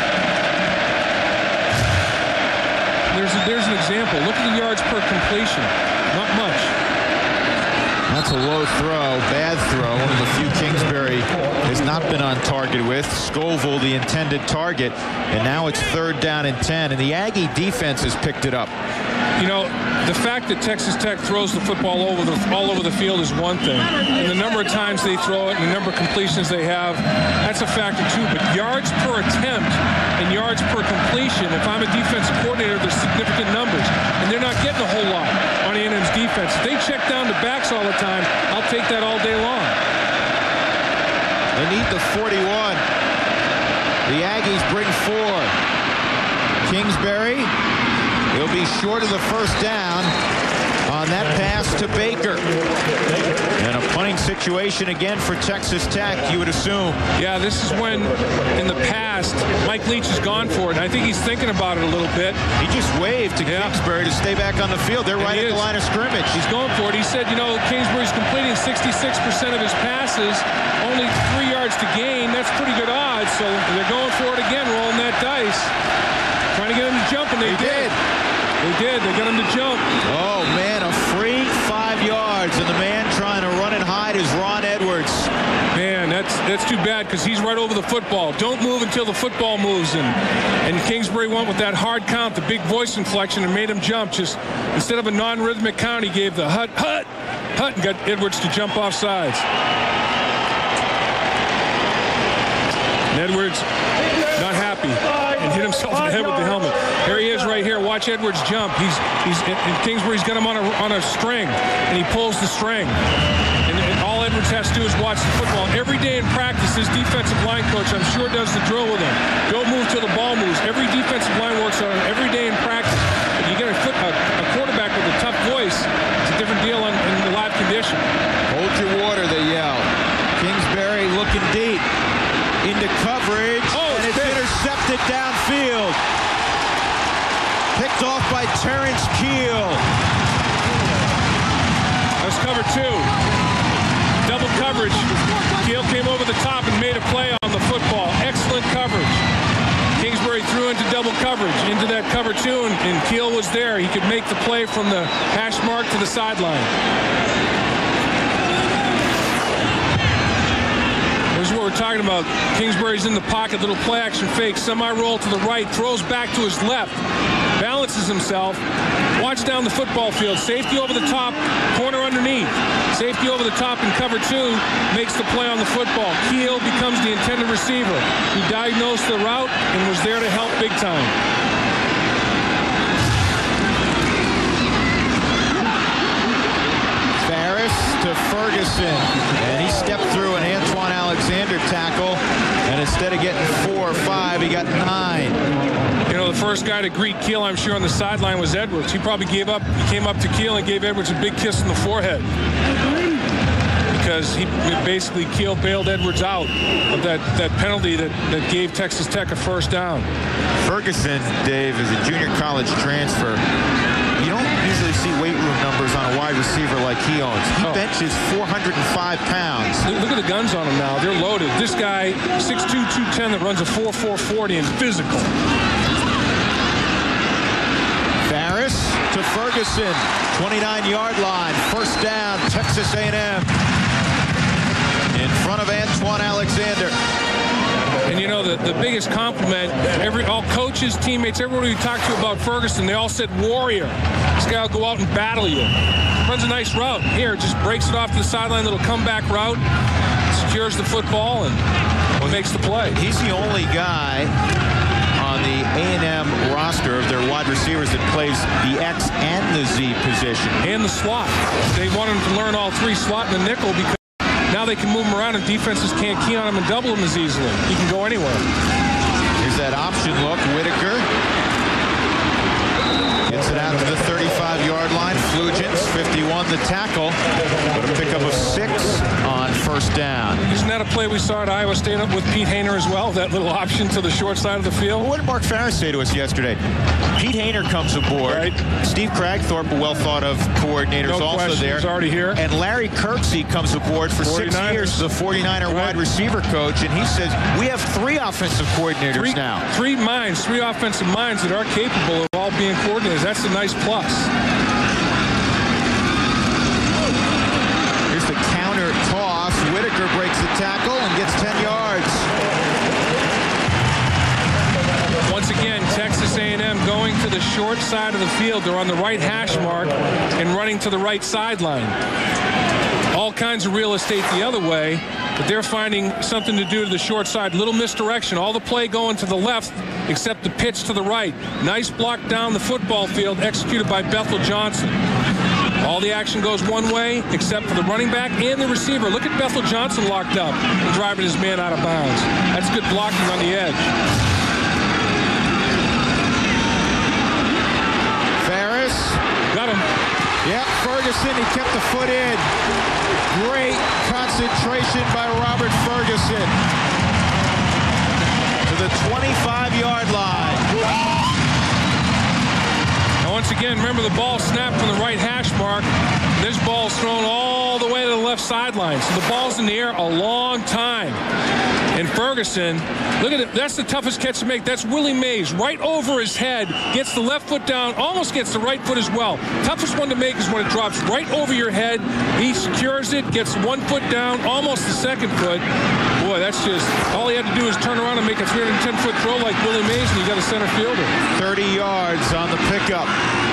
There's an example. Look at the yards per completion. Not much. That's a low throw, bad throw. One of the few Kingsbury has not been on target with. Scoville, the intended target, and now it's 3rd down and 10, and the Aggie defense has picked it up. You know, the fact that Texas Tech throws the football all over the field is one thing, and the number of times they throw it and the number of completions they have, that's a factor too. But yards per attempt and yards per completion, if I'm a defensive coordinator, there's significant numbers, and they're not getting a whole lot on A&M's defense. If they check down the backs all the time, I'll take that all day long. They need the 41. The Aggies bring 4. Kingsbury, he'll be short of the 1st down on that pass to Baker. And a punting situation again for Texas Tech, you would assume. Yeah, this is when, in the past, Mike Leach has gone for it, and I think he's thinking about it a little bit. He just waved to Kingsbury to stay back on the field. They're right at the line of scrimmage. He's going for it. He said, you know, Kingsbury's completing 66% of his passes, only 3 yards to gain. That's pretty good odds, so they're going for it again, rolling that dice. Trying to get him to jump, and they did. They did. They got him to jump. Oh, man, a free 5 yards, and the man trying to run and hide is Ron Edwards. Man, that's too bad because he's right over the football. Don't move until the football moves. And Kingsbury went with that hard count, the big voice inflection, and made him jump. Just instead of a non-rhythmic count, he gave the hut, and got Edwards to jump off sides. And Edwards not happy and hit himself in the head with the helmet. Here he is right here. Watch Edwards jump. And Kingsbury's got him on a string, and he pulls the string. And all Edwards has to do is watch the football. Every day in practice, his defensive line coach, I'm sure, does the drill with him. Don't move till the ball moves. Every defensive line works on it every day in practice. If you get a quarterback with a tough voice, it's a different deal in the live condition. Hold your water, they yell. Kingsbury looking deep into coverage, and it's intercepted downfield. Picked off by Terrence Keel. That's cover 2. Double coverage. Keel came over the top and made a play on the football. Excellent coverage. Kingsbury threw into double coverage, into that cover 2, and Keel was there. He could make the play from the hash mark to the sideline. This is what we're talking about. Kingsbury's in the pocket, little play action fake, semi-roll to the right, throws back to his left, balances himself, watch down the football field, safety over the top, corner underneath, safety over the top in cover 2, makes the play on the football. Keel becomes the intended receiver. He diagnosed the route and was there to help big time. To Ferguson, and he stepped through an Antoine Alexander tackle, and instead of getting 4 or 5, he got 9. You know, the first guy to greet Keel, I'm sure, on the sideline was Edwards. He probably came up to Keel and gave Edwards a big kiss on the forehead, because basically Keel bailed Edwards out of that penalty that gave Texas Tech a 1st down. Ferguson, Dave, is a junior college transfer. You don't usually see weight room numbers on a wide receiver like he owns. He benches 405 pounds. Look at the guns on him now. They're loaded. This guy, 6'2", 210, that runs a 4.4 40 and physical. Farris to Ferguson, 29-yard line. 1st down, Texas A&M. In front of Antoine Alexander. And you know, the biggest compliment, all coaches, teammates, everybody we talked to about Ferguson, they all said warrior. This guy will go out and battle you. Runs a nice route. Here, just breaks it off to the sideline, little comeback route, secures the football, and makes the play. He's the only guy on the A&M roster of their wide receivers that plays the X and the Z position. And the slot. They want him to learn all 3, slot and the nickel, because now they can move him around and defenses can't key on him and double him as easily. He can go anywhere. Here's that option look. Whitaker gets it out to the 35-yard line. Flugens, 51, the tackle. But a pickup of 6 on 1st down. Isn't that a play we saw at Iowa State with Pete Hainer as well? That little option to the short side of the field? Well, what did Mark Farris say to us yesterday? Pete Hainer comes aboard. Right. Steve Cragthorpe, a well-thought-of coordinator, is also there. He's already here. And Larry Kirksey comes aboard for 6 years as a 49er wide receiver coach, and he says, we have 3 offensive coordinators now. 3 minds, 3 offensive minds that are capable of all being coordinators. That's a nice plus. Here's the counter toss. Whitaker breaks the tackle and gets 10 yards. Once again, Texas A&M going to the short side of the field. They're on the right hash mark and running to the right sideline. All kinds of real estate the other way, but they're finding something to do to the short side. Little misdirection. All the play going to the left except the pitch to the right. Nice block down the football field executed by Bethel Johnson. All the action goes one way except for the running back and the receiver. Look at Bethel Johnson locked up and driving his man out of bounds. That's good blocking on the edge. Farris. Got him. Yep, Ferguson, he kept the foot in. Great concentration by Robert Ferguson. To the 25-yard line. Now, once again, remember the ball snapped from the right hash mark. This ball's thrown all the way to the left sideline. So the ball's in the air a long time. And Ferguson, look at it. That's the toughest catch to make. That's Willie Mays right over his head. Gets the left foot down, almost gets the right foot as well. Toughest one to make is when it drops right over your head. He secures it, gets 1 foot down, almost the second foot. Boy, that's just, all he had to do is turn around and make a 310-foot throw like Willie Mays, and you got a center fielder. 30 yards on the pickup.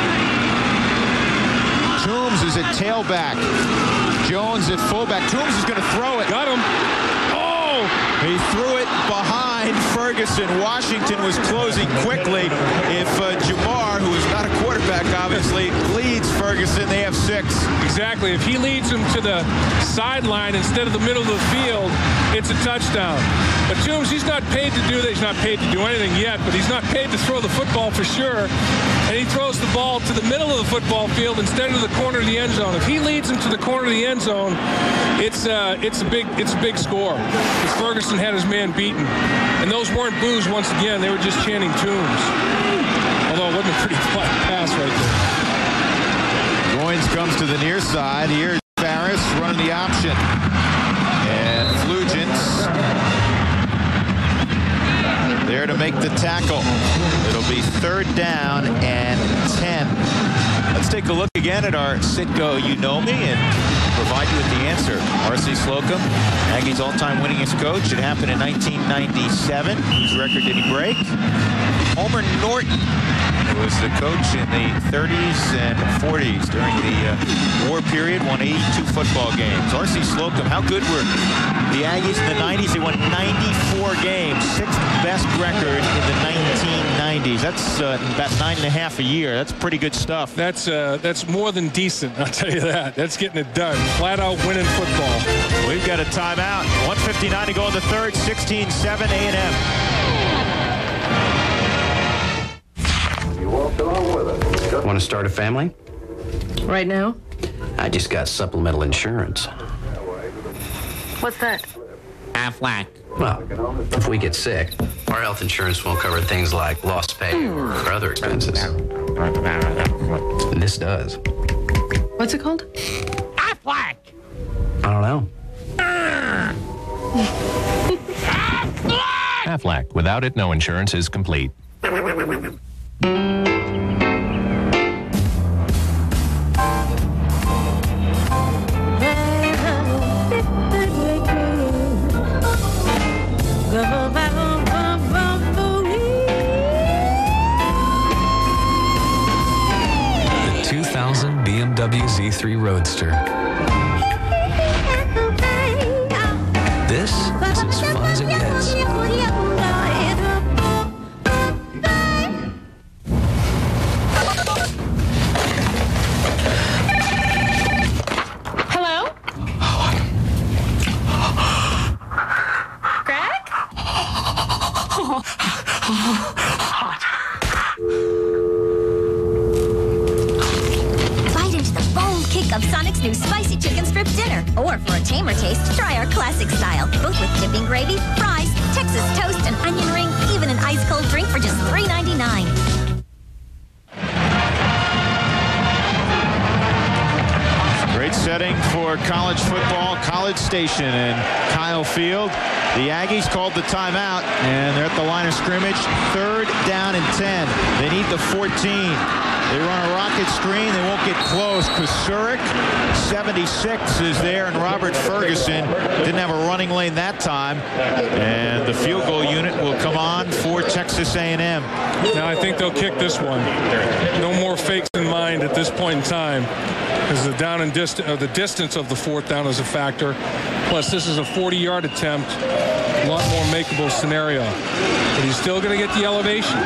Toombs is at tailback. Jones at fullback. Toombs is going to throw it. Got him. Oh! He threw it behind Ferguson. Washington was closing quickly. If Jamar, who is not a quarterback, obviously, leads Ferguson, they have 6. Exactly. If he leads him to the sideline instead of the middle of the field, it's a touchdown. But Toombs, he's not paid to do that. He's not paid to do anything yet, but he's not paid to throw the football for sure. And he throws the ball to the middle of the football field instead of the corner of the end zone. If he leads him to the corner of the end zone, it's a big score. Because Ferguson had his man beaten. And those weren't boos once again. They were just chanting Toombs. Although it wasn't a pretty flat pass right there. Goins comes to the near side. Here's Farris running the option. And Flugents there to make the tackle. It'll be 3rd down and 10. Let's take a look again at our Citgo You Know Me and provide you with the answer. R.C. Slocum, Aggies all-time winningest coach. It happened in 1997. Whose record did he break? Homer Norton, who was the coach in the 30s and 40s during the war period, won 82 football games. R.C. Slocum, how good were the Aggies in the 90s? They won 94 games, 6th best record in the 1990s. That's about 9.5 a year. That's pretty good stuff. That's more than decent, I'll tell you that. That's getting it done. Flat out winning football. We've got a timeout. 1:59 to go in the third. 16-7 A&M. Want to start a family? Right now? I just got supplemental insurance. What's that? Aflac. Well, if we get sick, our health insurance won't cover things like lost pay or other expenses. And this does. What's it called? Aflac. I don't know. Aflac. Without it, no insurance is complete. The 2000 BMW Z3 Roadster. This is as fun as it gets. Hello? Greg? Bite into the bold kick of Sonic's new spicy chicken strip Or for a tamer taste, try our classic style, both with dipping gravy, fries, Texas toast, an onion ring, even an ice-cold drink for just $3.99. Great setting for college football, College Station and Kyle Field. The Aggies called the timeout, and they're at the line of scrimmage. 3rd down and 10. They need the 14. They run a rocket screen. They won't get close. Kusurik, 76, is there, and Robert Ferguson didn't have a running lane that time. And the field goal unit will come on for Texas A&M. Now I think they'll kick this one. No more fakes in mind at this point in time, because the down and the distance of the 4th down is a factor. Plus, this is a 40-yard attempt. A lot more makeable scenario. But he's still going to get the elevation.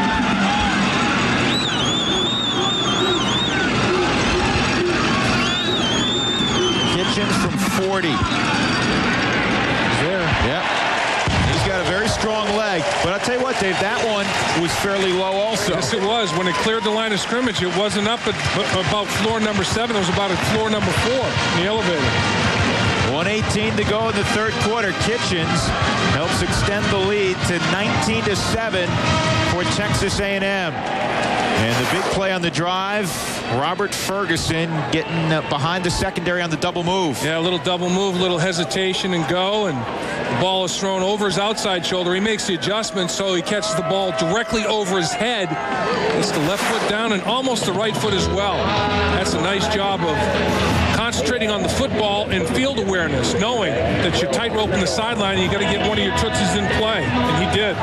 Kitchens from 40. He's there. Yep. He's got a very strong leg. But I'll tell you what, Dave, that one was fairly low also. Yes, it was. When it cleared the line of scrimmage, it wasn't up at about floor number 7. It was about at floor number 4 in the elevator. 1:18 to go in the 3rd quarter. Kitchens helps extend the lead to 19-7 for Texas A&M. And the big play on the drive, Robert Ferguson getting behind the secondary on the double move. Yeah, a little double move, a little hesitation and go, and the ball is thrown over his outside shoulder. He makes the adjustment, so he catches the ball directly over his head. It's the left foot down and almost the right foot as well. That's a nice job of concentrating on the football and field awareness, knowing that you're tightrope in the sideline and you got to get one of your tootsies in play, and he did.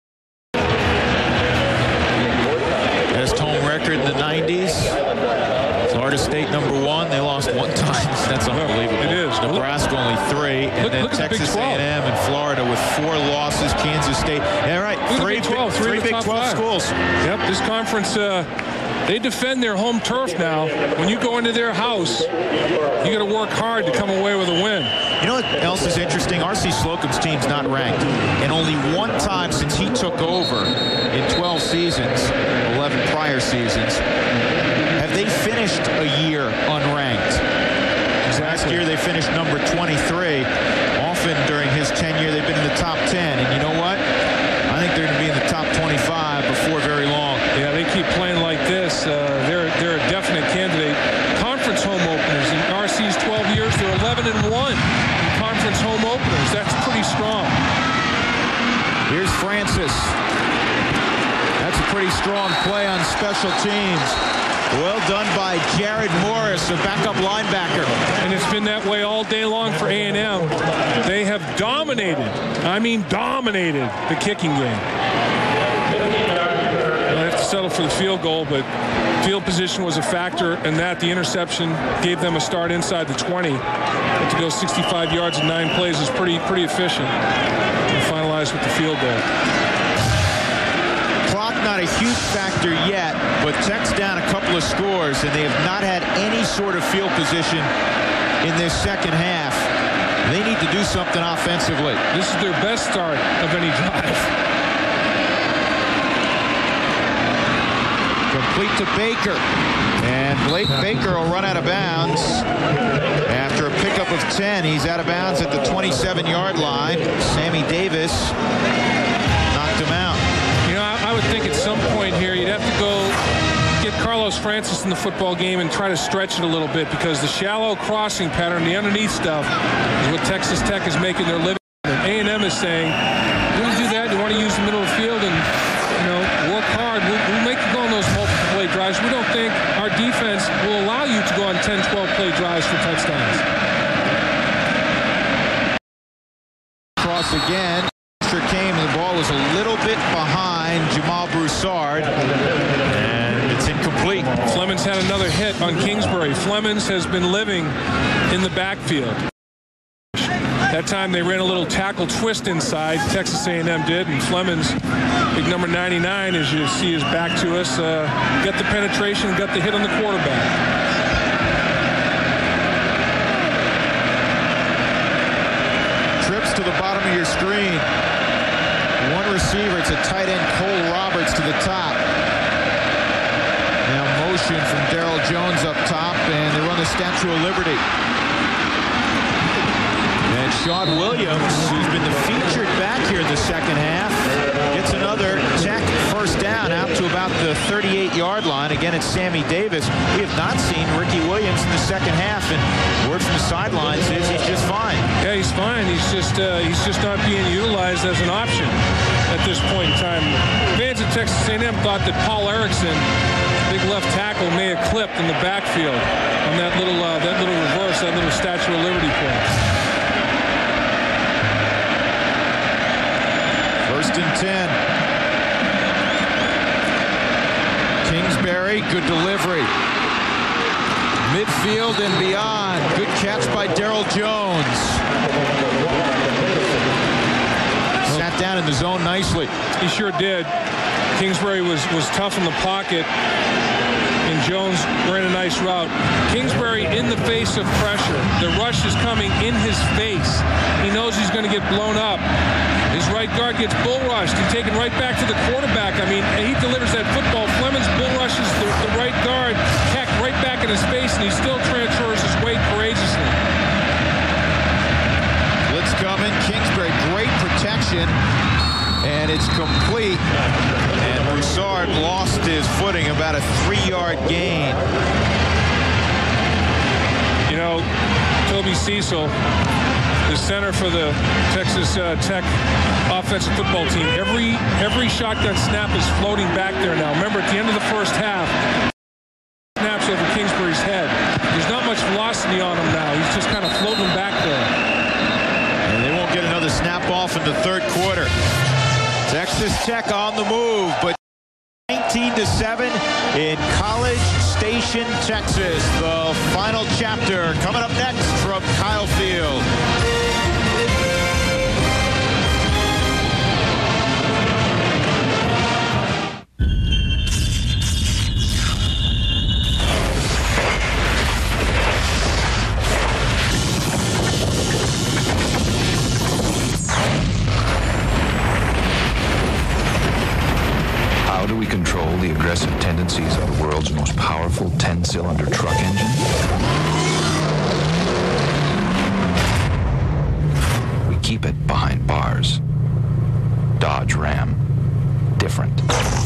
Best home record in the 90s. Florida State #1. They lost 1 time. That's unbelievable. It is. Nebraska only 3, and then Texas A&M and Florida with 4 losses. Kansas State. Yeah, right. Three Big 12 schools. Yep. This conference. They defend their home turf now. When you go into their house, you got to work hard to come away with a win. You know what else is interesting? R.C. Slocum's team's not ranked. And only 1 time since he took over in 12 seasons, 11 prior seasons, have they finished a year unranked. Last year they finished number 23. Often during his tenure they've been in the top 10. And you know what? I think they're going to be in the top 25 before very long. Yeah, they keep playing like this. They're a definite candidate. Conference home openers in RC's 12 years, they're 11-1 in conference home openers. That's pretty strong. Here's Francis. That's a pretty strong play on special teams. Well done by Jared Morris, a backup linebacker. And it's been that way all day long for A&M. They have dominated, I mean dominated, the kicking game. They'll have to settle for the field goal, but field position was a factor, and that the interception gave them a start inside the 20. But to go 65 yards in 9 plays is pretty efficient. And finalize with the field goal. Clock not a huge factor yet, but Tech's down a couple of scores, and they have not had any sort of field position in this second half. They need to do something offensively. This is their best start of any drive. Complete to Baker. And Blake Baker will run out of bounds after a pickup of 10. He's out of bounds at the 27-yard line. Sammy Davis knocked him out. You know, I would think at some point here you'd have to go get Carlos Francis in the football game and try to stretch it a little bit, because the shallow crossing pattern, the underneath stuff, is what Texas Tech is making their living. And A&M is saying, you want to do that? You want to use the middle of the field and, you know, work hard. We'll make you go on those multiple play drives. We don't think our defense will allow you to go on 10, 12 play drives for touchdowns. Cross again. Came and the ball was a little bit behind Jamal Broussard, and it's incomplete. Flemings had another hit on Kingsbury. Flemings has been living in the backfield. That time they ran a little tackle twist inside. Texas A&M did, and Flemings, big number 99, as you see, is back to us. Got the penetration, got the hit on the quarterback. Trips to the bottom of your screen. One receiver, it's a tight end, Cole Roberts, to the top. Now motion from Darryl Jones up top, and they run the Statue of Liberty. Sean Williams, who's been the featured back here in the second half, gets another Tech first down out to about the 38-yard line. Again, it's Sammy Davis. We have not seen Ricky Williams in the second half, and word from the sidelines is he's just fine. Yeah, he's fine. He's just not being utilized as an option at this point in time. Fans at Texas A&M thought that Paul Erickson, big left tackle, may have clipped in the backfield on that little reverse, that little Statue of Liberty play. First and 10. Kingsbury, good delivery. Midfield and beyond. Good catch by Darryl Jones. Sat down in the zone nicely. He sure did. Kingsbury was tough in the pocket, and Jones ran a nice route. Kingsbury in the face of pressure. The rush is coming in his face. He knows he's going to get blown up. His right guard gets bull rushed. He's taken right back to the quarterback. I mean, he delivers that football. Flemings bull rushes the right guard, Keck right back in his face, and he still transfers his weight courageously. Blitz coming. Kingsbury, great protection. And it's complete. And Broussard lost his footing, about a 3-yard gain. You know, Toby Cecil, the center for the Texas Tech offensive football team, every shotgun snap is floating back there now. Remember, at the end of the first half, snaps over Kingsbury's head. There's not much velocity on him now. He's just kind of floating back there. And they won't get another snap off in the third quarter. Texas Tech on the move, but 19-7 in College Station, Texas. The final chapter coming up next from Kyle Field. How do we control the aggressive tendencies of the world's most powerful 10-cylinder truck engine? We keep it behind bars. Dodge Ram. Different.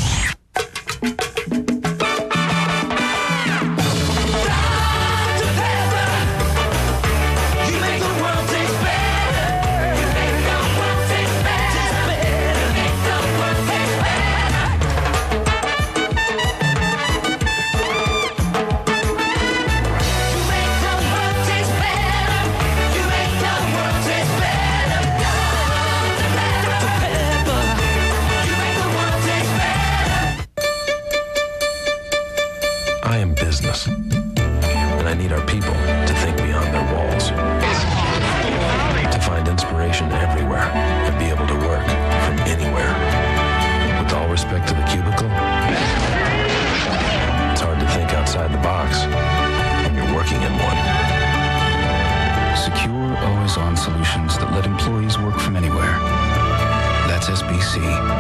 And I need our people to think beyond their walls, to find inspiration everywhere and be able to work from anywhere. With all respect to the cubicle, it's hard to think outside the box when you're working in one. Secure, always-on solutions that let employees work from anywhere. That's SBC.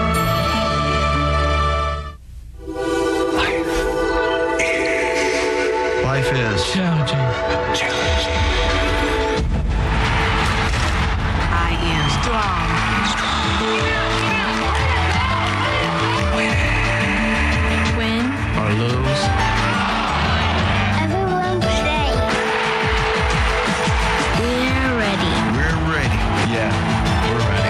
Life is challenging. I am strong. Win or lose. Everyone play. We're ready. We're ready. Yeah, we're ready.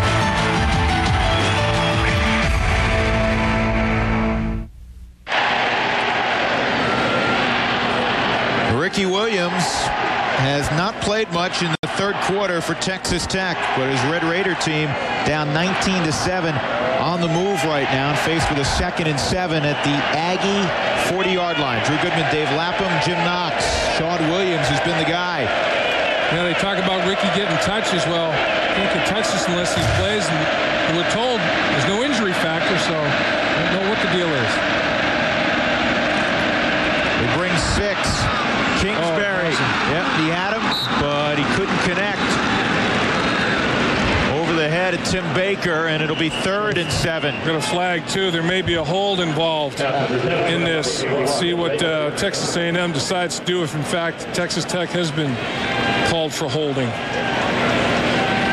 Ricky Williams has not played much in the third quarter for Texas Tech, but his Red Raider team down 19-7 on the move right now and faced with a 2nd and 7 at the Aggie 40-yard line. Drew Goodman, Dave Lapham, Jim Knox. Sean Williams has been the guy. Yeah, they talk about Ricky getting touches. Well, he can't get touches unless he plays. And we're told there's no injury factor, so I don't know what the deal is. They bring 6. Kingsbury, yep, he had him, but he couldn't connect. Over the head of Tim Baker, and it'll be 3rd and 7. Got a flag, too. There may be a hold involved in this. Let's see what Texas A&M decides to do if, in fact, Texas Tech has been called for holding.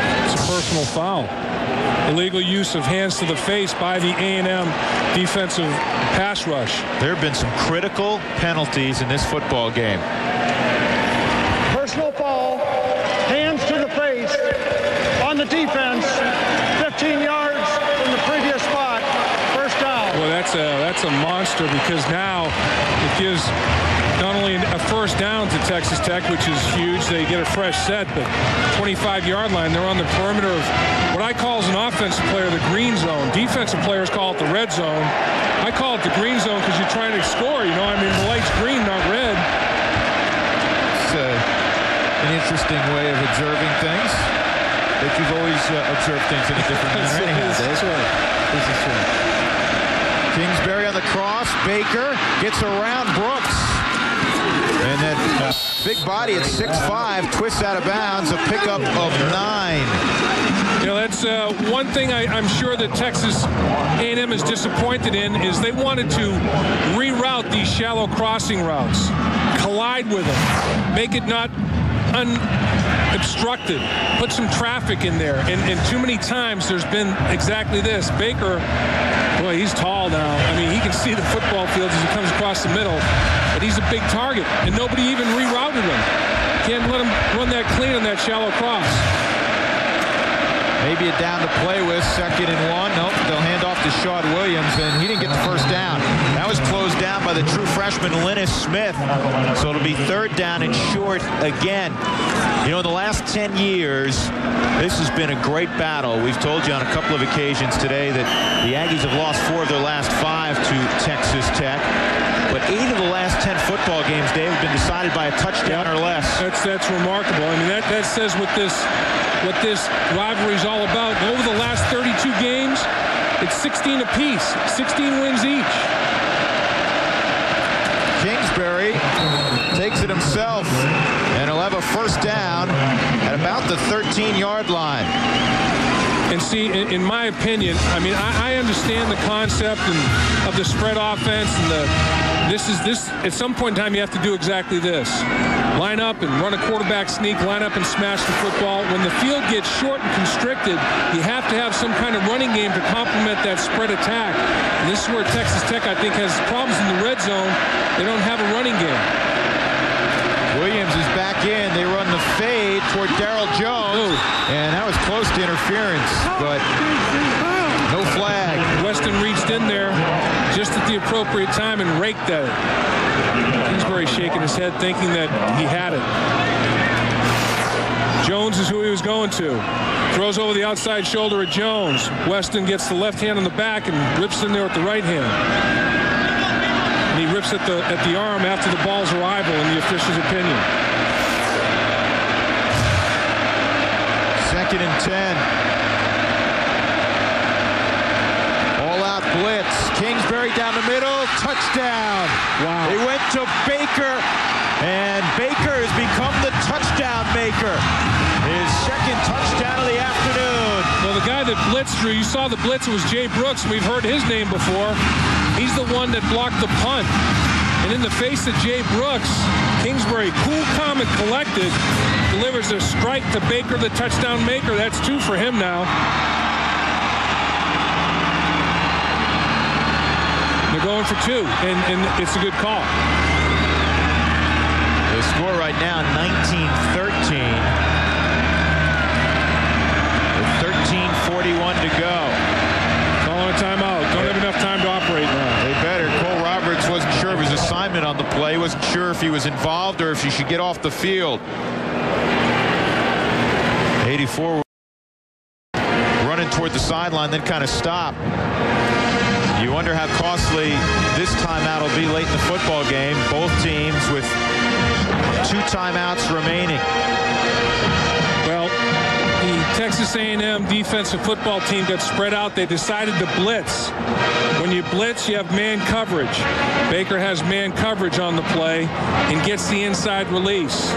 personal foul. Illegal use of hands to the face by the A&M defensive pass rush. There have been some critical penalties in this football game. Personal foul, hands to the face on the defense, 15 yards from the previous spot, first down. Well, that's a monster, because now it gives not only a first down to Texas Tech, which is huge, they get a fresh set, but 25-yard line, they're on the perimeter of what I call as an offensive player the green zone. Defensive players call it the red zone. I call it the green zone because you're trying to score. You know, I mean, the light's green, not red. It's an interesting way of observing things, but you've always observed things in a different manner. That's right. This is true. Kingsbury on the cross. Baker gets around Brooks. And that big body at 6'5" twists out of bounds, a pickup of 9. You know, that's one thing I'm sure that Texas A&M is disappointed in, is they wanted to reroute these shallow crossing routes, collide with them, make it not unobstructed, put some traffic in there. And too many times there's been exactly this. Baker, boy, he's tall now. I mean, he can see the football field as he comes across the middle, but he's a big target, and nobody even rerouted him. Can't let him run that clean on that shallow cross. Maybe a down to play with, 2nd and 1. Nope, they'll hand off to Shawn Williams, and he didn't get the first down. That was closed down by the true freshman Linus Smith. So it'll be 3rd down and short again. You know, in the last 10 years, this has been a great battle. We've told you on a couple of occasions today that the Aggies have lost 4 of their last 5 to Texas Tech. But 8 of the last 10 football games, Dave, have been decided by a touchdown or less. That's remarkable. I mean, that says what this rivalry is all about. And over the last 32 games, it's 16 apiece, 16 wins each. Kingsbury takes it himself, and he'll have a first down at about the 13-yard line. And see, in my opinion, I mean, I understand the concept of the spread offense, and this at some point in time you have to do exactly this. Line up and run a quarterback sneak, line up and smash the football. When the field gets short and constricted, you have to have some kind of running game to complement that spread attack. And this is where Texas Tech, I think, has problems in the red zone. They don't have a running game. Williams is back in. They run the fade toward Darryl Jones. And that was close to interference, but no flag. Weston reached in there just at the appropriate time and raked at it. Kingsbury shaking his head, thinking that he had it. Jones is who he was going to. Throws over the outside shoulder at Jones. Weston gets the left hand on the back and rips in there with the right hand. And he rips at the arm after the ball's arrival, in the official's opinion. 2nd and 10. All-out blitz. Kingsbury down the middle. Touchdown. Wow. They went to Baker, and Baker has become the touchdown maker. His 2nd touchdown of the afternoon. Well, the guy that blitzed through, you saw the blitz, it was Jay Brooks. We've heard his name before. He's the one that blocked the punt. And in the face of Jay Brooks, Kingsbury, cool, calm, and collected, delivers a strike to Baker, the touchdown maker. That's 2 for him now. They're going for 2, and it's a good call. The score right now, 19-13. With 13:41 to go. Calling a timeout. Don't have enough time to operate now. They better. Cole Roberts wasn't sure of his assignment on the play. Wasn't sure if he was involved or if he should get off the field. 84 running toward the sideline, then kind of stop. You wonder how costly this timeout will be late in the football game. Both teams with 2 timeouts remaining. Well, the Texas A&M defensive football team got spread out. They decided to blitz. When you blitz, you have man coverage. Baker has man coverage on the play and gets the inside release.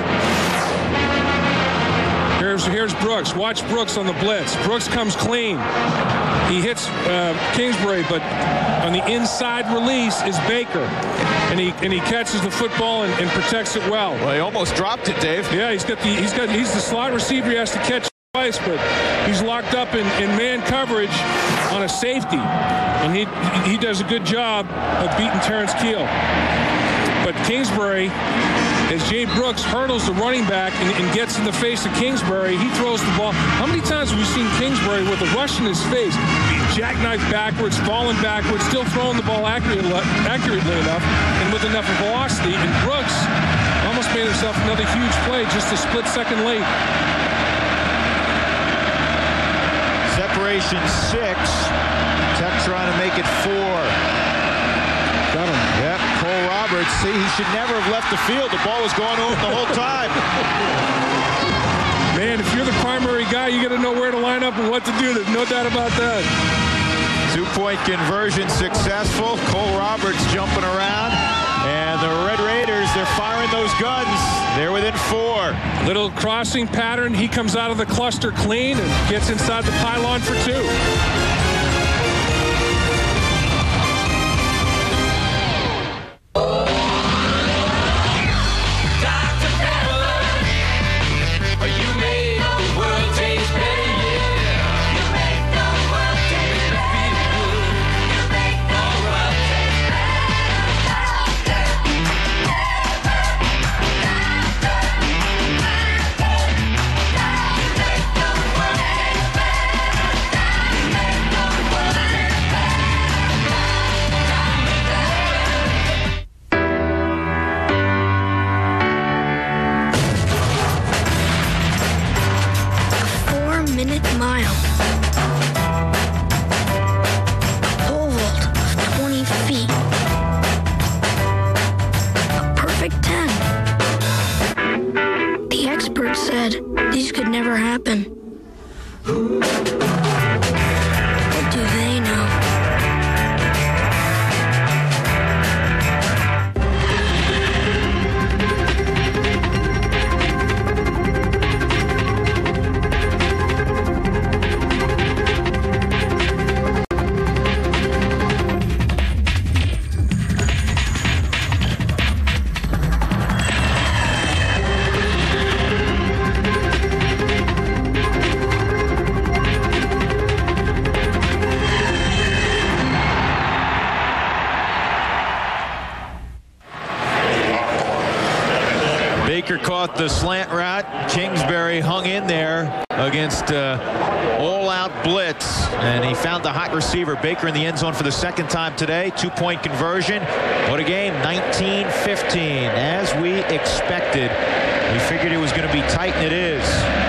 Here's Brooks. Watch Brooks on the blitz. Brooks comes clean. He hits Kingsbury, but on the inside release is Baker. And he catches the football and protects it well. Well, he almost dropped it, Dave. Yeah, he's the slot receiver. He has to catch twice, but he's locked up in man coverage on a safety, and he does a good job of beating Terrence Keel. But Kingsbury, as Jay Brooks hurdles the running back and gets in the face of Kingsbury, he throws the ball. How many times have we seen Kingsbury with a rush in his face, being jackknifed backwards, falling backwards, still throwing the ball accurately enough and with enough velocity, and Brooks almost made himself another huge play just a split second late. Separation 6. Tech trying to make it 4. Got him. Yep, Cole Roberts. See, he should never have left the field. The ball was going over the whole time. Man, if you're the primary guy, you got to know where to line up and what to do. There's no doubt about that. 2-point conversion successful. Cole Roberts jumping around. And the Red Raiders, they're firing those guns. They're within 4. Little crossing pattern. He comes out of the cluster clean and gets inside the pylon for 2. These could never happen. What do they know? Baker caught the slant route. Kingsbury hung in there against all-out blitz, and he found the hot receiver. Baker in the end zone for the second time today. 2-point conversion. What a game. 19-15. As we expected. We figured it was going to be tight, and it is.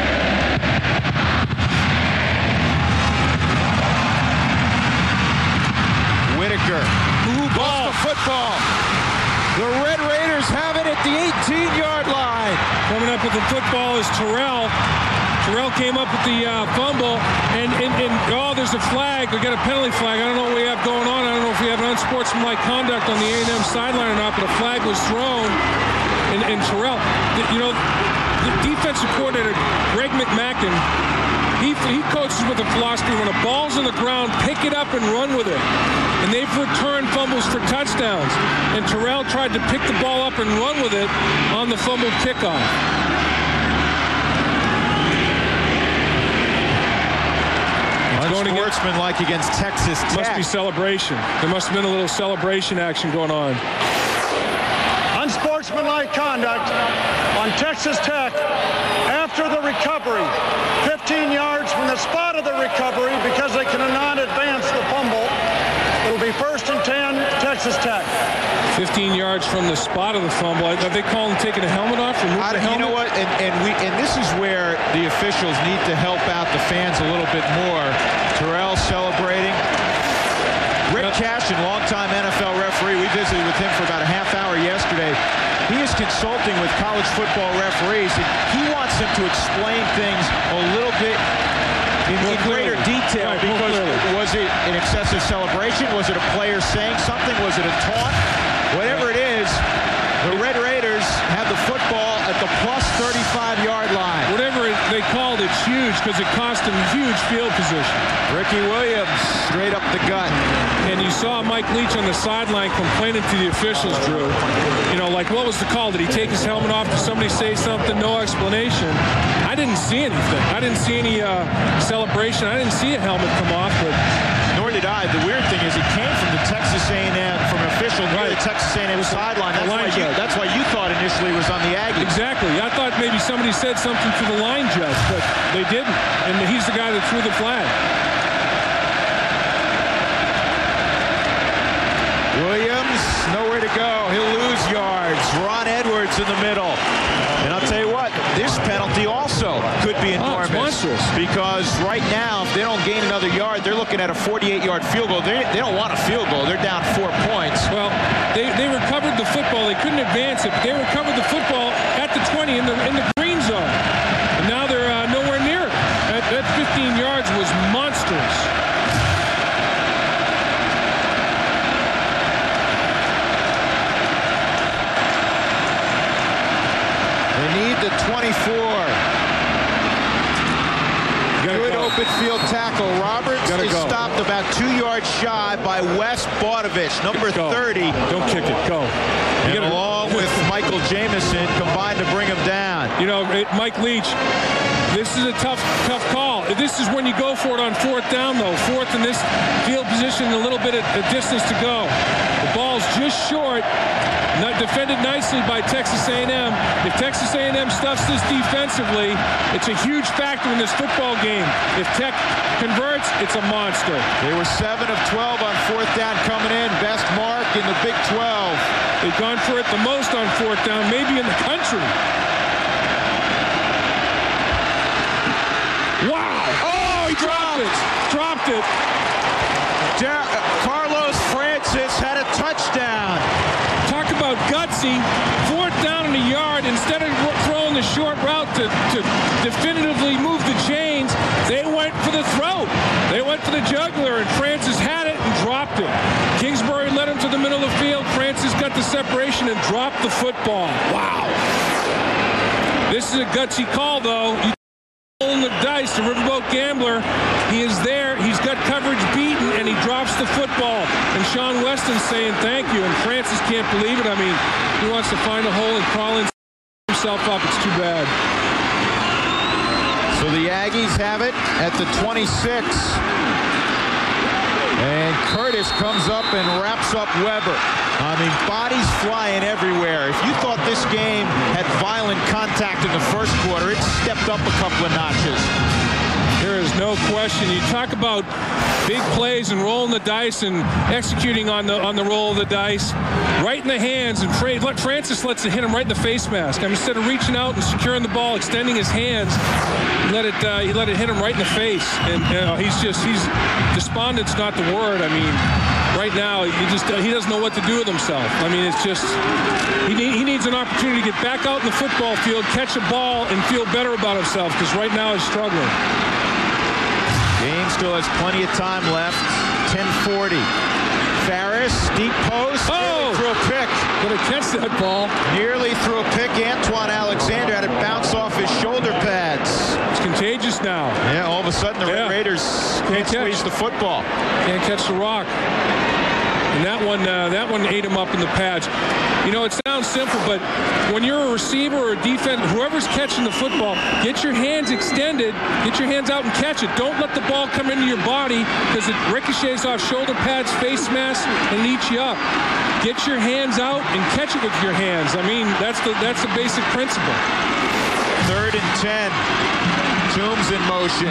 Whitaker. Ooh, ball. The football. The Red Raiders have it at the 18-yard line. Coming up with the football is Terrell. Terrell came up with the fumble, and oh, there's a flag. We got a penalty flag. I don't know what we have going on. I don't know if we have an unsportsmanlike conduct on the A&M sideline or not, but a flag was thrown. And Terrell, you know, the defensive coordinator, Greg McMackin, he coaches with a philosophy: when a ball's on the ground, pick it up and run with it. And they've returned fumbles for touchdowns. And Terrell tried to pick the ball up and run with it on the fumbled kickoff. Unsportsmanlike against Texas Tech. Must be celebration. There must have been a little celebration action going on. Unsportsmanlike conduct on Texas Tech after the recovery. 15 yards from the spot of the recovery because they cannot advance the fumble. It'll be 1st and 10, Texas Tech. 15 yards from the spot of the fumble. Are they calling taking a helmet off? Remove the helmet? You know what? And this is where the officials need to help out the fans a little bit more. Terrell celebrating. Rick Cashin, longtime NFL referee. We visited with him for about a half hour yesterday. He is consulting with college football referees, and he wants them to explain things a little bit in greater detail. Right, because was it an excessive celebration? Was it a player saying something? Was it a taunt? Whatever it is, the Red Raiders have the football at the plus 35-yard line. Whatever they called it's huge because it cost him huge field position. Ricky Williams straight up the gut. And you saw Mike Leach on the sideline complaining to the officials, Drew. You know, like, what was the call? Did he take his helmet off? Did somebody say something? No explanation. I didn't see anything. I didn't see any celebration. I didn't see a helmet come off. But nor did I. The weird thing is it came from the Texas A&M, from an official near the Texas A&M sideline. That's why you thought initially it was on the Aggies. Exactly. I thought maybe somebody said something to the line judge, but they didn't. And he's the guy that threw the flag. Williams, nowhere to go. He'll lose yards. Ron Edwards in the middle. And I'll tell you what, this penalty also could be enormous. Because right now, if they don't gain another yard, they're looking at a 48-yard field goal. They don't want a field goal. They're down 4 points. Well, they recovered the football. They couldn't advance it, but they recovered the football at the 20 in the green zone. And now they're nowhere near it. That 15 yards was monstrous. Need the 24. Good open field tackle. Roberts is stopped about 2 yards shy by Wes Bautovich, number 30. Don't kick it. Go. And along with Michael Jamison combined to bring him down. You know, Mike Leach, this is a tough call. This is when you go for it on 4th down, though. 4th in this field position, a little bit of distance to go. The ball's just short. Not defended nicely by Texas A&M. If Texas A&M stuffs this defensively, it's a huge factor in this football game. If Tech converts, it's a monster. They were 7 of 12 on 4th down coming in. Best mark in the Big 12. They've gone for it the most on 4th down, maybe in the country. Wow! Oh, he dropped it. Dropped it. Carlos Francis had a touchdown. Talk about gutsy. 4th down in a yard. Instead of throwing the short route to definitively move the chains, they went for the throat. They went for the jugular, and Francis had it and dropped it. Kingsbury led him to the middle of the field. Francis got the separation and dropped the football. Wow. This is a gutsy call, though. Rolling the dice, the Riverboat Gambler. He is there. He's got coverage beaten, and he drops the football. And Sean Weston's saying thank you, and Francis can't believe it. I mean, he wants to find a hole and crawl in himself up. It's too bad. So the Aggies have it at the 26. And Curtis comes up and wraps up Weber. I mean, bodies flying everywhere. If you thought this game had violent contact in the first quarter, it stepped up a couple of notches. There is no question. You talk about big plays and rolling the dice and executing on the roll of the dice. Right in the hands, and Francis lets it hit him right in the face mask. I mean, instead of reaching out and securing the ball, extending his hands, he let it hit him right in the face. And he's despondent's not the word. I mean, right now he doesn't know what to do with himself. I mean, it's just he needs an opportunity to get back out in the football field, catch a ball, and feel better about himself, because right now he's struggling. Game still has plenty of time left. 10:40. Farris, deep post. Oh! Threw a pick. Gonna catch that ball. Nearly threw a pick. Antoine Alexander had it bounce off his shoulder pads. It's contagious now. Yeah, all of a sudden the Red Raiders can't squeeze the football. Can't catch the rock. And that one ate him up in the pads. You know, it sounds simple, but when you're a receiver or a defender, whoever's catching the football, get your hands extended, get your hands out and catch it. Don't let the ball come into your body, because it ricochets off shoulder pads, face masks, and eats you up. Get your hands out and catch it with your hands. I mean, that's the basic principle. 3rd and 10. Toombs in motion.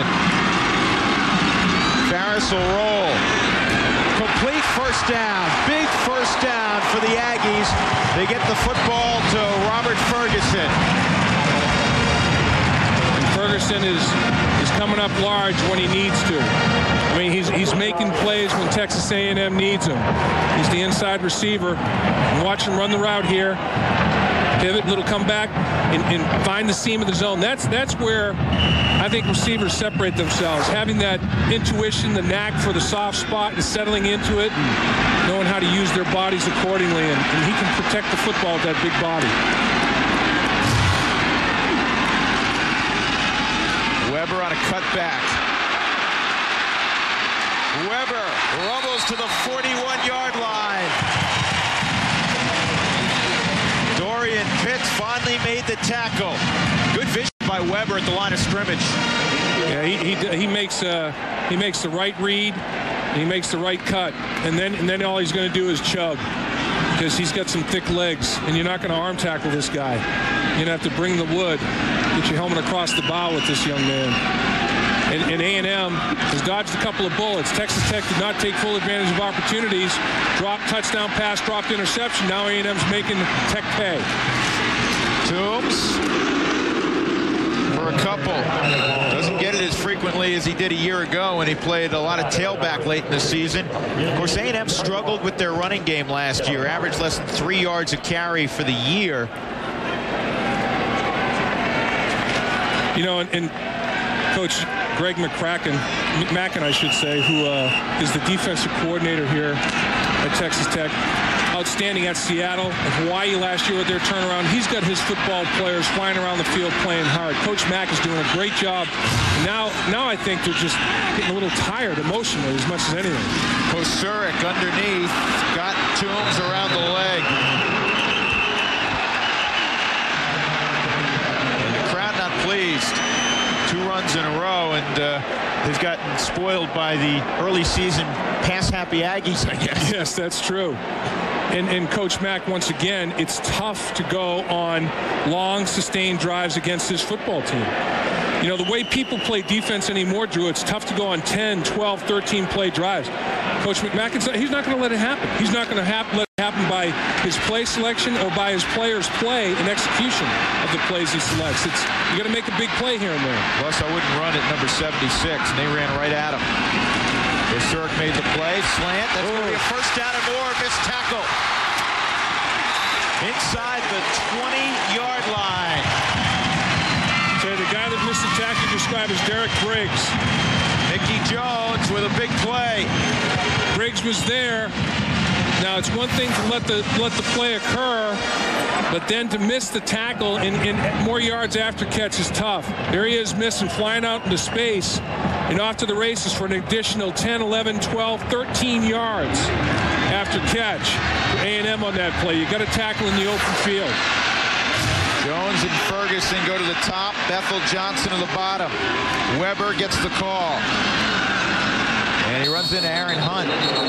Farris will roll. Complete first down. Big first down for the Aggies. They get the football to Robert Ferguson. And Ferguson is coming up large when he needs to. I mean, he's making plays when Texas A&M needs him. He's the inside receiver. And watch him run the route here. Pivot, little comeback, and find the seam of the zone. That's where I think receivers separate themselves, having that intuition, the knack for the soft spot and settling into it and knowing how to use their bodies accordingly. And he can protect the football with that big body. Weber on a cutback. Weber rumbles to the 41-yard line. Dorian Pitts finally made the tackle. Good vision by Weber at the line of scrimmage. Yeah, he makes the right read, and he makes the right cut, and then all he's going to do is chug, because he's got some thick legs, and you're not going to arm tackle this guy. You're going to have to bring the wood, get your helmet across the bow with this young man. And A&M has dodged a couple of bullets. Texas Tech did not take full advantage of opportunities. Dropped touchdown pass, dropped interception. Now A&M's making Tech pay. Toombs for a couple. Doesn't get it as frequently as he did a year ago when he played a lot of tailback late in the season. Of course, A&M struggled with their running game last year. Averaged less than 3 yards a carry for the year. You know, and Coach Greg Mackin, I should say, who is the defensive coordinator here at Texas Tech. Outstanding at Seattle and Hawaii last year with their turnaround. He's got his football players flying around the field playing hard. Coach Mack is doing a great job. Now I think they're just getting a little tired emotionally as much as anything. Kosurik underneath, got Toombs around the leg. And the crowd not pleased. 2 runs in a row, and they've gotten spoiled by the early season pass-happy Aggies, I guess. Yes, that's true. And Coach Mack, once again, it's tough to go on long, sustained drives against this football team. You know, the way people play defense anymore, Drew, it's tough to go on 10, 12, 13-play drives. Coach McMacken, he's not going to let it happen. He's not going to let it happen by his play selection or by his players' play and execution of the plays he selects. You got to make a big play here and there. Plus, I wouldn't run at number 76, and they ran right at him. Kosurik made the play, slant. That's going to be a first down and more. Missed tackle. Inside the 20-yard line. So the guy that missed the tackle described as Derek Briggs. Mickey Jones with a big play. Briggs was there. Now it's one thing to let the play occur, but then to miss the tackle in more yards after catch is tough. There he is, missing, flying out into space and off to the races for an additional 10, 11, 12, 13 yards after catch for A&M on that play. You got to tackle in the open field. Jones and Ferguson go to the top. Bethel Johnson to the bottom. Weber gets the call. And he runs into Aaron Hunt.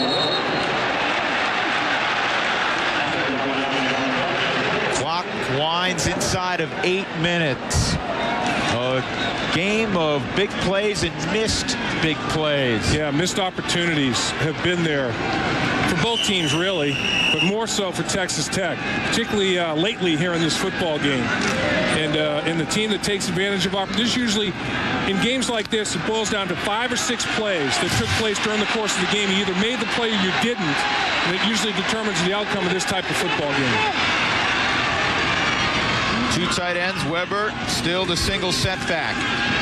Clock winds inside of 8 minutes. A game of big plays and missed big plays. Yeah, missed opportunities have been there for both teams, really, but more so for Texas Tech, particularly lately here in this football game. And the team that takes advantage of opportunities, usually in games like this, it boils down to 5 or 6 plays that took place during the course of the game. You either made the play or you didn't, and it usually determines the outcome of this type of football game. 2 tight ends. Weber still the single setback.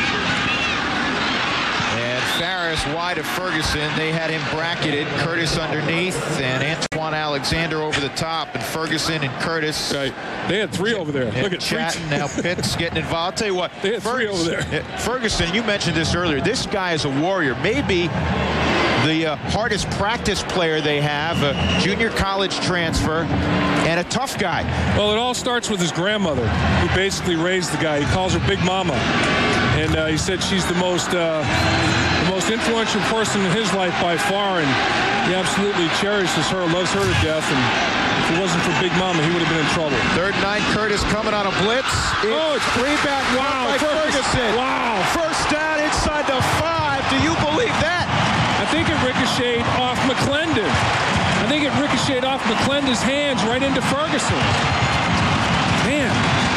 And Farris wide of Ferguson. They had him bracketed. Curtis underneath and Antoine Alexander over the top. And Ferguson and Curtis. Right. They had 3 over there. Look at chatting. Now Pitts getting involved. I'll tell you what. They had 3 over there. Ferguson, you mentioned this earlier. This guy is a warrior. Maybe the hardest practice player they have, a junior college transfer, and a tough guy. Well, it all starts with his grandmother, who basically raised the guy. He calls her Big Mama. And he said she's the most influential person in his life by far, and he absolutely cherishes her, loves her to death. And if it wasn't for Big Mama, he would have been in trouble. 3rd and 9, Curtis coming on a blitz. It's rebound. Wow, by Ferguson. Wow. First down inside the 5. Do you believe that? I think it ricocheted off McClendon. I think it ricocheted off McClendon's hands right into Ferguson. Man.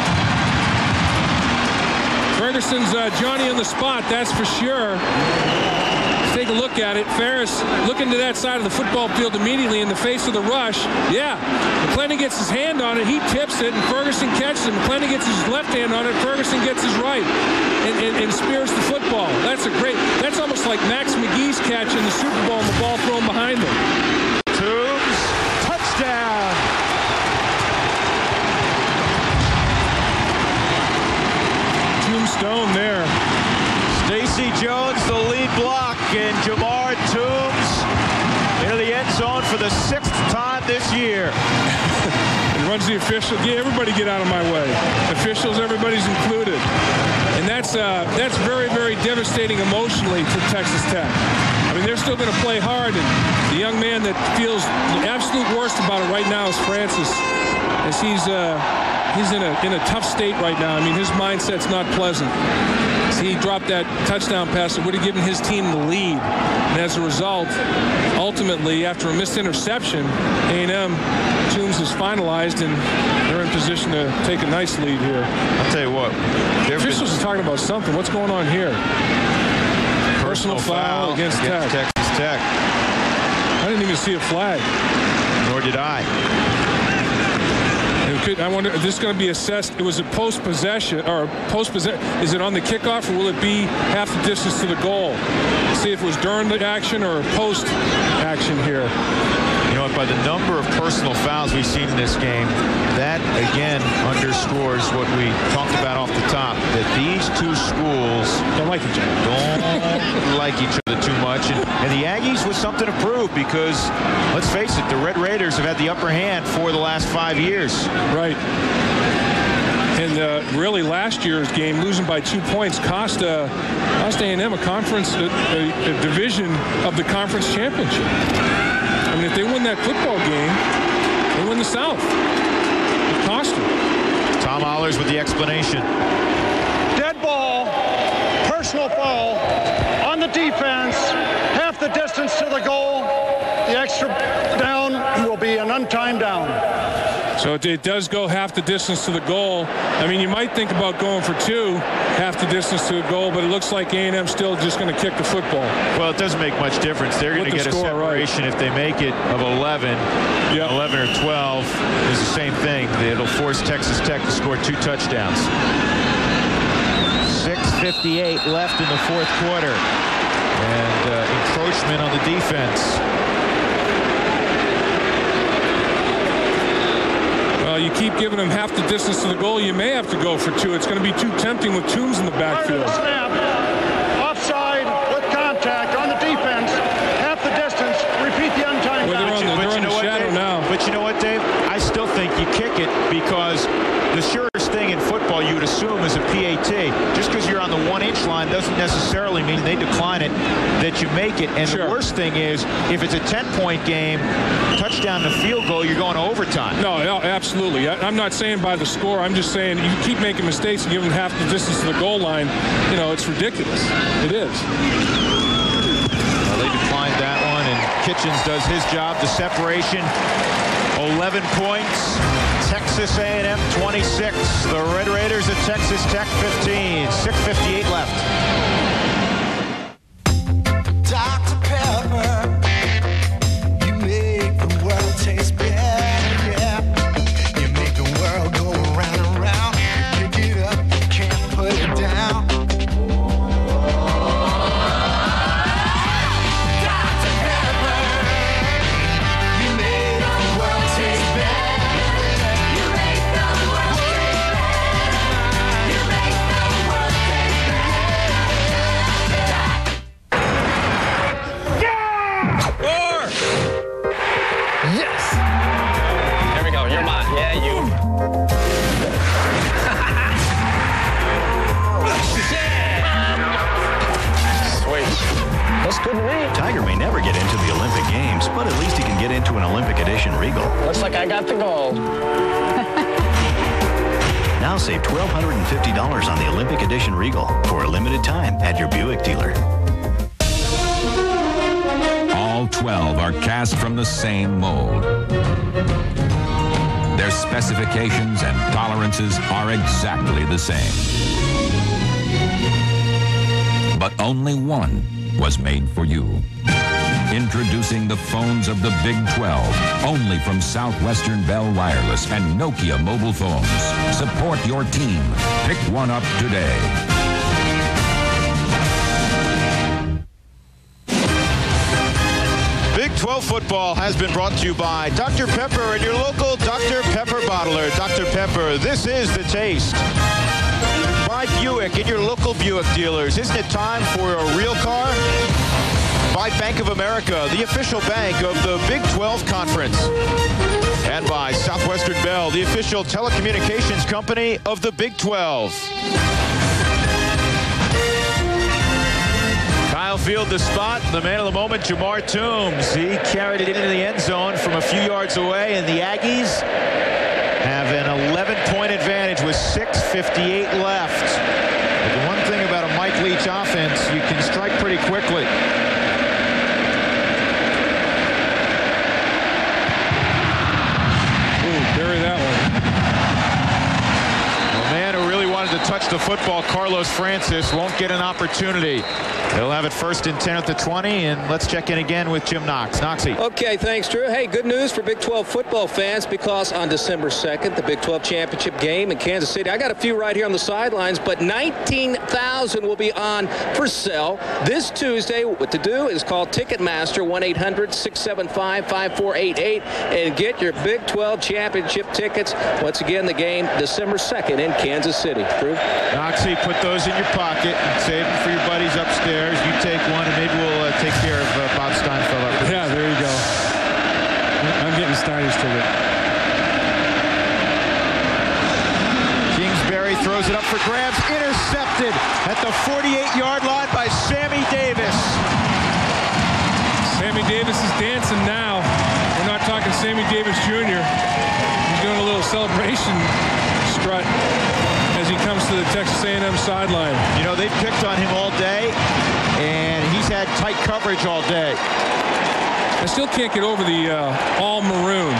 Ferguson's Johnny on the spot, that's for sure. Let's take a look at it. Farris looking to that side of the football field immediately in the face of the rush. Yeah, McClendon gets his hand on it. He tips it, and Ferguson catches it. McClendon gets his left hand on it. Ferguson gets his right and spears the football. That's almost like Max McGee's catch in the Super Bowl and the ball thrown behind him. Toombs, touchdown. Tombstone there. Jones, the lead block, and Jamar Toombs into the end zone for the 6th time this year. He runs the official. Yeah, everybody get out of my way. Officials, everybody's included. And that's very, very devastating emotionally for Texas Tech. I mean, they're still going to play hard, and the young man that feels the absolute worst about it right now is Francis, as he's in a tough state right now. I mean, his mindset's not pleasant. He dropped that touchdown pass that would have given his team the lead. And as a result, ultimately, after a missed interception, A&M Toombs is finalized, and they're in position to take a nice lead here. I'll tell you what. The officials are talking about something. What's going on here? Personal foul against Texas Tech. I didn't even see a flag. Nor did I. I wonder if this is going to be assessed. It was a post-possession, or post-possession. Is it on the kickoff, or will it be half the distance to the goal? See if it was during the action or post-action here. You know what? By the number of personal fouls we've seen in this game, that again underscores what we talked about off the top, that these two schools don't like each other. Don't like each other too much. And the Aggies with something to prove, because let's face it, the Red Raiders have had the upper hand for the last 5 years. Right. And really last year's game, losing by 2 points, cost A&M a conference, a division of the conference championship. I mean, if they win that football game, they win the South. It cost them. Tom Hollers with the explanation. Dead ball, personal foul on the defense, half the distance to the goal. The extra down will be an untimed down. So it does go half the distance to the goal. I mean, you might think about going for 2, half the distance to the goal, but it looks like A&M's still just going to kick the football. Well, it doesn't make much difference. They're going to get a separation if they make it of 11. Yep. 11 or 12 is the same thing. It'll force Texas Tech to score 2 touchdowns. 6:58 left in the 4th quarter. And encroachment on the defense. You keep giving them half the distance to the goal, you may have to go for 2. It's going to be too tempting with Toombs in the backfield. Snap. Offside with contact on the defense. Half the distance. Repeat the untimed down. They're on the shadow now. But you know what, Dave? I still think you kick it, because the surest thing in football you would assume is a PAT. Just because you're on the 1-inch line doesn't necessarily mean they decline it, that you make it. And the worst thing is, if it's a 10-point game, touchdown to field goal, you're going to overtime. No, absolutely. I'm not saying by the score. I'm just saying you keep making mistakes and giving half the distance to the goal line. You know, it's ridiculous. It is. Well, they declined that one, and Kitchens does his job. The separation, 11 points. Texas A&M 26. The Red Raiders at Texas Tech 15. 6:58 left. Dr. Pepper, you make the world taste better, yeah. You make the world go round and round. You pick it up, you can't put it down. Dr. Pepper, you make the world taste better. You make the world taste better. You make the world taste better. Yes! Here we go. You're mine. Yeah, you. Sweet. Looks good to me. Tiger may never get into the Olympic Games, but at least he can get into an Olympic edition Regal. Looks like I got the gold. Now save $1,250 on the Olympic edition Regal for a limited time at your Buick dealer. All 12 are cast from the same mold. Their specifications and tolerances are exactly the same. But only one was made for you. Introducing the phones of the Big 12, only from Southwestern Bell Wireless and Nokia mobile phones. Support your team. Pick one up today. Big 12 football has been brought to you by Dr. Pepper and your local Dr. Pepper bottler. Dr. Pepper, this is the taste. Try Buick in your local Buick dealers. Isn't it time for a real car? By Bank of America, the official bank of the Big 12 Conference. And by Southwestern Bell, the official telecommunications company of the Big 12. Kyle Field, the spot. The man of the moment, Jamar Toombs. He carried it into the end zone from a few yards away, and the Aggies have an 11-point advantage with 6:58 left. But the one thing about a Mike Leach offense, you can strike pretty quickly. Bury that one. The man who really wanted to touch the football, Carlos Francis, won't get an opportunity. He'll have it 1st and 10 at the 20, and let's check in again with Jim Knox. Knoxy. Okay, thanks, Drew. Hey, good news for Big 12 football fans, because on December 2nd, the Big 12 championship game in Kansas City, I got a few right here on the sidelines, but 19,000 will be on for sale this Tuesday. What to do is call Ticketmaster, 1-800-675-5488, and get your Big 12 championship tickets. Once again, the game December 2nd in Kansas City. Drew? Knoxy, put those in your pocket and save them for your buddies upstairs. You take one, and maybe we'll take care of Bob Steinfeld. Yeah, there you go. I'm getting Steiner's ticket. Kingsbury throws it up for grabs. Intercepted at the 48-yard line by Sammy Davis. Sammy Davis is dancing now. We're not talking Sammy Davis Jr. He's doing a little celebration strut as he comes to the Texas A&M sideline. You know, they've picked on him all day, and he's had tight coverage all day. I still can't get over the all maroon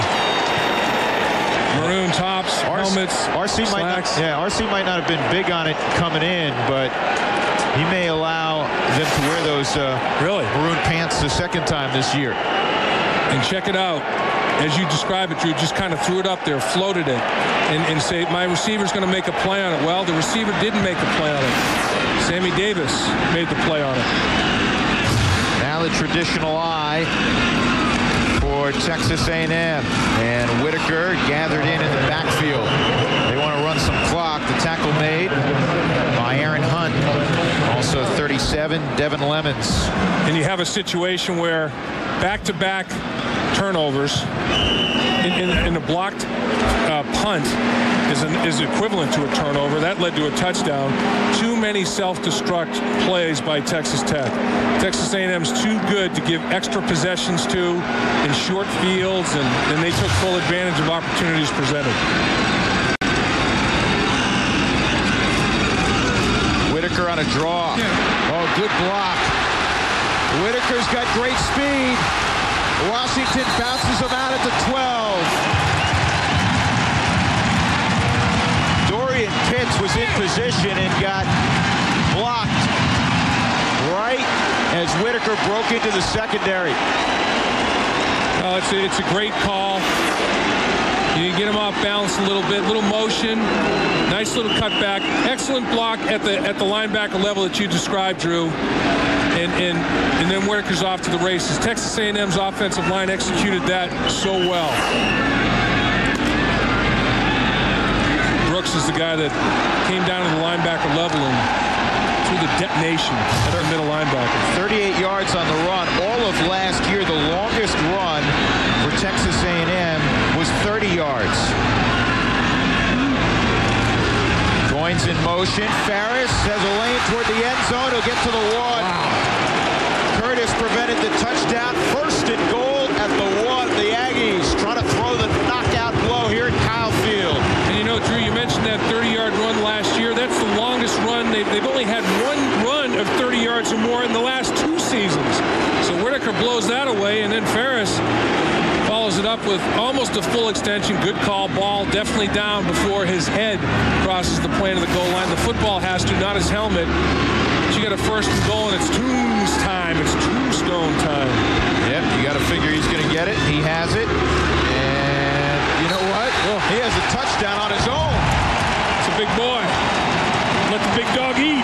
tops, helmets, RC slacks. RC might not have been big on it coming in, but he may allow them to wear those maroon pants the second time this year. And check it out. As you describe it, Drew, just kind of threw it up there, floated it, and say, my receiver's going to make a play on it. Well, the receiver didn't make a play on it. Sammy Davis made the play on it. Now the traditional eye for Texas A&M. And Whitaker gathered in the backfield. They want to run some clock. The tackle made by Aaron Hunt. Also 37, Devin Lemons. And you have a situation where back-to-back turnovers in a blocked punt is equivalent to a turnover. That led to a touchdown. Too many self-destruct plays by Texas Tech. Texas A&M's too good to give extra possessions to in short fields, and they took full advantage of opportunities presented. Whitaker on a draw. Oh, good block. Whitaker's got great speed. Washington bounces him out at the 12. Dorian Pitts was in position and got blocked right as Whitaker broke into the secondary. It's a great call. You get him off balance a little bit, little motion, nice little cutback, excellent block at the linebacker level that you described, Drew. And then Whitaker's off to the races. Texas A&M's offensive line executed that so well. Brooks is the guy that came down to the linebacker level and threw the detonation at the middle linebacker. 38 yards on the run. All of last year, the longest run for Texas A&M was 30 yards. Goins in motion. Ferris has a lane toward the end zone. He'll get to the one. Wow. Curtis prevented the touchdown. 1st and goal at the 1. The Aggies trying to throw the knockout blow here at Kyle Field. And you know, Drew, you mentioned that 30-yard run last year. That's the longest run. They've only had one run of 30 yards or more in the last 2 seasons. So Whitaker blows that away, and then Ferris follows it up with almost a full extension. Good call. Ball definitely down before his head crosses the plane of the goal line. The football has to, not his helmet. But you got a 1st and goal, and it's Toombs time. It's Tombstone time. Yep, you got to figure he's going to get it. He has it. And you know what? Well, he has a touchdown on his own. It's a big boy. Let the big dog eat.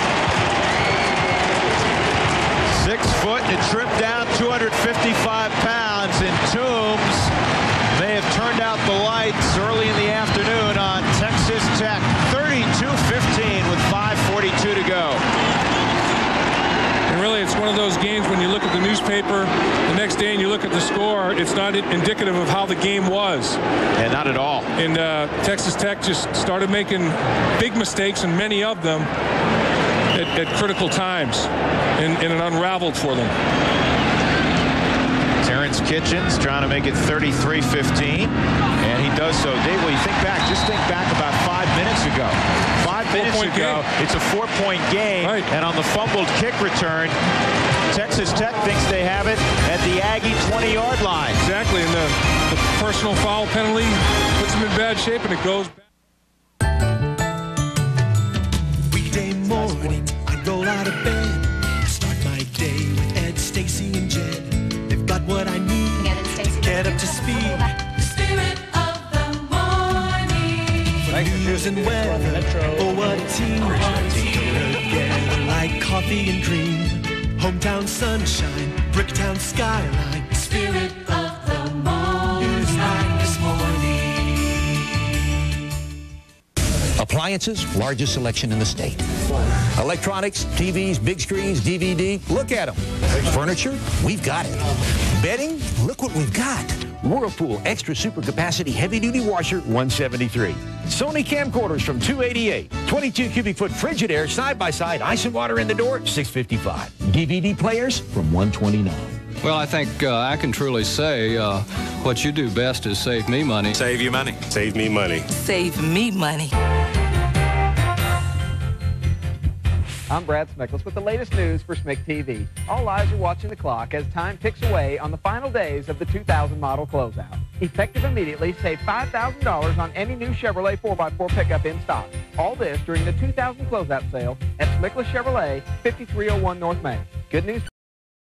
6 foot and trimmed down 255 pounds, and Toombs may have turned out the lights early in the afternoon on Texas Tech. 32-15 with when you look at the newspaper the next day and you look at the score, it's not indicative of how the game was. And not at all. And Texas Tech just started making big mistakes, and many of them at critical times, and it unraveled for them. Terrence Kitchens trying to make it 33-15, and he does so. Dave, well, just think back about 5 minutes ago. 5 minutes ago, it's a 4-point game, right. And on the fumbled kick return, Texas Tech thinks they have it at the Aggie 20-yard line. Exactly, and the personal foul penalty puts them in bad shape, and it goes back. Weekday morning, I roll out of bed. Start my day with Ed, Stacy, and Jed. They've got what I need to get up to speed. Spirit of the morning. For news and weather, oh what a team. Together like coffee and cream. Hometown sunshine, Bricktown skyline. Spirit of the morning. News 9 this morning. Appliances, largest selection in the state. Electronics, TVs, big screens, DVD, look at them. Furniture, we've got it. Bedding, look what we've got. Whirlpool Extra Super Capacity Heavy Duty Washer, $173. Sony camcorders from $288. 22 cubic foot Frigidaire side by side, ice and water in the door, $655. DVD players from $129. Well, I think I can truly say what you do best is save me money. Save you money. Save me money. Save me money. I'm Brad Smickles with the latest news for SMIC TV. All eyes are watching the clock as time ticks away on the final days of the 2000 model closeout. Effective immediately, save $5,000 on any new Chevrolet 4x4 pickup in stock. All this during the 2000 closeout sale at Smickles Chevrolet, 5301 North Main. Good news.